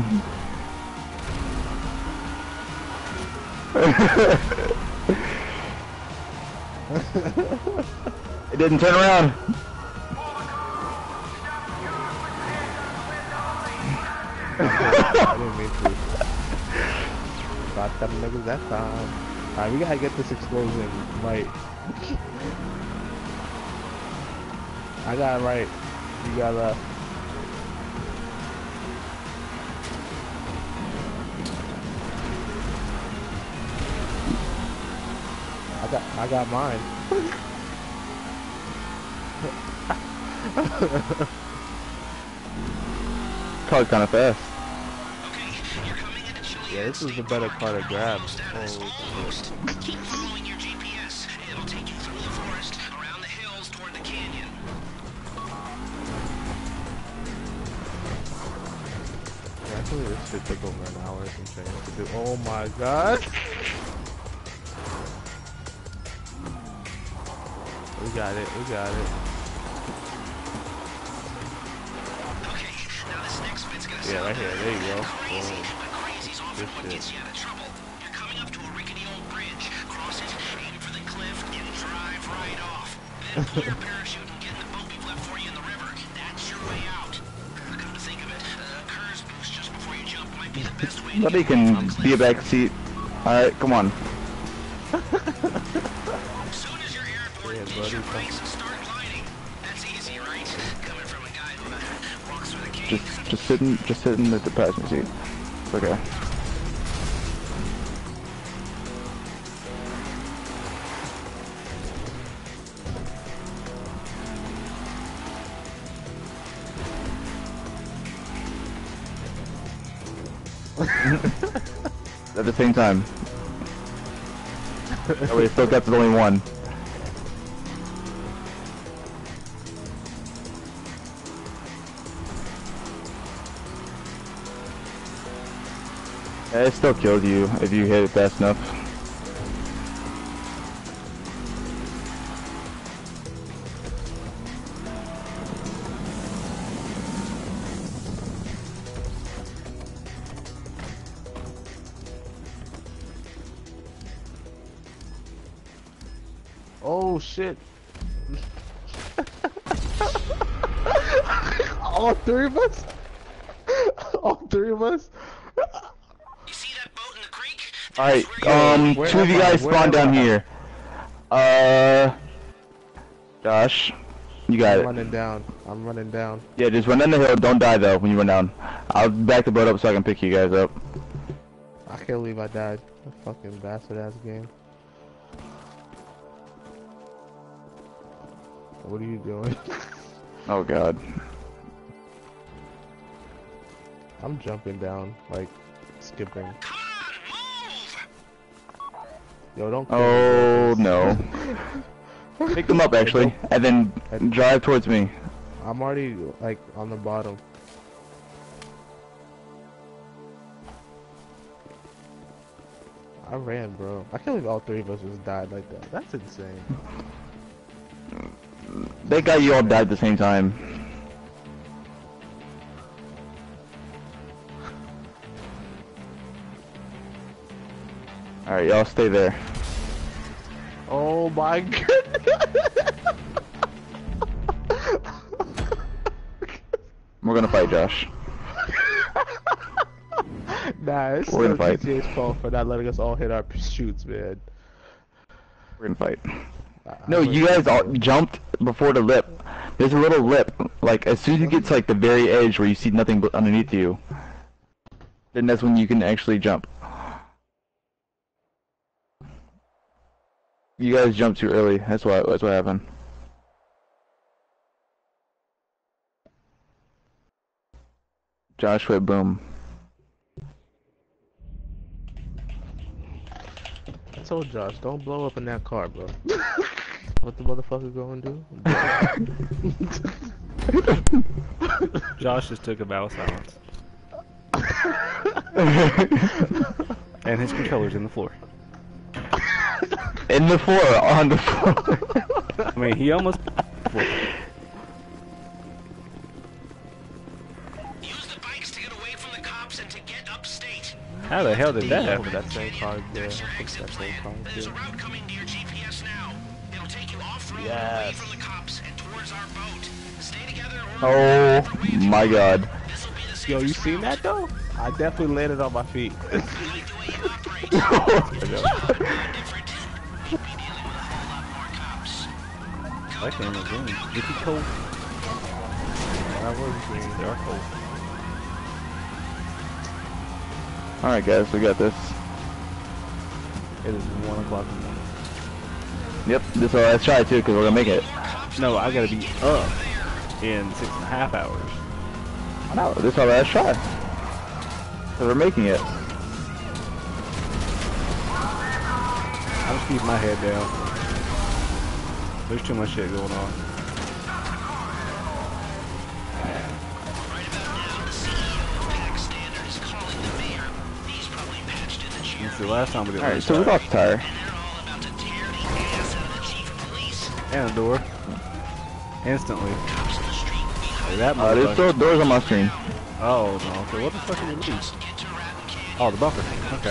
Speaker 1: It didn't turn around.
Speaker 3: I didn't mean to. Got them niggas that time. Alright, we gotta get this explosion right. I got it right. You got left. I got I got mine.
Speaker 1: Car kind of fast.
Speaker 3: Yeah, this is the better car to grab. Oh,
Speaker 8: Almost. Keep following your G P S. It'll take you through the forest, around the hills, toward the canyon.
Speaker 3: yeah, actually this should take over an hour and change to do. Oh my god! We got it, we got it.
Speaker 8: Okay, now this next bit's gonna
Speaker 3: Yeah,
Speaker 8: sound
Speaker 3: right here, there you go.
Speaker 8: crazy,
Speaker 3: Boom.
Speaker 8: but crazy's often
Speaker 3: Good
Speaker 8: what
Speaker 3: shit.
Speaker 8: gets you out of trouble. You're coming up to a rickety old bridge. Cross it, aim for the cliff, and drive right off. Then pull your parachute and get in the boat we've left for you in the river. That's your way out. Come to think of it, uh, Kerr's boost just before you jump might be the best way to
Speaker 1: Nobody
Speaker 8: get
Speaker 1: can
Speaker 8: from
Speaker 1: be a
Speaker 8: cliff.
Speaker 1: back seat. All right, come on.
Speaker 8: Soon as you're airborne,
Speaker 3: Yeah,
Speaker 8: get
Speaker 3: buddy,
Speaker 8: your
Speaker 3: come-
Speaker 8: brakes and start gliding. That's easy, right? Coming from a guy who uh, walks through the cave.
Speaker 1: Just, just sitting, just sitting at the passenger seat. It's okay. At the same time. That way it still gets only one. Yeah, it still kills you if you hit it fast enough.
Speaker 3: Oh shit. All three of us? All three of us?
Speaker 8: You see that boat in the creek?
Speaker 1: Alright,
Speaker 8: That's
Speaker 1: um,
Speaker 3: Where
Speaker 1: two of
Speaker 3: am
Speaker 1: you
Speaker 3: I?
Speaker 1: guys
Speaker 3: Where
Speaker 1: spawn
Speaker 3: am
Speaker 1: down
Speaker 3: I?
Speaker 1: here. Uh, Josh, you got
Speaker 3: I'm
Speaker 1: it.
Speaker 3: running down. I'm running down.
Speaker 1: Yeah, just run down the hill. Don't die though when you run down. I'll back the boat up so I can pick you guys up.
Speaker 3: I can't believe I died. A fucking bastard ass game. What are you doing?
Speaker 1: Oh god.
Speaker 3: I'm jumping down, like skipping. Yo, don't. kill me,
Speaker 1: Oh
Speaker 3: bro.
Speaker 1: no. Pick them up actually, and then drive towards me.
Speaker 3: I'm already like on the bottom. I ran, bro. I can't believe all three of us just died like that. That's insane.
Speaker 1: That guy you all died at the same time. Alright, y'all stay there.
Speaker 3: Oh my god.
Speaker 1: We're gonna fight, Josh.
Speaker 3: Nah, it's
Speaker 1: We're
Speaker 3: still
Speaker 1: gonna fight.
Speaker 3: G T A's fault for not letting us all hit our shoots, man.
Speaker 1: We're gonna fight.
Speaker 3: I-
Speaker 1: No,
Speaker 3: I'm
Speaker 1: you
Speaker 3: like-
Speaker 1: guys all jumped before the lip. There's a little lip. Like, as soon as you get to like the very edge where you see nothing but underneath you, then that's when you can actually jump. You guys jumped too early. That's why. That's what happened. Josh went boom.
Speaker 3: I told Josh, don't blow up in that car, bro. What the motherfucker going to do?
Speaker 4: Josh just took a vow of silence. And his controller's in the floor.
Speaker 1: In the floor, on the floor.
Speaker 4: I mean, he almost...
Speaker 8: Use the bikes to get away from the cops and to get upstate.
Speaker 4: How the hell did that
Speaker 3: Yeah,
Speaker 4: happen?
Speaker 3: that same car, yeah.
Speaker 8: That's your
Speaker 3: I think
Speaker 8: exit
Speaker 3: that same car,
Speaker 8: plan. There's a
Speaker 3: too.
Speaker 8: route coming to your G P S now. It'll take you off-road away
Speaker 3: Yes.
Speaker 8: from the cops and towards our boat. Stay together or
Speaker 1: Oh my god.
Speaker 8: this'll be the
Speaker 3: Yo, you
Speaker 8: safest
Speaker 3: seen that though? I definitely landed on my feet.
Speaker 8: I like the way you operate. Different. You'll be dealing with a whole lot more cops.
Speaker 4: That camera's green. Is he cold?
Speaker 3: I was green.
Speaker 4: They are cold.
Speaker 1: Alright guys, we got this.
Speaker 4: It is one o'clock in the morning.
Speaker 1: Yep, this is our last try too, because we're gonna make it.
Speaker 4: No, I gotta be up in six and a half hours.
Speaker 1: No, this is our last try. So we're making it.
Speaker 4: I'm just keeping my head down. There's too much shit going on.
Speaker 8: Right about now, the C E O of Pack Standard is calling the mayor. He's probably patched in the chair.
Speaker 4: It's the last time we did
Speaker 1: Alright,
Speaker 4: one
Speaker 1: so we
Speaker 4: try.
Speaker 1: lost tire.
Speaker 8: And they're all about to tear the ass out of the chief of police.
Speaker 4: And a door. Instantly.
Speaker 8: Cops in the street behind
Speaker 4: Like that
Speaker 1: Uh, there's
Speaker 4: motherfucker.
Speaker 1: still doors on my screen.
Speaker 4: Oh, no. So what the fuck did we lose?
Speaker 8: get to Raton Canyon.
Speaker 4: Oh, the buffer. Okay.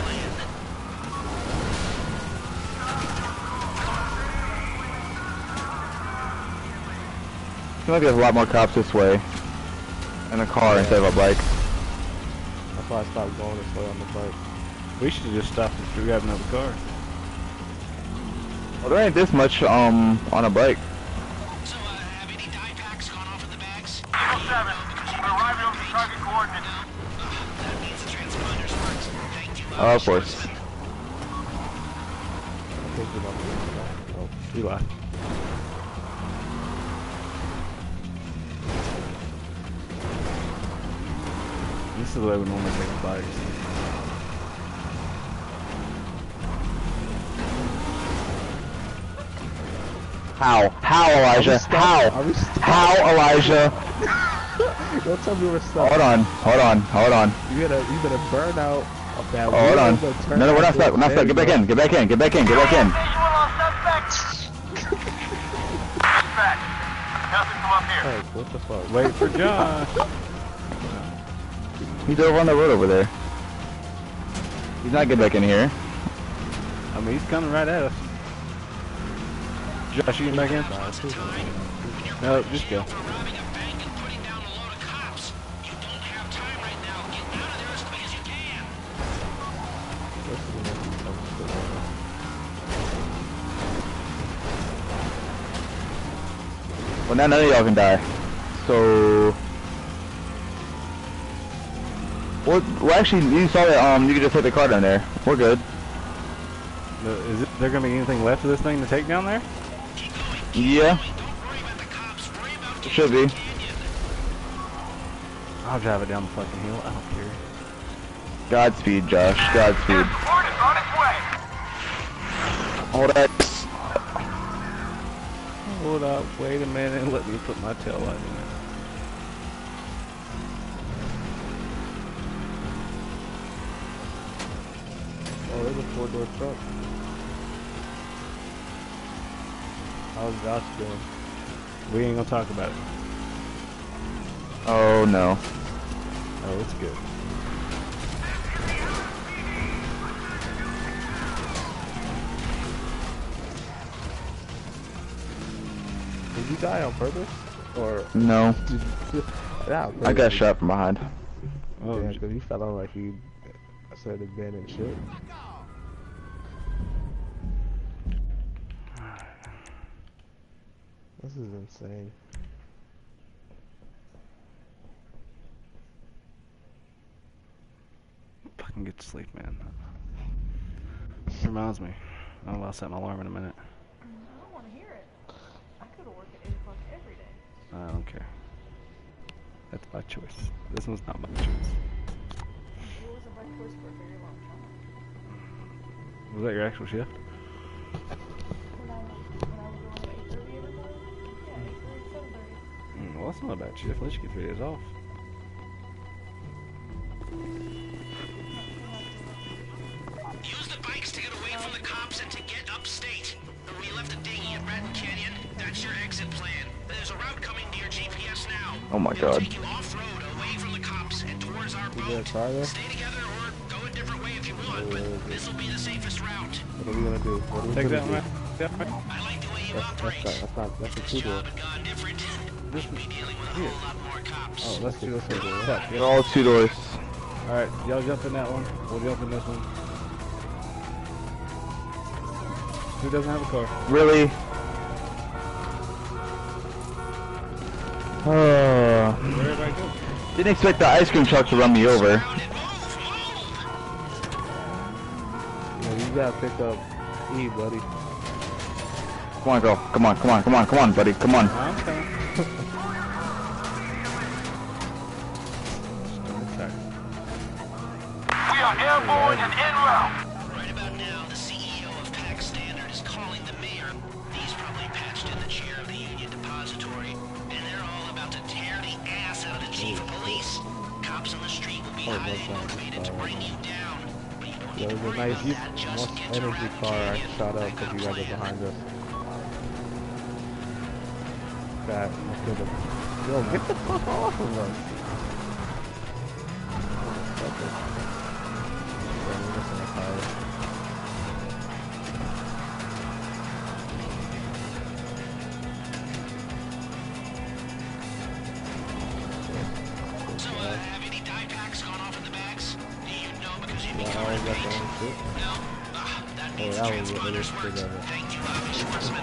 Speaker 1: Seems like there's a lot more cops this way. In a car instead of a bike.
Speaker 3: That's why I stopped going this way on the bike.
Speaker 4: We should just stop and figure out another car.
Speaker 1: Well, there ain't this much um on a bike.
Speaker 8: So, uh, have any dye packs gone off in the bags?
Speaker 6: Eagle seven, we're arriving over the target coordinates.
Speaker 8: That means the transponders worked. Thank you.
Speaker 1: Oh, of course.
Speaker 3: I think we're on the inside. Oh,
Speaker 4: Eli. This is the way we normally take the bikes.
Speaker 1: How? How, Elijah? How?
Speaker 3: Are we stuck?
Speaker 1: How, Elijah?
Speaker 3: Don't tell me we're stuck.
Speaker 1: Hold on, hold on, hold on.
Speaker 3: You gotta, you gotta burn out of that.
Speaker 1: Oh, hold on.
Speaker 3: wheel, the
Speaker 1: No, no, we're not stuck. We're not
Speaker 3: turn
Speaker 1: stuck. Get back in. Get back in. Get back in. Get back in.
Speaker 6: Visual on suspect. Dispatch. Nothing come up here.
Speaker 3: Hey, what the fuck?
Speaker 4: Wait for John.
Speaker 1: He's over on the road over there. He's not getting back in here.
Speaker 4: I mean, he's coming right at us. Josh, you getting back in? No, just go.
Speaker 1: Well, now none of y'all can die. So... Well, well, actually, you saw that, um, you could just take the car down there. We're good.
Speaker 4: No, is it, there gonna be anything left of this thing to take down there?
Speaker 1: Yeah. It should be.
Speaker 4: I'll drive it down the fucking hill. I don't care.
Speaker 1: Godspeed, Josh. Godspeed.
Speaker 6: Support is on its way.
Speaker 1: Hold that.
Speaker 4: Hold up, wait a minute, let me put my tail light in it.
Speaker 3: Oh, there's a four-door truck. How's Josh doing?
Speaker 4: We ain't gonna talk about it.
Speaker 1: Oh, no.
Speaker 4: Oh, it's good.
Speaker 3: Did you die on purpose? Or
Speaker 1: No.
Speaker 3: did you... Nah,
Speaker 1: I got shot from behind.
Speaker 4: Oh,
Speaker 3: Yeah,
Speaker 4: j-
Speaker 3: because you fell out like you said abandoned shit. This is insane.
Speaker 4: fucking get to sleep, man. Reminds me. I'll I'll set my alarm in a minute.
Speaker 5: I don't want to hear it. I go to work at eight o'clock every day.
Speaker 4: I don't care. That's my choice. This one's not my choice.
Speaker 5: It wasn't my choice for a very long time.
Speaker 4: Was that your actual shift?
Speaker 5: When I, when I was going to eight thirty every day, yeah, eight thirty, seven thirty.
Speaker 4: Mm, well, that's not a bad shift. At least you get three days off.
Speaker 8: Use the bikes to get away from the cops and to get upstate. We left a dinghy at Ratton Canyon. That's your exit plan. There's a route coming to your G P S now.
Speaker 1: Oh my
Speaker 8: It'll
Speaker 1: god.
Speaker 8: take you off-road, away from the cops, and towards our
Speaker 3: Is there a
Speaker 8: boat.
Speaker 3: car there?
Speaker 8: Stay together or go a different way if you want, but this'll be the safest route.
Speaker 3: What are we gonna do? What are we
Speaker 4: Take
Speaker 3: gonna
Speaker 4: that
Speaker 3: do?
Speaker 4: one, that one.
Speaker 8: I like the way you
Speaker 3: That's,
Speaker 8: operate.
Speaker 3: that's, not, that's not, that's a
Speaker 8: This
Speaker 3: two-door.
Speaker 8: job had gone different.
Speaker 4: This
Speaker 8: We'd be dealing with a
Speaker 4: here.
Speaker 8: whole lot more cops.
Speaker 3: Oh, let's do this one.
Speaker 4: Fuck,
Speaker 1: They're all two doors.
Speaker 4: Alright, y'all jump in that one. We'll jump in this one. Who doesn't have a car?
Speaker 1: Really? Uh,
Speaker 4: Where everybody go?
Speaker 1: didn't expect the ice cream truck to run me over.
Speaker 3: You know, you gotta pick up E, buddy.
Speaker 1: Come on, girl. Come on, come on, come on, come on, buddy. Come on.
Speaker 4: I'm coming.
Speaker 6: We are airborne and en route.
Speaker 8: Right about now, the C E O of Pack Standard is calling the mayor. He's probably patched in the chair of the Union Depository, and they're all about to tear the ass out of the chief of police. Cops on the street will be
Speaker 3: Oh,
Speaker 8: highly
Speaker 3: that's nice.
Speaker 8: motivated to bring you down, but you don't
Speaker 3: Yeah,
Speaker 8: need
Speaker 3: it
Speaker 8: to
Speaker 3: was a
Speaker 8: worry
Speaker 3: nice
Speaker 8: about that. Just
Speaker 3: most
Speaker 8: get to
Speaker 3: energy
Speaker 8: Ratton
Speaker 3: car I
Speaker 8: Canyon.
Speaker 3: shot up
Speaker 8: We've
Speaker 3: because
Speaker 8: got
Speaker 3: you
Speaker 8: a
Speaker 3: guys are
Speaker 8: plan.
Speaker 3: behind us. That I could have. Yo, get the fuck off of us. Fuck it. Yeah, we're just in a car.
Speaker 8: So, uh, have any dye packs gone off in the bags? Do you know because you'd be
Speaker 3: Yeah, I
Speaker 8: covered
Speaker 3: always
Speaker 8: in
Speaker 3: got the
Speaker 8: paint?
Speaker 3: own shit.
Speaker 8: No? Ah, that
Speaker 3: Oh,
Speaker 8: means
Speaker 3: that
Speaker 8: the
Speaker 3: was what it
Speaker 8: transponders
Speaker 3: is
Speaker 8: worked.
Speaker 3: together.
Speaker 8: Thank you, Avi Schwartzman.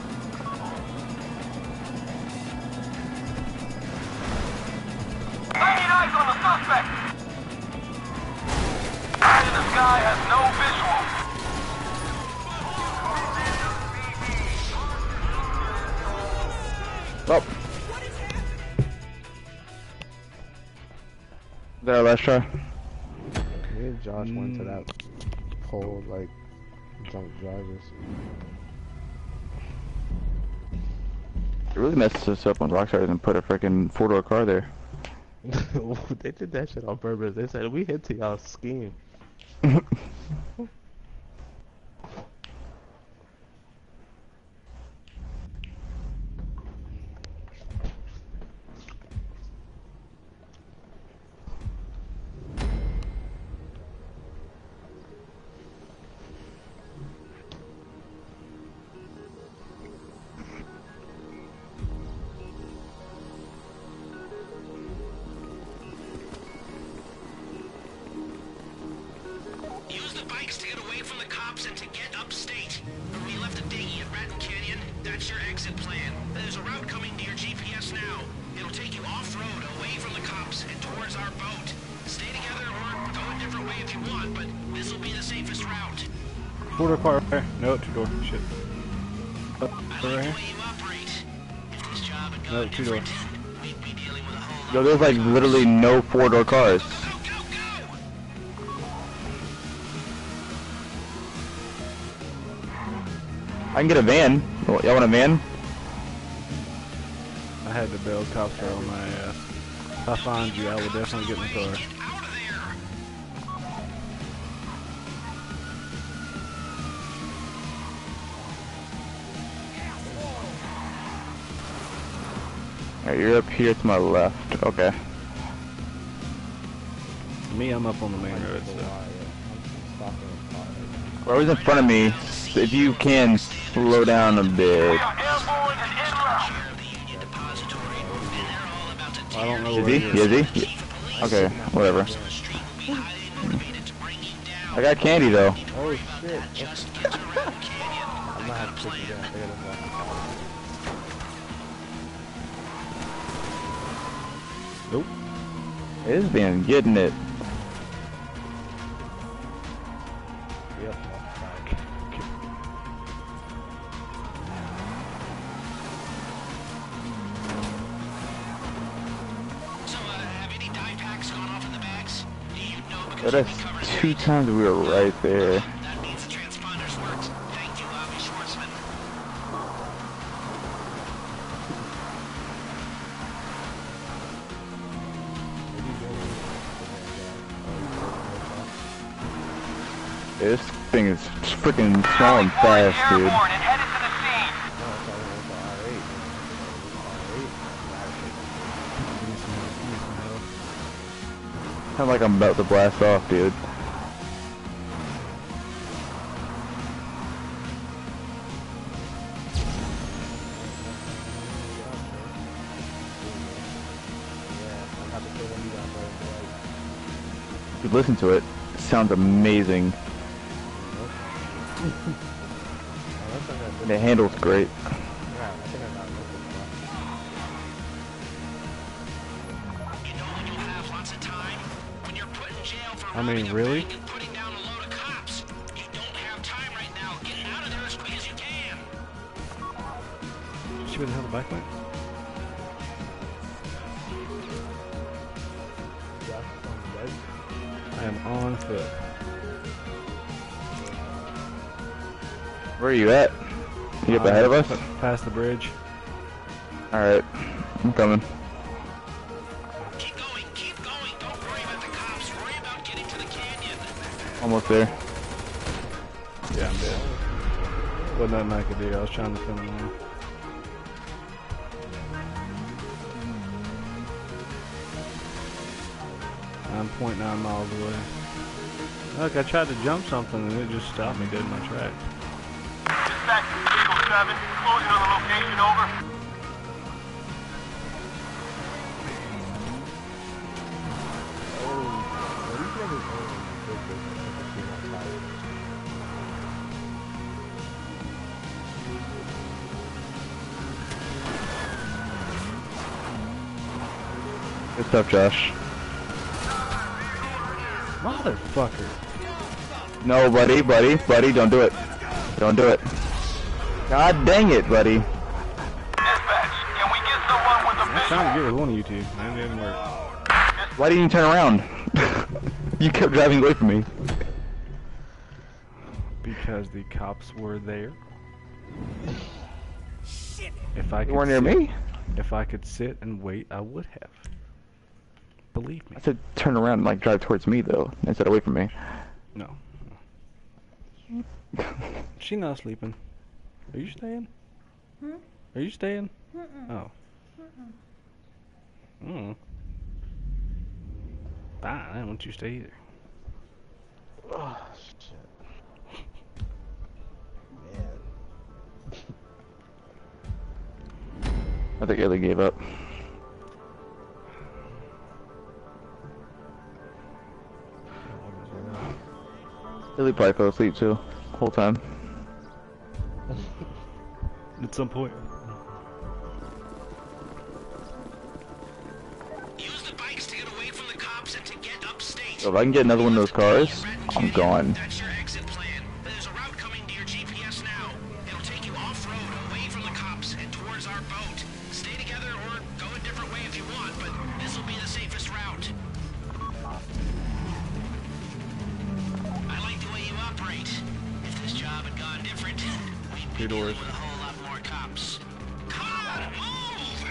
Speaker 6: I need eyes on the suspect. Eye in the sky has no visual.
Speaker 1: Oh. that our last try?
Speaker 3: Me and Josh mm. went to that pole, like, drunk drivers.
Speaker 1: It really messes us up when Rockstar didn't put a freaking four-door car there.
Speaker 3: They did that shit on purpose. They said, we hit to y'all's scheme.
Speaker 4: Four door car right there. No, two door. Shit. Oh, right here. No, two door.
Speaker 1: Yo, there's like literally no four door cars. I can get a van. Y'all want a van?
Speaker 4: I had to bail cops are on my ass. If I find you, I will definitely get in the car.
Speaker 1: Alright, you're up here to my left. Okay.
Speaker 4: Me, I'm up on the main road, so.
Speaker 1: Or always in front of me. So if you can slow down a bit.
Speaker 4: I don't know.
Speaker 1: Is he? Is he? Yeah. Okay, whatever. I got candy though.
Speaker 3: Oh shit. I'm not have to take you down. I gotta walk.
Speaker 4: Nope.
Speaker 1: It's been getting it.
Speaker 3: Yep.
Speaker 8: So, uh, have any dye packs gone off in the bags? Do you know because
Speaker 1: That's two times we were right there.
Speaker 8: that means the transponders worked. Thank you, Avi Schwartzman.
Speaker 1: This thing is freaking small and fast, dude.
Speaker 6: Airborne and headed to the scene.
Speaker 1: Sound like I'm about to blast off, dude. If you listen to it, it sounds amazing. The handle's great.
Speaker 4: I mean, really? See where the hell the bike went? I am on foot.
Speaker 1: Where are you at? You up ahead of us?
Speaker 4: Past the bridge.
Speaker 1: Alright, I'm coming.
Speaker 8: Keep going, keep going. Don't worry about the cops. Worry about getting to the canyon.
Speaker 1: Almost there.
Speaker 4: Yeah, I'm dead. Wasn't nothing I could do. I was trying to film it on. nine point nine miles away. Look, I tried to jump something and it just stopped me dead in my tracks.
Speaker 6: Dispatch to Eagle seven. Closing on the location, over.
Speaker 1: Good stuff, Josh.
Speaker 4: Motherfucker.
Speaker 1: No, buddy, buddy, buddy, don't do it. Don't do it. God dang it, buddy.
Speaker 6: Dispatch, can we get someone with a
Speaker 4: I was trying to get with one of you two. Man, it didn't work.
Speaker 6: Dispatch,
Speaker 1: Why didn't you turn around? You kept driving away from me.
Speaker 4: Because the cops were there. If I could
Speaker 1: You weren't near
Speaker 4: sit,
Speaker 1: me?
Speaker 4: If I could sit and wait, I would have. Believe me.
Speaker 1: I said turn around and like drive towards me though, instead away from me.
Speaker 4: No. She not sleeping. Are you staying?
Speaker 5: Hmm?
Speaker 4: Are you staying?
Speaker 5: Mm-mm.
Speaker 4: Oh. Mm. Fine, I don't want you to stay either.
Speaker 2: Oh, shit. Man.
Speaker 1: I think Ellie gave up. Ellie probably fell asleep too, whole time.
Speaker 4: At some point.
Speaker 8: Use the bikes to get away from the cops and to get upstate.
Speaker 1: So if I can get another one of those cars, I'm gone.
Speaker 8: That's your exit plan. There's a route coming to your G P S now. It'll take you off-road, away from the cops, and towards our boat. Stay together or go a different way if you want, but this will be the safest route. I like the way you operate. If this job had gone different, we'd be dealing with a whole lot more cops. Come on, move!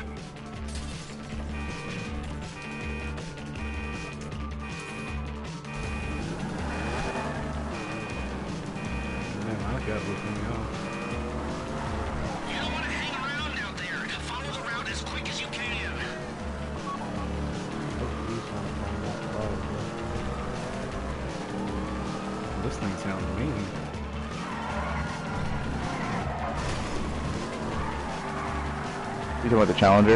Speaker 4: Man, my gut was me off.
Speaker 8: You don't want to hang around out there. Follow the route as quick as you can.
Speaker 4: This thing sounds mean.
Speaker 1: You talking about the Challenger?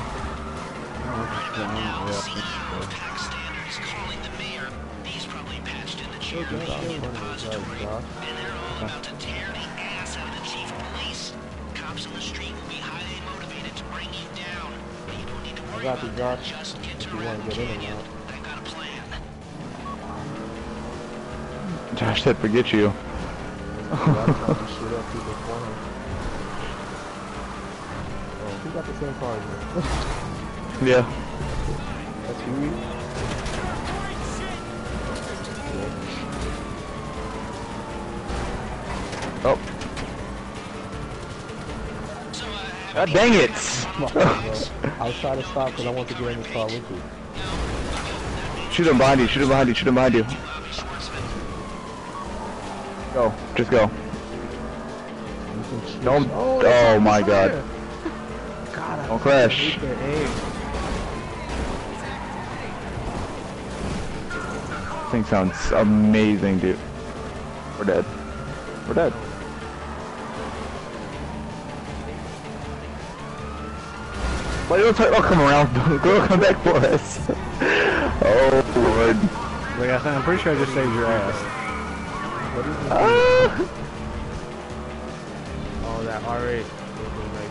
Speaker 8: Now, C E O of Pack Standards calling the mayor. He's probably patched in the chair of the union depository, and they're all about to tear the ass out of the chief of police. Cops on the street will be highly motivated to bring you down. You don't need to worry
Speaker 3: got you,
Speaker 8: about that.
Speaker 3: Josh.
Speaker 8: Just get to
Speaker 3: If you wanna
Speaker 8: Red
Speaker 3: get in or
Speaker 8: Canyon.
Speaker 3: not.
Speaker 8: I've got a plan.
Speaker 1: Josh said forget you.
Speaker 3: Shoot up people's corner. Oh, who got the same car as me?
Speaker 1: Yeah.
Speaker 3: That's you.
Speaker 1: Oh.
Speaker 8: So, uh,
Speaker 1: God dang it!
Speaker 3: I was trying to stop because I want to get in the car with you.
Speaker 1: Shoot him behind you, shoot him behind you, shoot him behind you. Go, just go. Don't,
Speaker 3: Oh,
Speaker 1: oh my god.
Speaker 3: God, I
Speaker 1: Don't crash.
Speaker 3: hate their aim.
Speaker 1: This thing sounds amazing, dude. We're dead. We're dead. Why don't you come around? Go come back for us. Oh lord.
Speaker 4: Like I said, I'm pretty sure I just saved your ass.
Speaker 3: What is this?
Speaker 1: Ah!
Speaker 3: Oh, that R eight. Nice.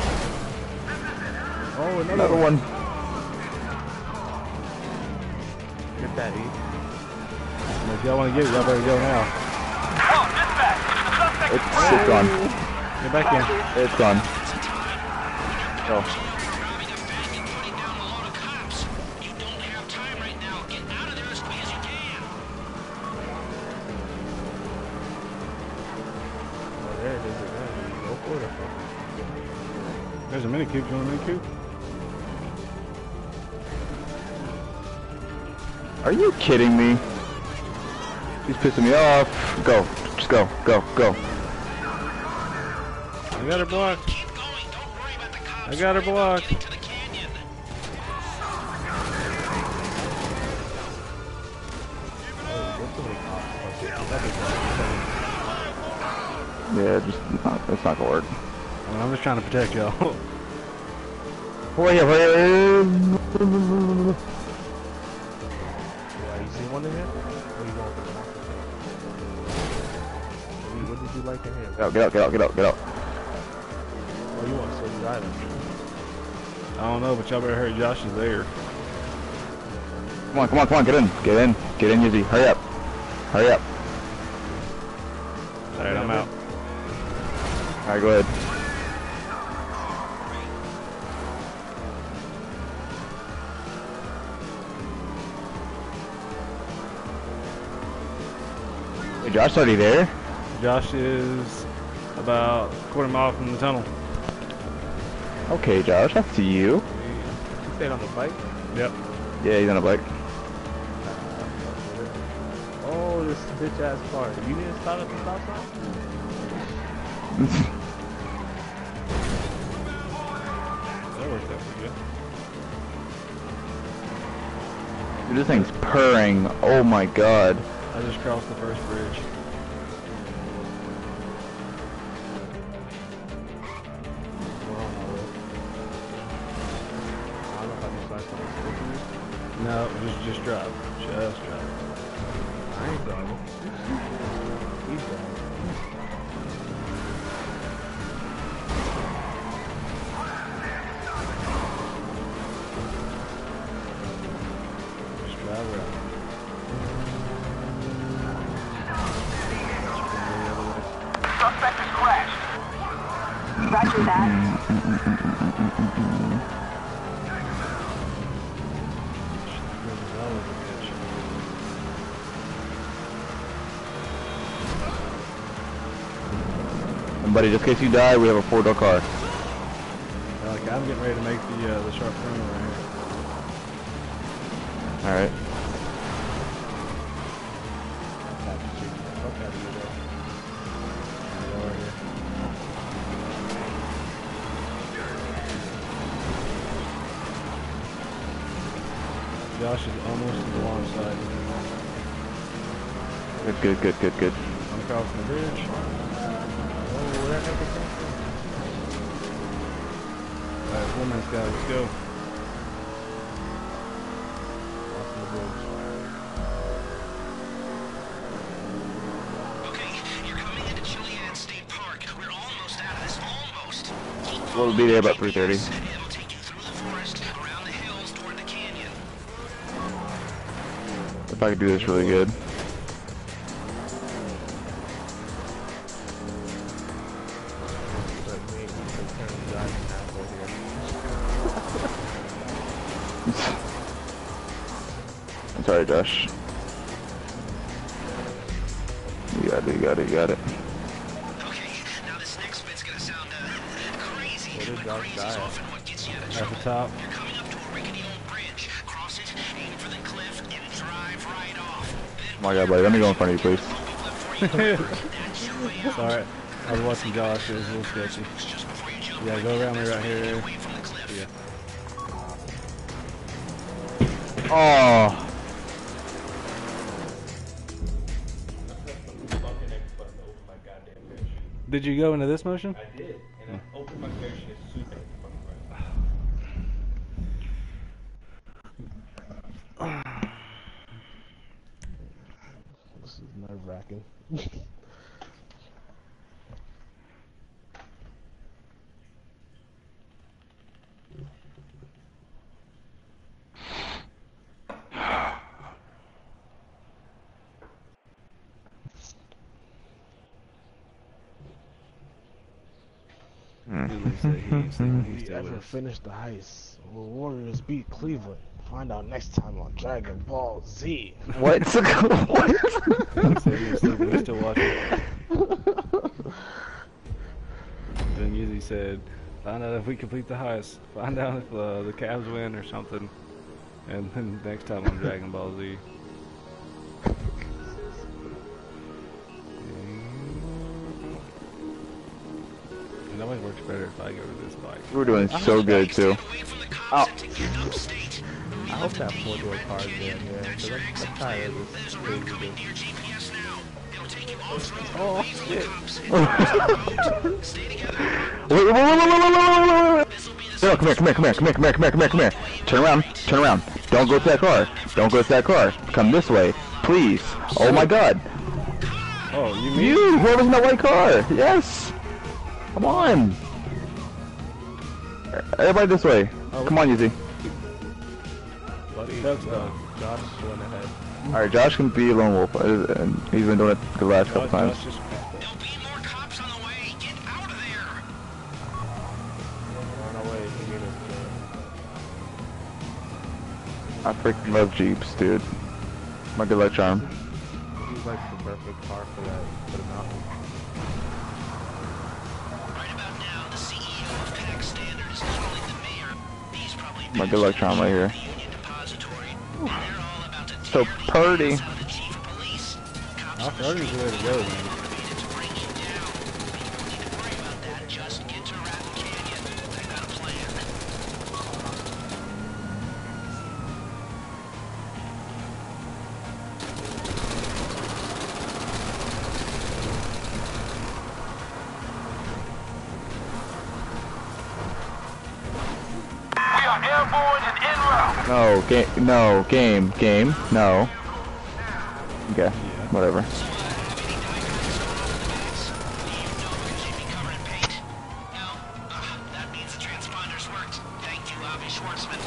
Speaker 3: Oh, another,
Speaker 1: Another one.
Speaker 3: Get that, E.
Speaker 4: If y'all want to get it, y'all better go now.
Speaker 6: Oh, dispatch. The suspect
Speaker 1: It's, it's gone.
Speaker 4: Get back in.
Speaker 1: It's gone. Go.
Speaker 8: robbing a bank and putting down a load of cops. You don't have time right now. Get out of there as quick as you can.
Speaker 3: Oh, there it is again. Go for it.
Speaker 4: There's a mini coupe. You want a mini coupe?
Speaker 1: Are you kidding me? He's pissing me off. Go. Just go. Go. Go.
Speaker 4: I got her blocked.
Speaker 8: Keep going. Don't worry about the cops.
Speaker 4: I got her blocked.
Speaker 8: Get into the canyon.
Speaker 1: Yeah, just not, it's not gonna work.
Speaker 4: Well, I'm just trying to protect y'all.
Speaker 1: Oh yeah, wait.
Speaker 3: Yeah, you see one in here? Where you going for the one? What did you like in here?
Speaker 1: Get out, get out, get out, get out, get out.
Speaker 3: Oh, you want to switch items?
Speaker 4: I don't know, but y'all better hurry. Josh is there.
Speaker 1: Come on, come on, come on, get in. Get in. Get in, Yuzi. Hurry up. Hurry up.
Speaker 4: Alright, I'm out.
Speaker 1: Alright, go ahead. Hey, Josh already there?
Speaker 4: Josh is about a quarter mile from the tunnel.
Speaker 1: Okay, Josh, I see you.
Speaker 3: You stayed on the bike?
Speaker 4: Yep.
Speaker 1: Yeah, he's on a bike.
Speaker 3: Oh, this bitch ass car. You need to stop at the stop sign?
Speaker 4: That worked out pretty good.
Speaker 1: Dude, this thing's purring. Oh my god.
Speaker 4: I just crossed the first bridge.
Speaker 3: We're on our way. I don't know if I can start something.
Speaker 4: No, just just drive. Just drive.
Speaker 3: I ain't driving. He's driving.
Speaker 4: Just drive around.
Speaker 6: Suspect has crashed.
Speaker 5: Roger that.
Speaker 4: That was a bitch.
Speaker 1: And buddy, just in case you die, we have a four-door car.
Speaker 4: Uh, Like I'm getting ready to make the uh, the sharp turn right here.
Speaker 1: Alright.
Speaker 3: Fuck out of here,
Speaker 4: Yeah, right here. Josh is almost to the launch side.
Speaker 1: Good, good, good, good, good.
Speaker 4: I'm crossing the bridge.
Speaker 3: Oh, where that nigga come from?
Speaker 4: Alright, four minutes, guys. Let's go.
Speaker 3: Crossing the bridge.
Speaker 8: Okay, you're coming into Chiliad State Park. We're almost out of this. Almost. Keep
Speaker 1: We'll be there about three thirty.
Speaker 8: It'll take you through the forest, around the hills, toward the canyon.
Speaker 1: If I could do this really good.
Speaker 3: But me, I'm turning driving halfway here.
Speaker 1: I'm sorry, Josh. You got it, you got it, you got it.
Speaker 8: Okay, now this next bit's gonna sound uh, crazy,
Speaker 3: Where did
Speaker 8: but
Speaker 3: Josh
Speaker 8: crazy's
Speaker 3: die?
Speaker 8: often what gets you out of
Speaker 4: At
Speaker 8: trouble.
Speaker 4: the top.
Speaker 8: You're coming up to a rickety old bridge. Cross it, aim for the cliff, and drive right off. Then
Speaker 1: Oh my god, buddy, let me go in front of you, please.
Speaker 8: that's your way out.
Speaker 4: Sorry. I was watching Josh. It was a little sketchy.
Speaker 8: Just before you jump
Speaker 4: Yeah, go around me right here.
Speaker 8: away from the cliff.
Speaker 4: Yeah.
Speaker 1: Oh,
Speaker 9: Fucking X button to open my goddamn fish.
Speaker 4: Did you go into this motion?
Speaker 9: I did, and I opened my fish and it's super fucking right.
Speaker 3: This is nerve wracking.
Speaker 4: He said he ain't sleeping. He's
Speaker 2: If
Speaker 4: still
Speaker 2: you
Speaker 4: with
Speaker 2: ever
Speaker 4: us.
Speaker 2: finish the heist, will Warriors beat Cleveland? Find out next time on Dragon Ball Z.
Speaker 1: what? What?
Speaker 4: He said he ain't sleeping. He's still watching. Then Yeezy said, find out if we complete the heist. Find out if uh, the Cavs win or something. And then next time on Dragon Ball Z. It always works better if I go to this bike.
Speaker 1: We're doing so good, too.
Speaker 8: Away from the
Speaker 1: Oh.
Speaker 8: cops and get upstate.
Speaker 3: I hope that four-door car's there, yeah, because I'm, I'm tired of
Speaker 8: There's
Speaker 3: this
Speaker 8: a road
Speaker 3: crazy
Speaker 8: coming
Speaker 3: bitch.
Speaker 8: to your G P S now. It'll take you off-road
Speaker 3: Oh,
Speaker 8: away from the
Speaker 3: shit.
Speaker 8: cops. and road. Stay together.
Speaker 1: Wait, wait, wait, wait, wait, wait, wait, wait.
Speaker 8: This'll be the
Speaker 1: No, come here, come here, come here, come here, come here, come here, come here, come here. Turn around, turn around. Don't go to that car. Don't go to that car. Come this way, please. Oh my god.
Speaker 4: Oh, you mean?
Speaker 1: You, whoever's in that white car. Yes. Come on. Everybody this way. Come on, Yeezy.
Speaker 3: Buddy,
Speaker 4: Doug's
Speaker 3: uh,
Speaker 4: gone.
Speaker 3: Josh went ahead.
Speaker 1: Alright, Josh can be a lone wolf. uh, And he's been doing it the last couple
Speaker 4: Josh,
Speaker 1: times.
Speaker 4: Josh just
Speaker 8: There'll be more cops on the way. Get out of there.
Speaker 3: Run away, he made us
Speaker 1: I freaking love Jeeps, dude. My good luck charm.
Speaker 3: uh, He's like the perfect car for that, for the mountain.
Speaker 8: Right about now, the C E O of Pack Standard is calling the mayor. He's probably
Speaker 1: My good luck charm right here.
Speaker 8: the Union Depository. And they're all about to
Speaker 1: So
Speaker 8: tear the
Speaker 1: purty.
Speaker 8: ass out of the chief of police. Cops
Speaker 4: Off roading's the way to go, man.
Speaker 8: motivated to bring you down. But you don't need to worry about that. Just get to Rattle Canyon. I've got a plan.
Speaker 6: We are airborne and en route.
Speaker 1: No, game, no, game, game, no. Okay, whatever.
Speaker 8: That means the transponders worked. Thank you, Avi Schwartzman.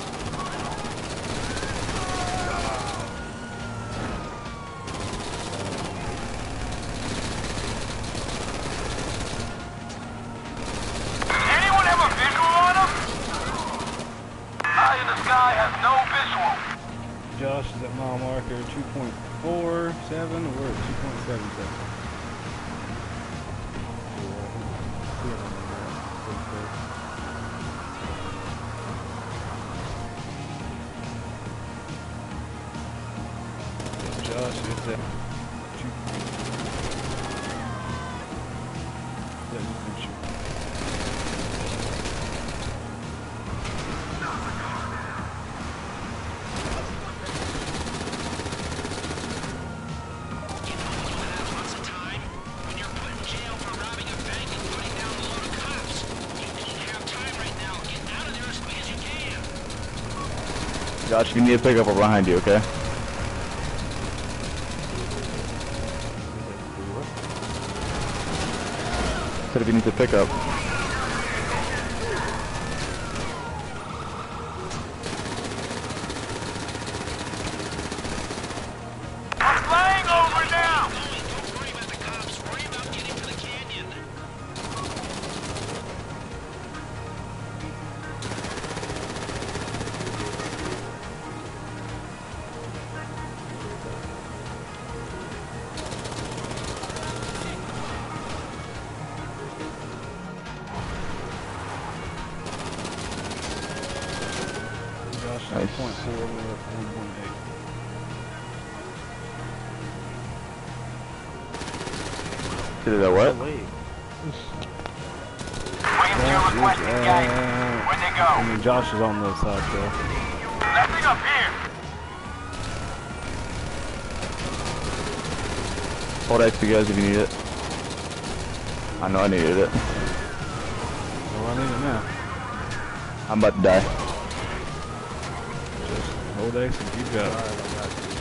Speaker 6: Anyone have a visual on him? Eye in the sky has no visual.
Speaker 4: Josh is at mile marker two point four seven. We're at two point seven seven. Josh is at two. Yeah, just make sure.
Speaker 8: Lots of time. When you're put in jail for robbing a bank and putting down a load of cops, you don't have time right now. Get out of there as quick as you can.
Speaker 1: Josh, if you need a pickup, we're behind you, okay? Said if you need to pick up.
Speaker 6: We're flying over now.
Speaker 8: Don't worry about the cops. Worry about getting to the canyon.
Speaker 4: Josh is
Speaker 1: Nice.
Speaker 4: at point four. We're at one point eight.
Speaker 1: Did that what?
Speaker 2: Wait.
Speaker 6: Williams, you're requesting gang.
Speaker 4: Uh,
Speaker 6: Where'd they
Speaker 4: I
Speaker 6: go?
Speaker 4: mean, Josh is on the side, so.
Speaker 6: Nothing up here.
Speaker 1: Hold X for you guys if you need it. I know I needed it.
Speaker 4: Well, I need it now.
Speaker 1: I'm about to die.
Speaker 4: Just hold X and keep going.
Speaker 3: Alright, I got you.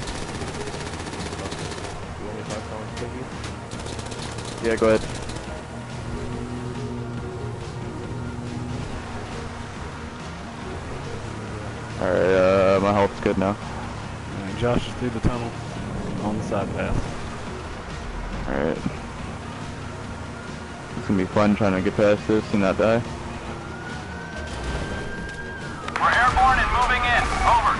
Speaker 3: You want me to start calling Piggy?
Speaker 1: Yeah, go ahead. Alright, uh, my health's good now.
Speaker 4: Alright, Josh is through the tunnel on the side path.
Speaker 1: Alright. It's gonna be fun trying to get past this and not die.
Speaker 6: We're airborne and moving in. Over.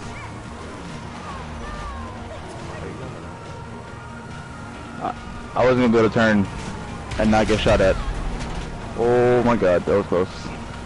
Speaker 1: I wasn't gonna be able to turn and not get shot at. Oh my god, that was close.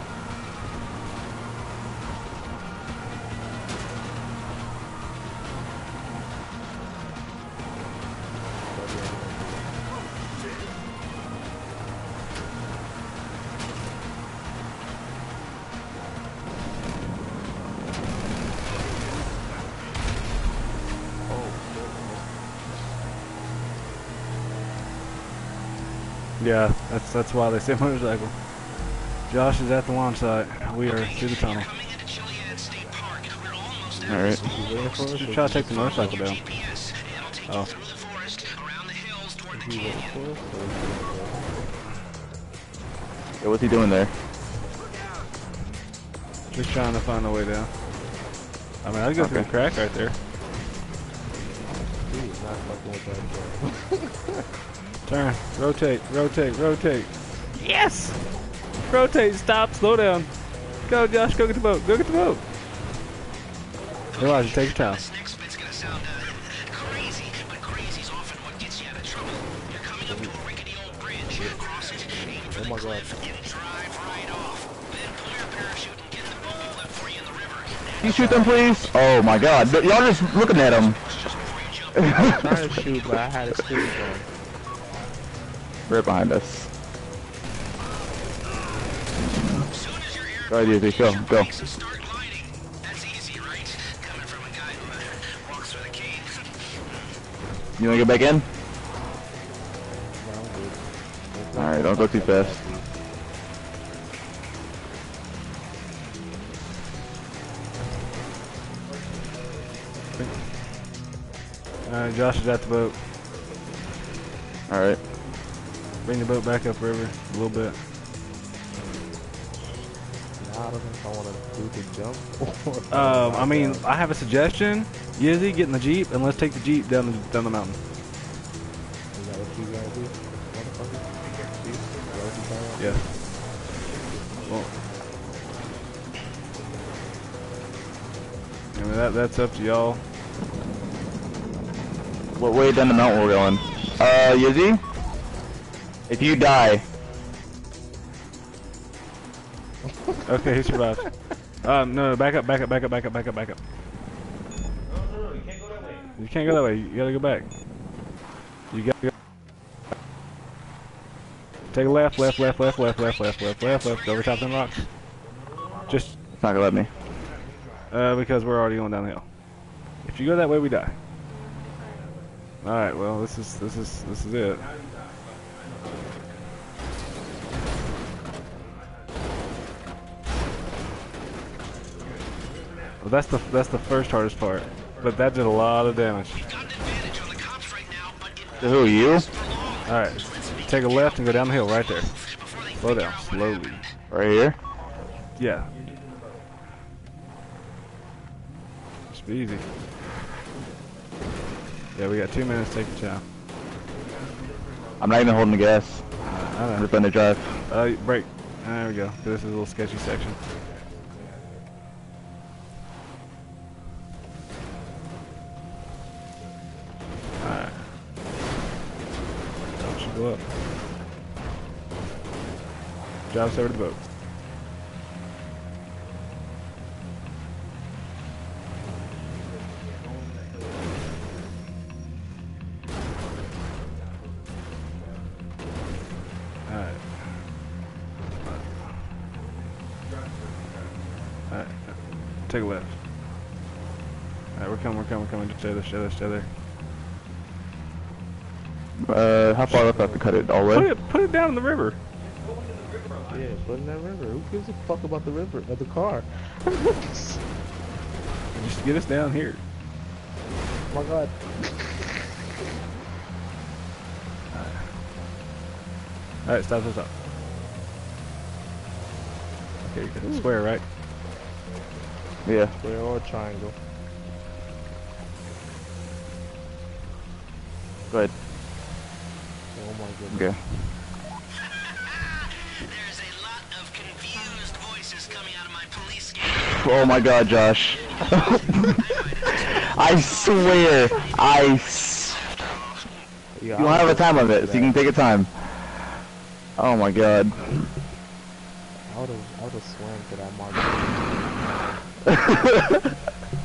Speaker 4: Yeah, that's that's why they say motorcycle. Josh is at the launch site. We are through the tunnel.
Speaker 8: Coming into Chiliad State Park. We're almost at
Speaker 1: Alright.
Speaker 3: You waiting for us?
Speaker 4: Should
Speaker 3: or
Speaker 4: try
Speaker 3: you-
Speaker 4: to take the motorcycle down.
Speaker 8: G P S. It'll take
Speaker 4: Oh.
Speaker 8: you through the forest, around the hills, toward the
Speaker 3: you waiting
Speaker 8: canyon.
Speaker 3: for us, or you waiting for us?
Speaker 1: Yeah, what's he doing there?
Speaker 4: Just trying to find a way down. I mean, I'd go through
Speaker 1: Okay.
Speaker 4: the crack right there.
Speaker 3: He's not fucking with that shit.
Speaker 4: Turn, rotate, rotate, rotate. Yes! Rotate, stop, slow down. Go, Josh, go get the boat, go get the boat. Elijah, take your time.
Speaker 8: This next bit's gonna sound uh, crazy, but crazy's often what
Speaker 3: my god.
Speaker 8: and drive right off. Then pull your parachute and get the boat we left for you in the river.
Speaker 1: Can you shoot them, please? Oh my god. Y'all just looking at them.
Speaker 3: I'm trying to shoot, but I had a squeeze on.
Speaker 1: Right behind us. Right here, they go, go.
Speaker 8: Start gliding. That's easy, right? Coming from a guy who uh, walks with a cane.
Speaker 1: You wanna get back in? Alright, don't go too fast.
Speaker 4: Alright, Josh is at the boat.
Speaker 1: Alright.
Speaker 4: Bring the boat back up river a little bit.
Speaker 3: Now I don't know if I want to do the jump.
Speaker 4: Um, I mean, I have a suggestion. Yizzy, get in the Jeep and let's take the Jeep down the, down the mountain.
Speaker 3: Is that what you gotta do? Motherfucker? Jeep? Is that what you
Speaker 4: Yeah. Well, I mean, that, that's up to y'all.
Speaker 1: What way down the mountain we're going? Uh, Yizzy? If you die,
Speaker 4: Okay, he survived. Um, no, no, back up, back up, back up, back up, back up, back up.
Speaker 9: No, no, no, you can't go that way.
Speaker 4: You can't go that way. You gotta go back. You gotta go. Take a left, left, left, left, left, left, left, left, left, left. Go over top them rocks. Just
Speaker 1: it's not gonna let me.
Speaker 4: uh, because we're already going downhill. If you go that way, we die. All right. Well, this is this is this is it. Well, that's the that's the first hardest part, but that did a lot of damage.
Speaker 8: Got an advantage on the cops right now, but it
Speaker 1: So who are you?
Speaker 4: All right, take a left and go down the hill right there. Slow down, slowly.
Speaker 1: Right here?
Speaker 4: Yeah. Just be easy. Yeah, we got two minutes. Take your time.
Speaker 1: I'm not even holding the gas.
Speaker 4: I
Speaker 1: I'm
Speaker 4: know.
Speaker 1: just letting it drive.
Speaker 4: Uh, brake. There we go. This is a little sketchy section. Alright. Don't you go up. Drive us over to the boat. Alright. Alright. Take a left. Alright, we're coming, we're coming, we're coming. Just stay there, stay there, stay there.
Speaker 1: Uh, how far up do I have to cut it all the
Speaker 4: Put
Speaker 1: way?
Speaker 4: it, put it down in the river.
Speaker 3: Yeah, put in that river. Who gives a fuck about the river, uh, the car?
Speaker 4: Just get us down here.
Speaker 3: Oh my god.
Speaker 4: Alright, stop, stop, stop. Okay, you can square, right?
Speaker 1: Yeah.
Speaker 3: Square or triangle.
Speaker 1: Go ahead.
Speaker 3: Oh my goodness.
Speaker 1: Okay.
Speaker 8: There's a lot of confused voices coming out of my police scan.
Speaker 1: Oh my god, Josh. I swear, I s
Speaker 3: Yeah,
Speaker 1: you don't have a time of it, so you can take your time. Oh my god.
Speaker 3: I would've, I would've swam to that mark.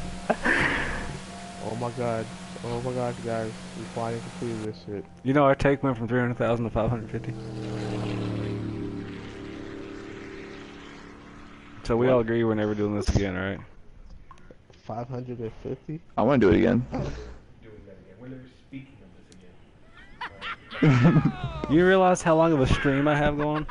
Speaker 3: Oh my god. Oh my gosh, guys. We finally completed this shit.
Speaker 4: You know, our take went from three hundred thousand to five hundred fifty. So we all agree we're never doing this again, right?
Speaker 3: five hundred fifty?
Speaker 1: I want to do it again.
Speaker 9: Doing that again. We're never speaking of this again.
Speaker 4: You realize how long of a stream I have going?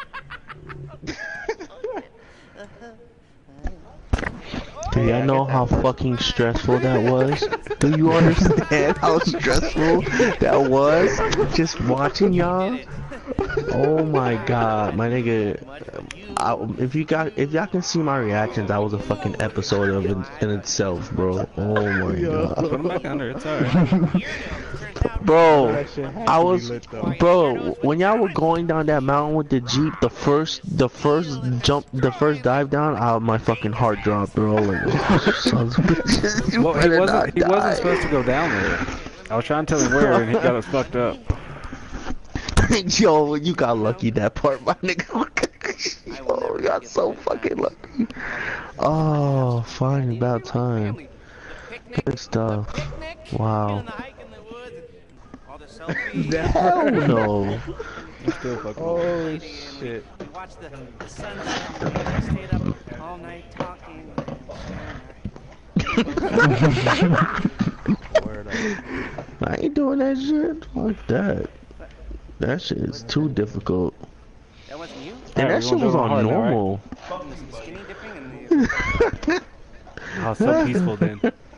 Speaker 2: Do y'all know how fucking stressful that was? Do you understand how stressful that was? Just watching y'all? Oh my god, my nigga. I, if you got, if y'all can see my reactions, that was a fucking episode of it in itself, bro. Oh my god.
Speaker 4: Put them back under, it's alright.
Speaker 2: Bro, I was, bro, when y'all were going down that mountain with the Jeep, the first, the first jump, the first dive down, uh, my fucking heart dropped, bro. Like, sons of bitches, you
Speaker 4: Well, he
Speaker 2: better
Speaker 4: wasn't, he
Speaker 2: not
Speaker 4: wasn't
Speaker 2: die.
Speaker 4: supposed to go down there. I was trying to tell him where, and he got us fucked up.
Speaker 2: Yo, you got lucky that part, my nigga. Yo, you got so fucking lucky. Oh, fine, about time. Good stuff. Wow. Hell no.
Speaker 4: Still fucking.
Speaker 3: Oh shit.
Speaker 8: Watch the, the sunset. I stayed up all night talking.
Speaker 3: Word up.
Speaker 2: I ain't doing that shit. Fuck that. That shit is too difficult.
Speaker 8: That wasn't you?
Speaker 2: And
Speaker 4: Alright,
Speaker 2: that
Speaker 4: we're
Speaker 2: shit was
Speaker 4: going
Speaker 2: on
Speaker 4: hard now, right?
Speaker 2: normal.
Speaker 8: The skinny dipping and the...
Speaker 4: Oh, so peaceful then.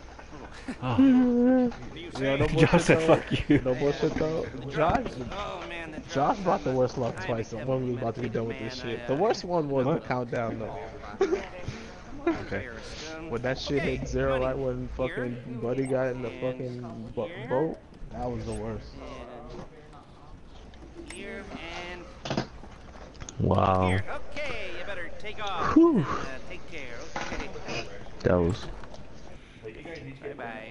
Speaker 4: Oh.
Speaker 3: Yeah, no
Speaker 4: Josh
Speaker 3: bullshit
Speaker 4: said
Speaker 3: though.
Speaker 4: fuck you.
Speaker 3: No bullshit though. Josh,
Speaker 8: Oh man, the
Speaker 3: Josh brought the worst luck twice when we was about to get done with this shit. The worst one was
Speaker 4: What?
Speaker 3: the countdown though.
Speaker 4: Okay.
Speaker 3: When that shit hit zero, right when fucking Buddy got in the fucking bo boat, that was the worst.
Speaker 8: Here and
Speaker 2: Wow.
Speaker 8: here. Okay, you better take off.
Speaker 2: Whew.
Speaker 8: And, uh, take care. Okay.
Speaker 2: That was.
Speaker 8: Bye bye.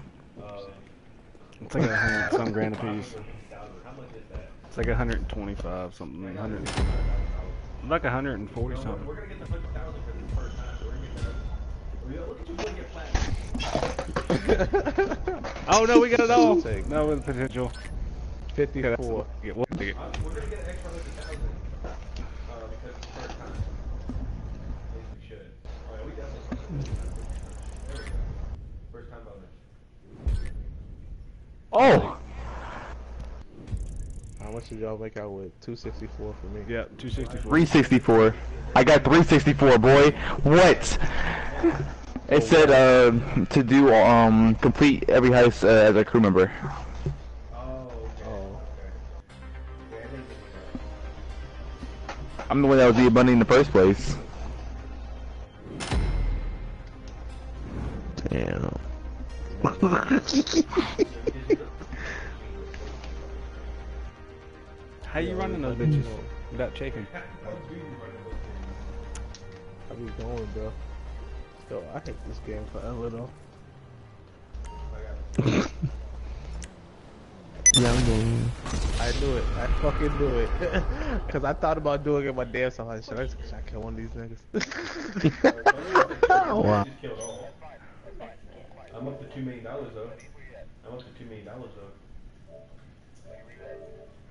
Speaker 4: It's like a hundred some grand a piece. It's like a hundred and twenty-five something. Like hundred. Like a hundred and forty something. Oh no, we got it all. No, with potential.
Speaker 3: fifty-four.
Speaker 4: Yeah, we'll take it.
Speaker 1: Oh!
Speaker 3: How much did y'all make out with? two sixty-four for me.
Speaker 4: Yeah, two sixty-four.
Speaker 1: three sixty-four. I got three sixty-four, boy. What? It said uh, to do um complete every heist uh, as a crew member.
Speaker 3: Oh.
Speaker 1: I'm the one that was the bunny in the first place.
Speaker 2: Damn.
Speaker 4: How you running those bitches without chafing?
Speaker 3: I be going, bro. Yo, I hate this game forever though.
Speaker 2: Young game.
Speaker 3: I knew it. I fucking knew it. Cause I thought about doing it my damn self. I said, should I, should I kill one of these niggas?
Speaker 2: Wow.
Speaker 9: Just killed all. I'm up to two million dollars though. I'm up to two million dollars though.